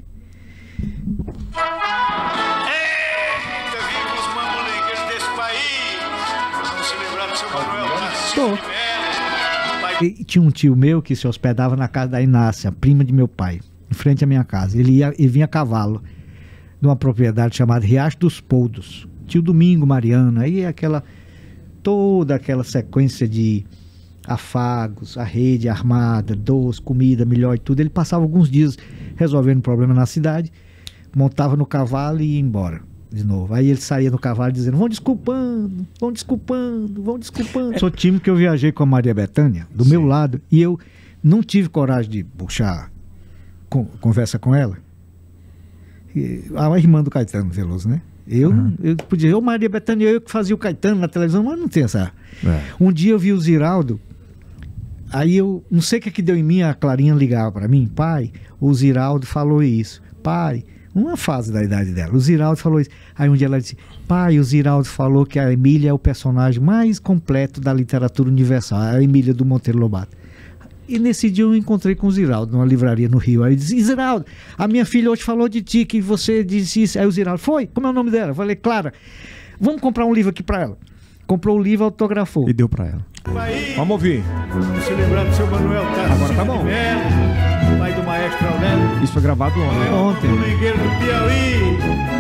E tinha um tio meu que se hospedava na casa da Inácia, prima de meu pai, em frente à minha casa. Ele ia e vinha a cavalo de uma propriedade chamada Riacho dos Poldos. Tio Domingo Mariano, aí aquela toda aquela sequência de afagos, a rede armada, doce, comida, melhor e tudo. Ele passava alguns dias resolvendo problema na cidade, montava no cavalo e ia embora de novo. Aí ele saía no cavalo dizendo, vão desculpando, vão desculpando, vão desculpando. É. Sou time que eu viajei com a Maria Bethânia, do Sim. meu lado, e eu não tive coragem de puxar com, conversa com ela. E, a irmã do Caetano Veloso, né? Eu, uhum. eu podia, eu Maria Bethânia, eu que fazia o Caetano na televisão, mas não tem essa. É. Um dia eu vi o Ziraldo, aí eu não sei o que, que deu em mim, a Clarinha ligava para mim, pai, o Ziraldo falou isso, pai, uma fase da idade dela, o Ziraldo falou isso. Aí um dia ela disse, pai, o Ziraldo falou que a Emília é o personagem mais completo da literatura universal, a Emília do Monteiro Lobato. E nesse dia eu encontrei com o Ziraldo numa livraria no Rio. Aí ele disse, Ziraldo, a minha filha hoje falou de ti, que você disse isso. Aí o Ziraldo, foi? Como é o nome dela? Eu falei, Clara, vamos comprar um livro aqui pra ela. Comprou o livro, autografou. E deu pra ela. Aí, vamos ouvir. Se lembrar do seu Manuel Tarcísio. Agora tá bom. Melo, pai do maestro Aurélio. Isso foi gravado ontem. Ontem. O Ligueiro do Piauí.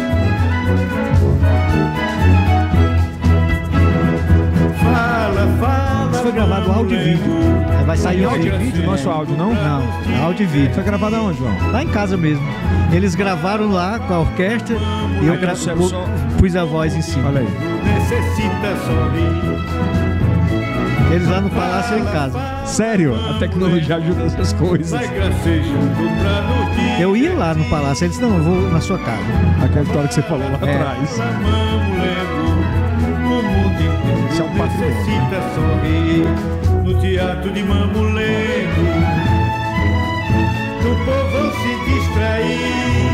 Fala, fala. Isso foi gravado áudio e vídeo. Vai sair áudio e vídeo? Nosso áudio, não? Não, áudio e vídeo. Foi gravado aonde, João? Lá em casa mesmo. Eles gravaram lá com a orquestra e eu gra... só... pus a voz em cima. Olha aí. Necessita sorrir. Eles lá no palácio e em casa. Sério? A tecnologia ajuda essas coisas. Eu ia lá no palácio, eles não, eu vou na sua casa. Aquela história que você falou lá é. atrás. Isso é um necessita sorrir no teatro de Mamulengo. No povo se distrair.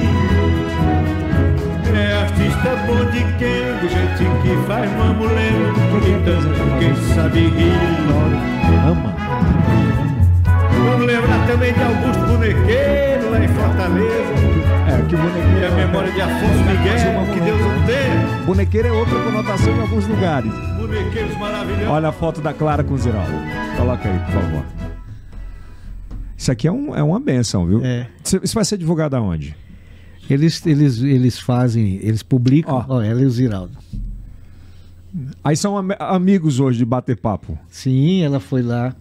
É artista bom de quem, gente que faz Mamulengo. Então quem sabe rir. Ama. Vamos lembrar também de Augusto Bonequeiro, lá em Fortaleza. É, que o Bonequeiro é a memória de Afonso Miguel, que Deus o tenha. Bonequeiro é outra conotação em alguns lugares. Bonequeiros maravilhosos. Olha a foto da Clara com o Ziraldo. Coloca aí, por favor. Isso aqui é, um, é uma benção, viu? É. Isso vai ser divulgado aonde? Eles, eles, eles fazem, eles publicam. Ó, oh, ela e o Ziraldo. Aí são am amigos hoje de bater papo. Sim, ela foi lá.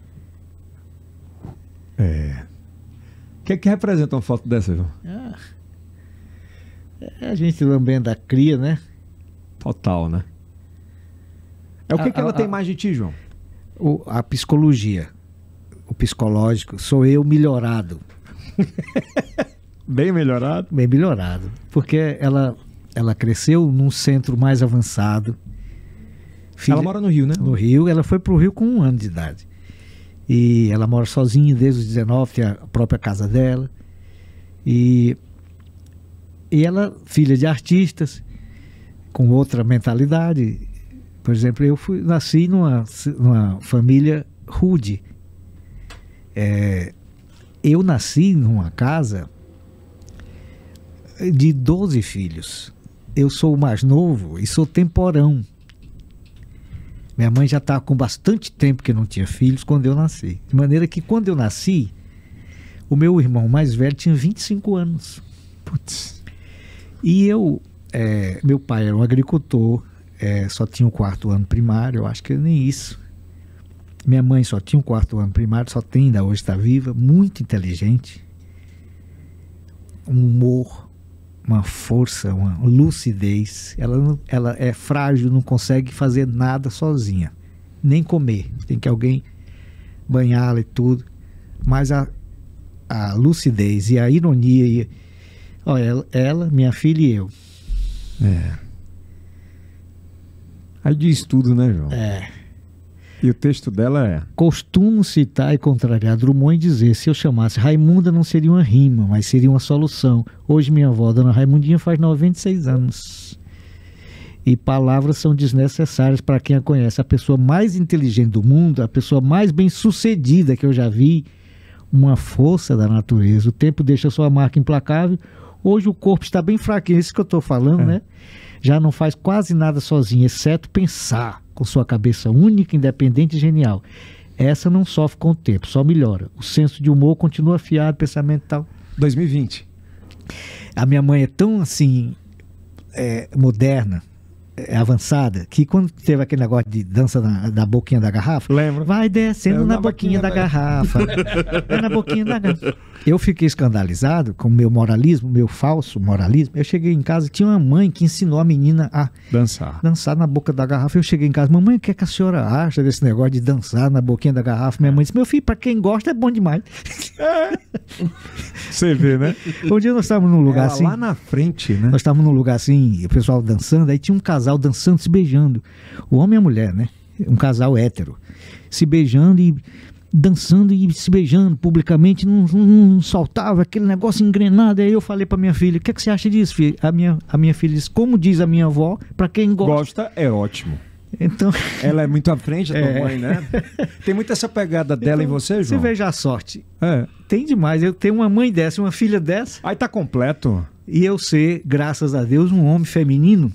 É. O que é que representa uma foto dessa, viu? Ah, é a gente lambendo a cria, né? Total, né? É o que, a, que ela a, tem mais de ti, João? O, a psicologia, o psicológico, sou eu melhorado. Bem melhorado. Bem melhorado. Porque ela, ela cresceu num centro mais avançado. Filha, ela mora no Rio, né? No Rio. Ela foi pro Rio com um ano de idade. E ela mora sozinha desde os dezenove, tem a própria casa dela. E, e ela, filha de artistas, com outra mentalidade. Por exemplo, eu fui, nasci numa, numa família rude. É, eu nasci numa casa de doze filhos. Eu sou o mais novo e sou temporão. Minha mãe já estava com bastante tempo que não tinha filhos quando eu nasci. De maneira que quando eu nasci, o meu irmão mais velho tinha vinte e cinco anos. Putz. E eu, é, meu pai era um agricultor, é, só tinha o quarto ano primário, eu acho que nem isso. Minha mãe só tinha o quarto ano primário, só tem, ainda hoje está viva, muito inteligente. Um humor, uma força, uma lucidez. Ela, não, ela é frágil, não consegue fazer nada sozinha, nem comer. Tem que alguém banhá-la e tudo. Mas a, a lucidez e a ironia, e, ó, ela, ela, minha filha e eu. É. Aí diz tudo, né, João? É. E o texto dela é: costumo citar e contrariar Drummond e dizer: se eu chamasse Raimunda não seria uma rima, mas seria uma solução. Hoje minha avó, Dona Raimundinha, faz noventa e seis anos. E palavras são desnecessárias para quem a conhece. A pessoa mais inteligente do mundo, a pessoa mais bem sucedida que eu já vi, uma força da natureza. O tempo deixa sua marca implacável. Hoje o corpo está bem fraquinho, isso que eu estou falando, é. né? Já não faz quase nada sozinho, exceto pensar, com sua cabeça única, independente e genial. Essa não sofre com o tempo, só melhora. O senso de humor continua afiado, pensamento tal. dois mil e vinte. A minha mãe é tão assim, é, moderna, é, avançada, que quando teve aquele negócio de dança na, na boquinha da garrafa, lembro. Vai descendo é, na, na boquinha, boquinha da, da garrafa. É na boquinha da garrafa. Eu fiquei escandalizado com o meu moralismo, meu falso moralismo. Eu cheguei em casa e tinha uma mãe que ensinou a menina a dançar. Dançar na boca da garrafa. Eu cheguei em casa, mamãe, o que é que a senhora acha desse negócio de dançar na boquinha da garrafa? Minha mãe disse, meu filho, pra quem gosta é bom demais. É. Você vê, né? Um dia nós estávamos num lugar Ela assim. lá na frente, né? Nós estávamos num lugar assim, o pessoal dançando, aí tinha um casal dançando, se beijando. O homem e a mulher, né? Um casal hétero. Se beijando e dançando e se beijando publicamente, não, não, não soltava aquele negócio engrenado. Aí eu falei pra minha filha, o que, é que você acha disso, filha? A minha, a minha filha disse, como diz a minha avó, pra quem gosta. Gosta é ótimo. Então, ela é muito à frente da tua é. mãe, né? Tem muito essa pegada dela então, em você, João? Você veja a sorte. É. Tem demais. Eu tenho uma mãe dessa, uma filha dessa. Aí tá completo. E eu ser, graças a Deus, um homem feminino,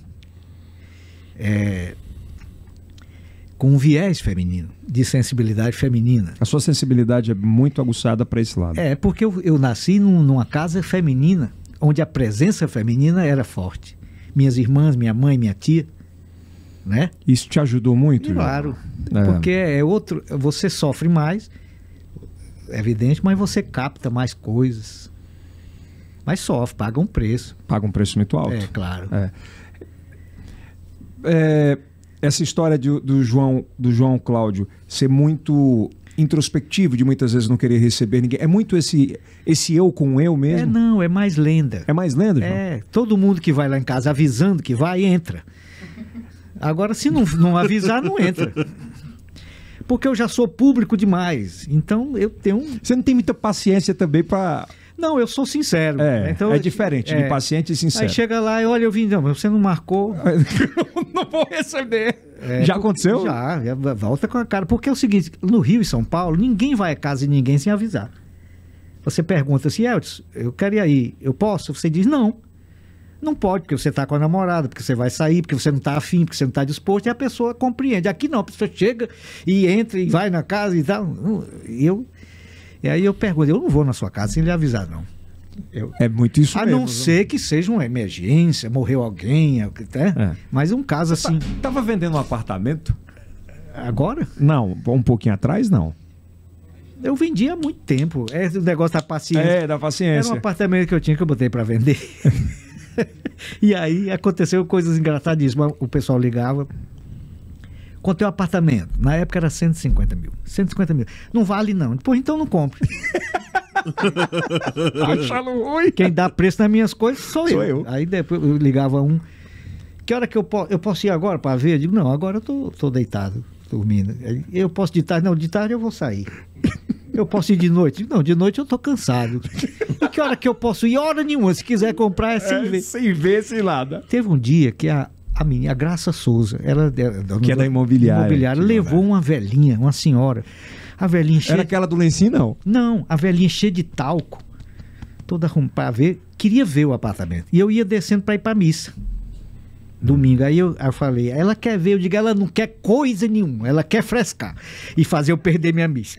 é, com um viés feminino, de sensibilidade feminina. A sua sensibilidade é muito aguçada para esse lado. É, porque eu, eu nasci num, numa casa feminina, onde a presença feminina era forte. Minhas irmãs, minha mãe, minha tia, né? Isso te ajudou muito? Claro, é. porque é outro, você sofre mais, é evidente, mas você capta mais coisas. Mas sofre, paga um preço. Paga um preço muito alto. É, claro. É. É, essa história de, do, João, do João Cláudio ser muito introspectivo, de muitas vezes não querer receber ninguém, é muito esse, esse eu com eu mesmo? É, não, é mais lenda. É mais lenda, João? É, todo mundo que vai lá em casa avisando que vai, entra. Agora, se não, não avisar, não entra. Porque eu já sou público demais. Então, eu tenho um... Você não tem muita paciência também para... Não, eu sou sincero. É, então, é diferente é, de paciente e sincero. Aí chega lá e olha, eu vim, não, você não marcou. Não vou receber. É, já aconteceu? Já, já, volta com a cara. Porque é o seguinte, no Rio e São Paulo, ninguém vai à casa de ninguém sem avisar. Você pergunta assim, Elton, eu quero ir aí, eu posso? Você diz, não. Não pode, porque você está com a namorada, porque você vai sair, porque você não está afim, porque você não está disposto, e a pessoa compreende. Aqui não, a pessoa chega e entra e vai na casa e tal. E eu... E aí eu pergunto, eu não vou na sua casa sem lhe avisar, não. Eu, é muito isso a mesmo. A não ser que seja uma emergência, morreu alguém, né? É. Mas um caso assim... Tá, tava vendendo um apartamento? Agora? Não, um pouquinho atrás, não. Eu vendi há muito tempo. É o negócio da paciência. É, da paciência. Era um apartamento que eu tinha que eu botei para vender. E aí aconteceu coisas engraçadíssimas. O pessoal ligava... Contei um apartamento. Na época era cento e cinquenta mil. cento e cinquenta mil. Não vale, não. Pô, então não compre. Achando ruim. Quem dá preço nas minhas coisas sou, Sou eu. eu. Aí depois eu ligava um. Que hora que eu, po eu posso ir agora para ver? Eu digo, não, agora eu tô, tô deitado, dormindo. Aí, eu posso de tarde? Não, de tarde eu vou sair. Eu posso ir de noite? Não, de noite eu tô cansado. E que hora que eu posso ir? Hora nenhuma. Se quiser comprar é sem É, ver. sem ver, sem nada. Teve um dia que a, a menina, a Graça Souza, ela, ela Que é da imobiliária. imobiliária levou uma velhinha, uma senhora. A velhinha cheia Era aquela do lencinho, não? Não, a velhinha cheia de talco, toda arrumada para ver, queria ver o apartamento. E eu ia descendo para ir para missa. Domingo. Aí eu, aí eu falei, ela quer ver, eu digo, ela não quer coisa nenhuma, ela quer frescar e fazer eu perder minha missa.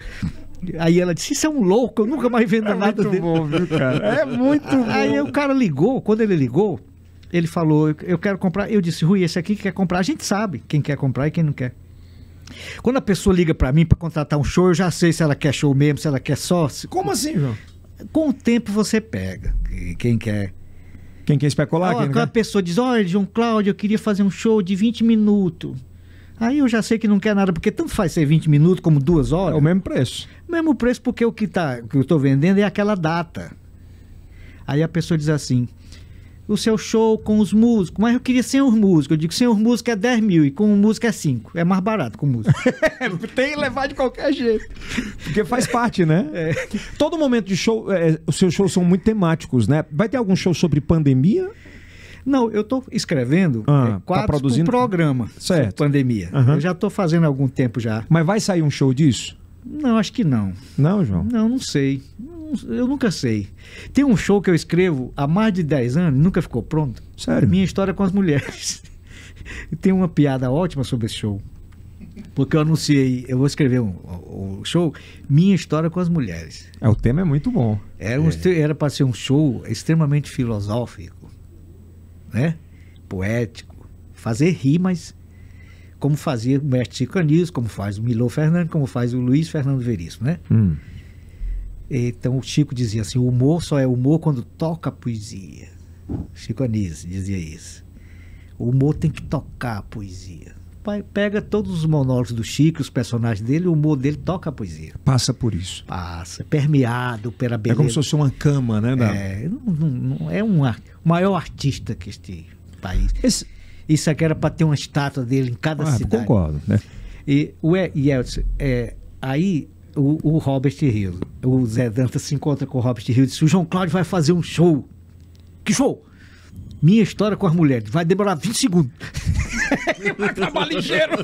Aí ela disse, isso é um louco, eu nunca mais vendo É nada muito dele. bom, viu, cara? É muito bom. Aí o cara ligou, quando ele ligou, ele falou, eu, eu quero comprar. Eu disse, Rui, esse aqui que quer comprar, a gente sabe quem quer comprar e quem não quer. Quando a pessoa liga pra mim pra contratar um show, eu já sei se ela quer show mesmo, se ela quer sócio. Como assim, João? Com o tempo você pega quem quer. Quem quer especular? Ó, Quem não quando a quer? pessoa diz, olha, João Cláudio, eu queria fazer um show de vinte minutos. Aí eu já sei que não quer nada, porque tanto faz ser vinte minutos como duas É horas. o mesmo preço. Mesmo preço, porque o que, tá, o que eu estou vendendo é aquela data. Aí a pessoa diz assim, o seu show com os músicos, mas eu queria sem os músicos. Eu digo, sem os músicos é dez mil e com o músico é cinco. É mais barato com músico. Tem que levar de qualquer jeito. Porque faz parte, né? Todo momento de show, é, os seus shows são muito temáticos, né? Vai ter algum show sobre pandemia? Não, eu estou escrevendo Ah, é, tá quadros produzindo? pro programa Certo. sobre pandemia. Aham. Eu já estou fazendo há algum tempo já. Mas vai sair um show disso? Não, acho que não. Não, João? Não, não sei. Não- Eu nunca sei. Tem um show que eu escrevo há mais de dez anos, nunca ficou pronto. Sério? Minha história com as mulheres. E tem uma piada ótima sobre esse show. Porque eu anunciei, eu vou escrever um, um show, Minha História com as Mulheres. É, o tema é muito bom. Era um estre- era para ser um show extremamente filosófico, né? Poético, fazer rir, mas como fazia o mestre Chico Anísio, como faz o Milô Fernandes, como faz o Luiz Fernando Veríssimo, né? Hum. Então o Chico dizia assim, o humor só é humor quando toca a poesia. Chico Anísio dizia isso. O humor tem que tocar a poesia. Pai, pega todos os monólogos do Chico, os personagens dele, o humor dele toca a poesia. Passa por isso. Passa, permeado pela É beleza. como se fosse uma cama, né? Da... É, não, não- não- é um ar- o maior artista que este país. Esse... Isso aqui era para ter uma estátua dele em cada Ah, cidade. concordo, né? E o E- e Elton, é, aí o, o Robert Hill, o Zé Dantas se encontra com o Robert Hill e diz: o João Cláudio vai fazer um show. Que show? Minha História com as Mulheres. Vai demorar vinte segundos. Vai acabar ligeiro.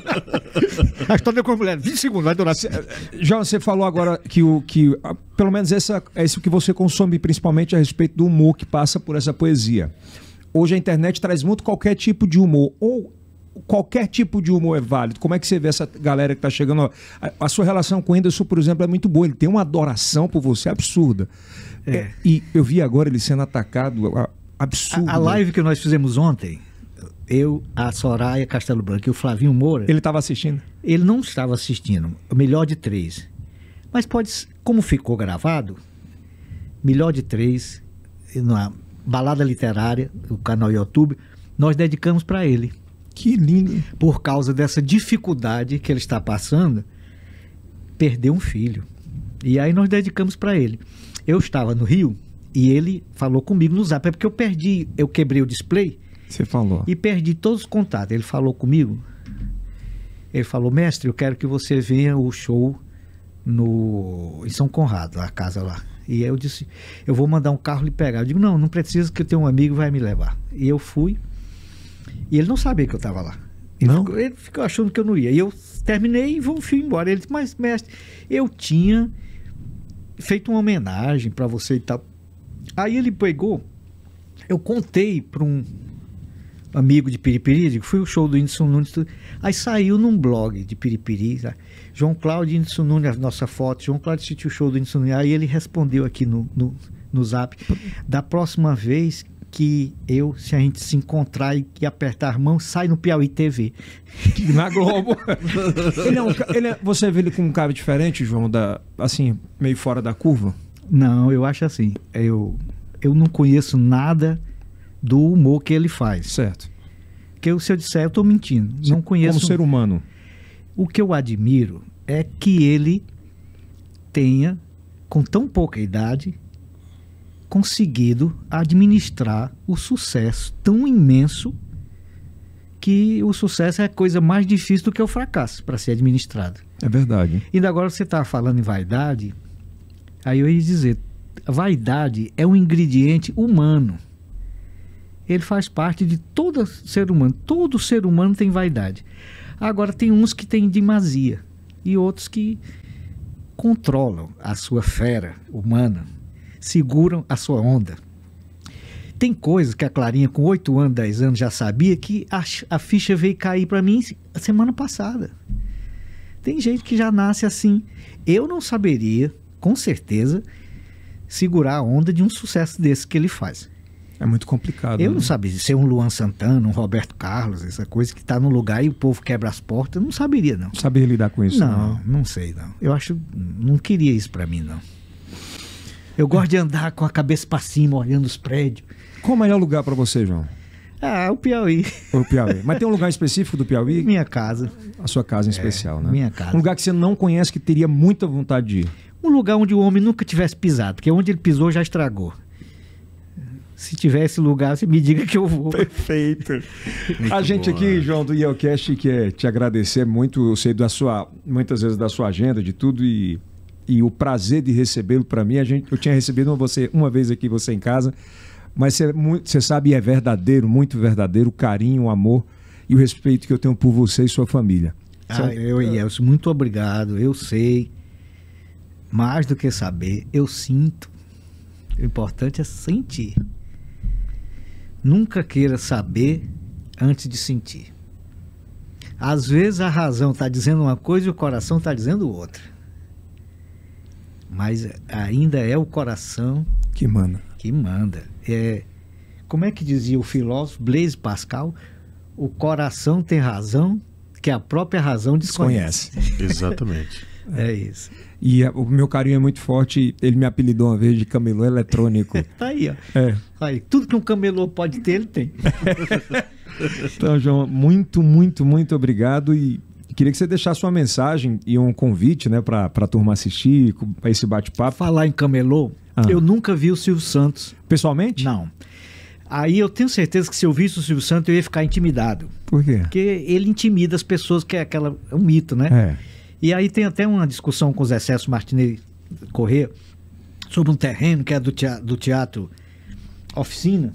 A história com as mulheres, vinte segundos, vai durar. João, você falou agora que, o, que ah, pelo menos essa, é isso que você consome principalmente a respeito do humor que passa por essa poesia. Hoje a internet traz muito qualquer tipo de humor, ou qualquer tipo de humor é válido. Como é que você vê essa galera que está chegando? Ó, a, a sua relação com o Whindersson, por exemplo, é muito boa. Ele tem uma adoração por você absurda. É. É, e eu vi agora ele sendo atacado, a- absurdo. A, a live que nós fizemos ontem, eu, a Soraya Castelo Branco e o Flavinho Moura, ele, Ele estava assistindo? ele não estava assistindo, o melhor de três. Mas pode, s- como ficou gravado, melhor de três, na Balada Literária, o canal YouTube, nós dedicamos para ele. Que lindo. Por causa dessa dificuldade que ele está passando, perdeu um filho. E aí nós dedicamos para ele. Eu estava no Rio e ele falou comigo no Zap, é porque eu perdi, eu quebrei o display Você falou. e perdi todos os contatos. Ele falou comigo, ele falou: mestre, eu quero que você venha ao show no, em São Conrado, a casa lá. E eu disse: eu vou mandar um carro lhe pegar. Eu digo: não, não precisa, que eu tenho um amigo que vai me levar. E eu fui, e ele não sabia que eu estava lá. Ele, Não? ficou, ele ficou achando que eu não ia. E eu terminei e vou, fui embora. Ele disse: mas mestre, eu tinha feito uma homenagem para você e tal. Aí ele pegou, eu contei para um amigo de Piripiri, digo, fui o show do Whindersson Nunes, tudo. Aí saiu num blog de Piripiri, tá? João Cláudio e Whindersson Nunes, a nossa foto, João Cláudio assistiu o show do Whindersson Nunes. Aí ele respondeu aqui no, no, no Zap: da próxima vez que eu, se a gente se encontrar e que apertar a mão, sai no Piauí T V. Na Globo. ele é um ca- ele é- você vê ele com um cara diferente, João, da, assim, meio fora da curva? Não, eu acho assim, eu, eu não conheço nada do humor que ele faz. Certo. Porque se eu disser, eu estou mentindo. Não conheço. Como ser humano. O que eu admiro é que ele tenha com tão pouca idade, conseguido administrar o sucesso tão imenso, que o sucesso é a coisa mais difícil do que o fracasso para ser administrado. É verdade. E agora você está falando em vaidade, aí eu ia dizer, a vaidade é um ingrediente humano. Ele faz parte de todo ser humano. Todo ser humano tem vaidade. Agora tem uns que têm demasia e outros que controlam a sua fera humana, seguram a sua onda. Tem coisas que a Clarinha com oito anos, dez anos já sabia, que a, a ficha veio cair para mim a semana passada. Tem gente que já nasce assim. Eu não saberia, com certeza, segurar a onda de um sucesso desse que ele faz. É muito complicado. Eu né? não sabia ser um Luan Santana, um Roberto Carlos, essa coisa que está no lugar e o povo quebra as portas. Eu não saberia, não. Não saberia lidar com isso. Não, Não, não sei, não. Eu acho, não queria isso para mim, não. Eu gosto de andar com a cabeça para cima, olhando os prédios. Qual o melhor lugar para você, João? Ah, o Piauí. O Piauí. Mas tem um lugar específico do Piauí? Minha casa. A sua casa em especial, né? minha casa. Um lugar que você não conhece, que teria muita vontade de ir. Um lugar onde o homem nunca tivesse pisado, porque onde ele pisou já estragou. Se tiver esse lugar, você me diga que eu vou. Perfeito. A gente boa. aqui, João, do IELCast, quer te agradecer muito. Eu sei da sua, muitas vezes da sua agenda, de tudo, e, e o prazer de recebê-lo para mim. A gente, eu tinha recebido você uma vez aqui, você em casa, mas você, muito, você sabe, é verdadeiro, muito verdadeiro, o carinho, o amor e o respeito que eu tenho por você e sua família. Ah, eu, Ielso, muito obrigado. Eu sei. Mais do que saber, eu sinto. O importante é sentir. Nunca queira saber antes de sentir. Às vezes a razão está dizendo uma coisa e o coração está dizendo outra. Mas ainda é o coração Que manda. que manda. É, como é que dizia o filósofo Blaise Pascal? O coração tem razão que a própria razão desconhece. Conhece. Exatamente. É isso. E a, o meu carinho é muito forte. Ele me apelidou uma vez de camelô eletrônico. Tá aí, ó. É. Aí, tudo que um camelô pode ter, ele tem. Então, João, muito, muito, muito obrigado. E queria que você deixasse uma mensagem e um convite, né, para a turma assistir, para esse bate-papo. Falar em camelô, Ah. eu nunca vi o Silvio Santos. Pessoalmente? Não. Aí eu tenho certeza que se eu visse o Silvio Santos, eu ia ficar intimidado. Por quê? Porque ele intimida as pessoas, que é aquela, é um mito, né? É. E aí tem até uma discussão com o Zé Célio Martinez Corrêa sobre um terreno que é do teatro, do teatro Oficina.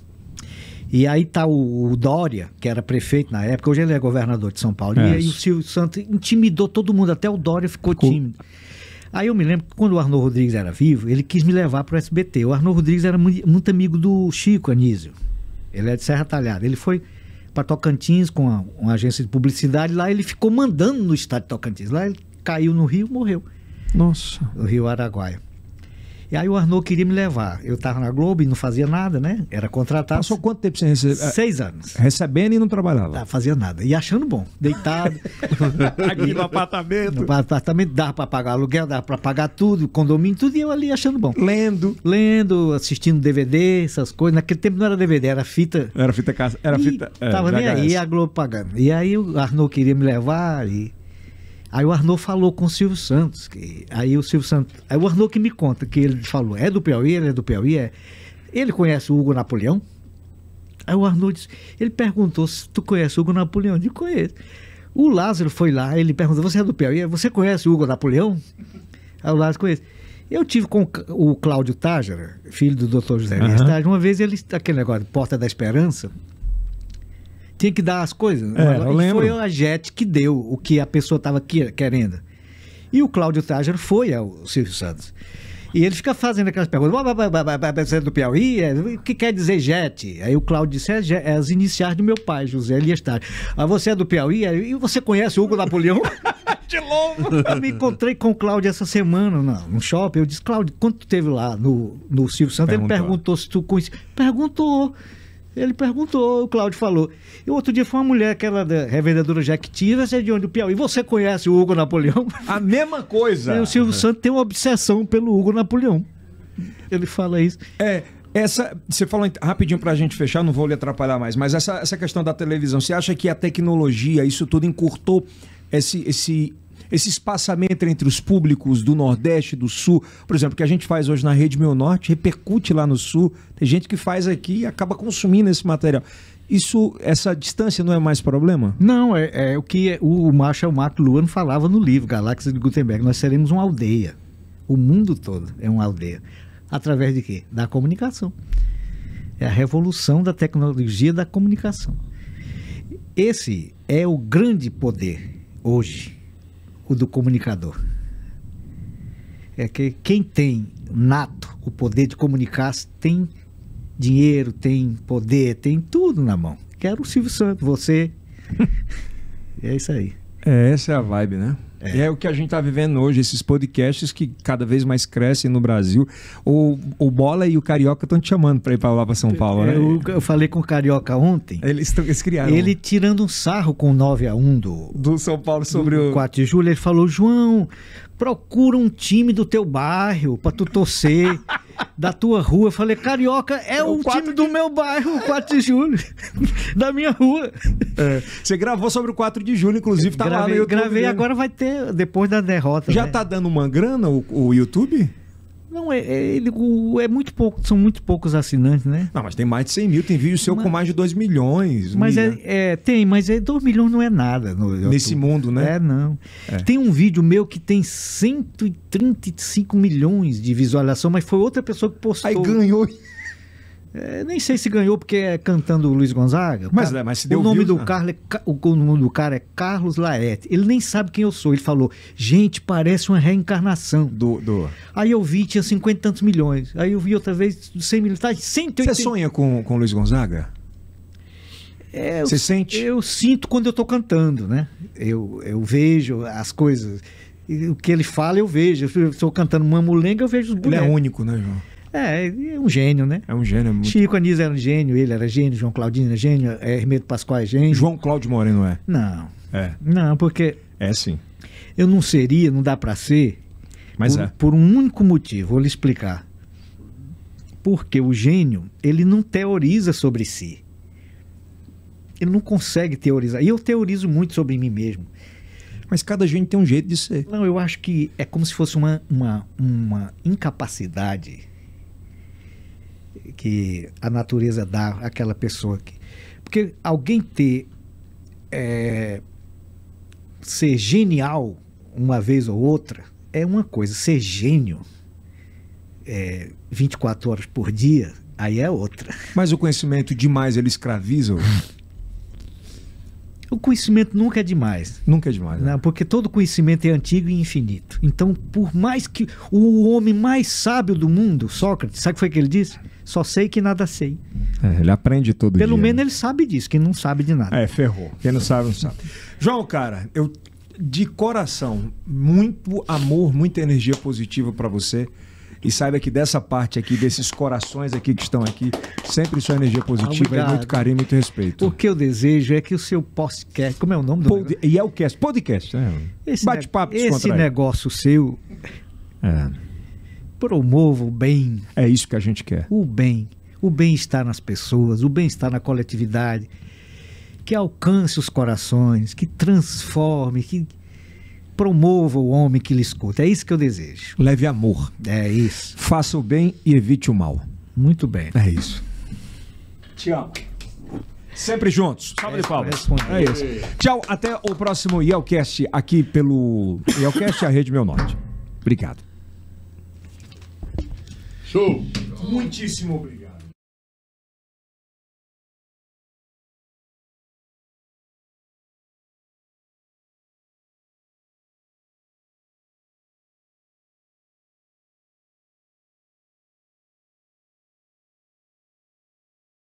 E aí tá o, o Dória, que era prefeito na época, hoje ele é governador de São Paulo. É. E aí o Silvio Santos intimidou todo mundo, até o Dória ficou Ficou. tímido. Aí eu me lembro que quando o Arnoldo Rodrigues era vivo, ele quis me levar para o S B T. O Arnoldo Rodrigues era muito, muito amigo do Chico Anísio. Ele é de Serra Talhada. Ele foi para Tocantins com uma, uma agência de publicidade. Lá ele ficou mandando no estado de Tocantins. Lá ele caiu no rio, morreu. Nossa. No Rio Araguaia. E aí o Arnoldo queria me levar. Eu estava na Globo e não fazia nada, né? Era contratado. Passou quanto tempo sem receber? Seis anos. Recebendo e não trabalhava. Não fazia nada. E achando bom. Deitado. Aqui no apartamento. No apartamento dava para pagar aluguel, dava para pagar tudo, condomínio, tudo. E eu ali achando bom. Lendo. Lendo, assistindo D V D, essas coisas. Naquele tempo não era D V D, era fita. Era fita casa. Era E fita. é, tava nem V H S. aí, e a Globo pagando. E aí o Arnoldo queria me levar e... Aí o Arnoldo falou com o Silvio Santos. Que... Aí o Silvio Santos... Aí o Arnoldo que me conta que ele falou, é do Piauí, ele é do Piauí, é... Ele conhece o Hugo Napoleão? Aí o Arnoldo disse... Ele perguntou se tu conhece o Hugo Napoleão. Eu disse, conheço. O Lázaro foi lá, ele perguntou, você é do Piauí? Você conhece o Hugo Napoleão? Aí o Lázaro conhece. Eu tive com o Cláudio Tágera, filho do doutor José Elias Aham. Tágera, uma vez ele... Aquele negócio de Porta da Esperança... Tinha que dar as coisas. É, eu e lembro. foi a Jet que deu o que a pessoa estava querendo. E o Cláudio Tágera foi ao Silvio Santos. E ele fica fazendo aquelas perguntas. Você é do Piauí? É, o que quer dizer Jet? Aí o Cláudio disse, é, Jet, é as iniciais do meu pai, José Elias Tágera. Ah, você é do Piauí? É, e você conhece o Hugo Napoleão? De novo. Eu me encontrei com o Cláudio essa semana no, no shopping. Eu disse, Cláudio, quando tu esteve lá no, no Silvio Santos, Perguntou. ele perguntou se tu conhecia. Perguntou. Ele perguntou, o Cláudio falou. E outro dia foi uma mulher, aquela da revendedora Jequiti, você é de onde? Do Piauí. Você conhece o Hugo Napoleão? A mesma coisa. E o Silvio Santos tem uma obsessão pelo Hugo Napoleão. Ele fala isso. É, essa, você falou rapidinho pra gente fechar, não vou lhe atrapalhar mais, mas essa, essa questão da televisão, você acha que a tecnologia, isso tudo encurtou esse, esse, esse espaçamento entre os públicos do Nordeste e do Sul, por exemplo, que a gente faz hoje na Rede Meu Norte, repercute lá no Sul, tem gente que faz aqui e acaba consumindo esse material. Isso, essa distância não é mais problema? Não, é, é o que o Marshall McLuhan falava no livro Galáxia de Gutenberg. Nós seremos uma aldeia. O mundo todo é uma aldeia. Através de quê? Da comunicação. É a revolução da tecnologia da comunicação. Esse é o grande poder hoje, o do comunicador. É que quem tem nato o poder de comunicar tem dinheiro, tem poder, tem tudo na mão. Quero o Silvio Santos, você. É isso aí. É, essa é a vibe, né? É. é o que a gente tá vivendo hoje, esses podcasts que cada vez mais crescem no Brasil. O, o Bola e o Carioca estão te chamando para ir para lá para São Paulo, né? Eu, eu falei com o Carioca ontem. Eles, tão, eles criaram. Ele tirando um sarro com o nove a um do, do São Paulo sobre o quatro de julho. Ele falou: João, procura um time do teu bairro para tu torcer. Da tua rua. Eu falei: Carioca, é, é o, o time de... do meu bairro, o quatro de julho. Da minha rua. É. Você gravou sobre o quatro de julho, inclusive, tá gravei, lá no YouTube. Gravei, mesmo. Agora vai ter, depois da derrota. Já né? tá dando uma grana o, o YouTube? Não, é, é, ele, o, é muito pouco, são muito poucos assinantes, né? Não, mas tem mais de cem mil, tem vídeo seu mas, com mais de dois milhões. Mas é, é, tem, mas é, dois milhões não é nada. No Nesse YouTube. Mundo, né? É, não. É. Tem um vídeo meu que tem cento e trinta e cinco milhões de visualização, mas foi outra pessoa que postou. Aí ganhou. É, nem sei se ganhou porque é cantando o Luiz Gonzaga. Mas, cara, é, mas se deu o nome views, do né? Carlos é, o nome do cara é Carlos Laerte. Ele nem sabe quem eu sou. Ele falou: gente, parece uma reencarnação. Do, do... Aí eu vi, tinha cinquenta e tantos milhões. Aí eu vi outra vez cem milhões. Tá, cento e oitenta... Você sonha com, com o Luiz Gonzaga? É, Você eu, sente? Eu sinto quando eu tô cantando, né? Eu, eu vejo as coisas. E o que ele fala, eu vejo. Eu estou cantando Mamulenga, eu vejo os bonecos. Ele é único, né, João? É, é um gênio, né? É um gênio. Muito... Chico Anísio era um gênio, ele era gênio, João Claudino era gênio, é, Hermeto Pascoal é gênio. João Cláudio Moreno é? Não. É. Não, porque... É sim. Eu não seria, não dá pra ser, mas por, é. por um único motivo, vou lhe explicar. Porque o gênio, ele não teoriza sobre si. Ele não consegue teorizar. E eu teorizo muito sobre mim mesmo. Mas cada gente tem um jeito de ser. Não, eu acho que é como se fosse uma, uma, uma incapacidade que a natureza dá àquela pessoa. Que, porque alguém ter... É, ser genial uma vez ou outra é uma coisa. Ser gênio é, vinte e quatro horas por dia, aí é outra. Mas o conhecimento demais, ele escraviza? O conhecimento nunca é demais. Nunca é demais. Né? Não, porque todo conhecimento é antigo e infinito. Então, por mais que o homem mais sábio do mundo, Sócrates, sabe o que foi que ele disse? Só sei que nada sei. É, ele aprende todo Pelo dia. menos ele sabe disso, quem não sabe de nada. É, ferrou. Quem não sabe, não sabe. João, cara, eu de coração, muito amor, muita energia positiva pra você. E saiba que dessa parte aqui, desses corações aqui que estão aqui, sempre sua energia positiva e muito carinho, muito respeito. O que eu desejo é que o seu podcast... Como é o nome do Pod, negócio? E é o cast, podcast, né? Bate-papo Esse negócio seu é. promova o bem. É isso que a gente quer. O bem. O bem-estar nas pessoas, o bem-estar na coletividade. Que alcance os corações, que transforme, que... promova o homem que lhe escuta. É isso que eu desejo. Leve amor. É isso. Faça o bem e evite o mal. Muito bem. É isso. Te amo. Sempre juntos. Salve de palmas. É isso. Tchau. Até o próximo Yelcast aqui pelo Yelcast, a Rede Meu Norte. Obrigado. Show. Muitíssimo obrigado.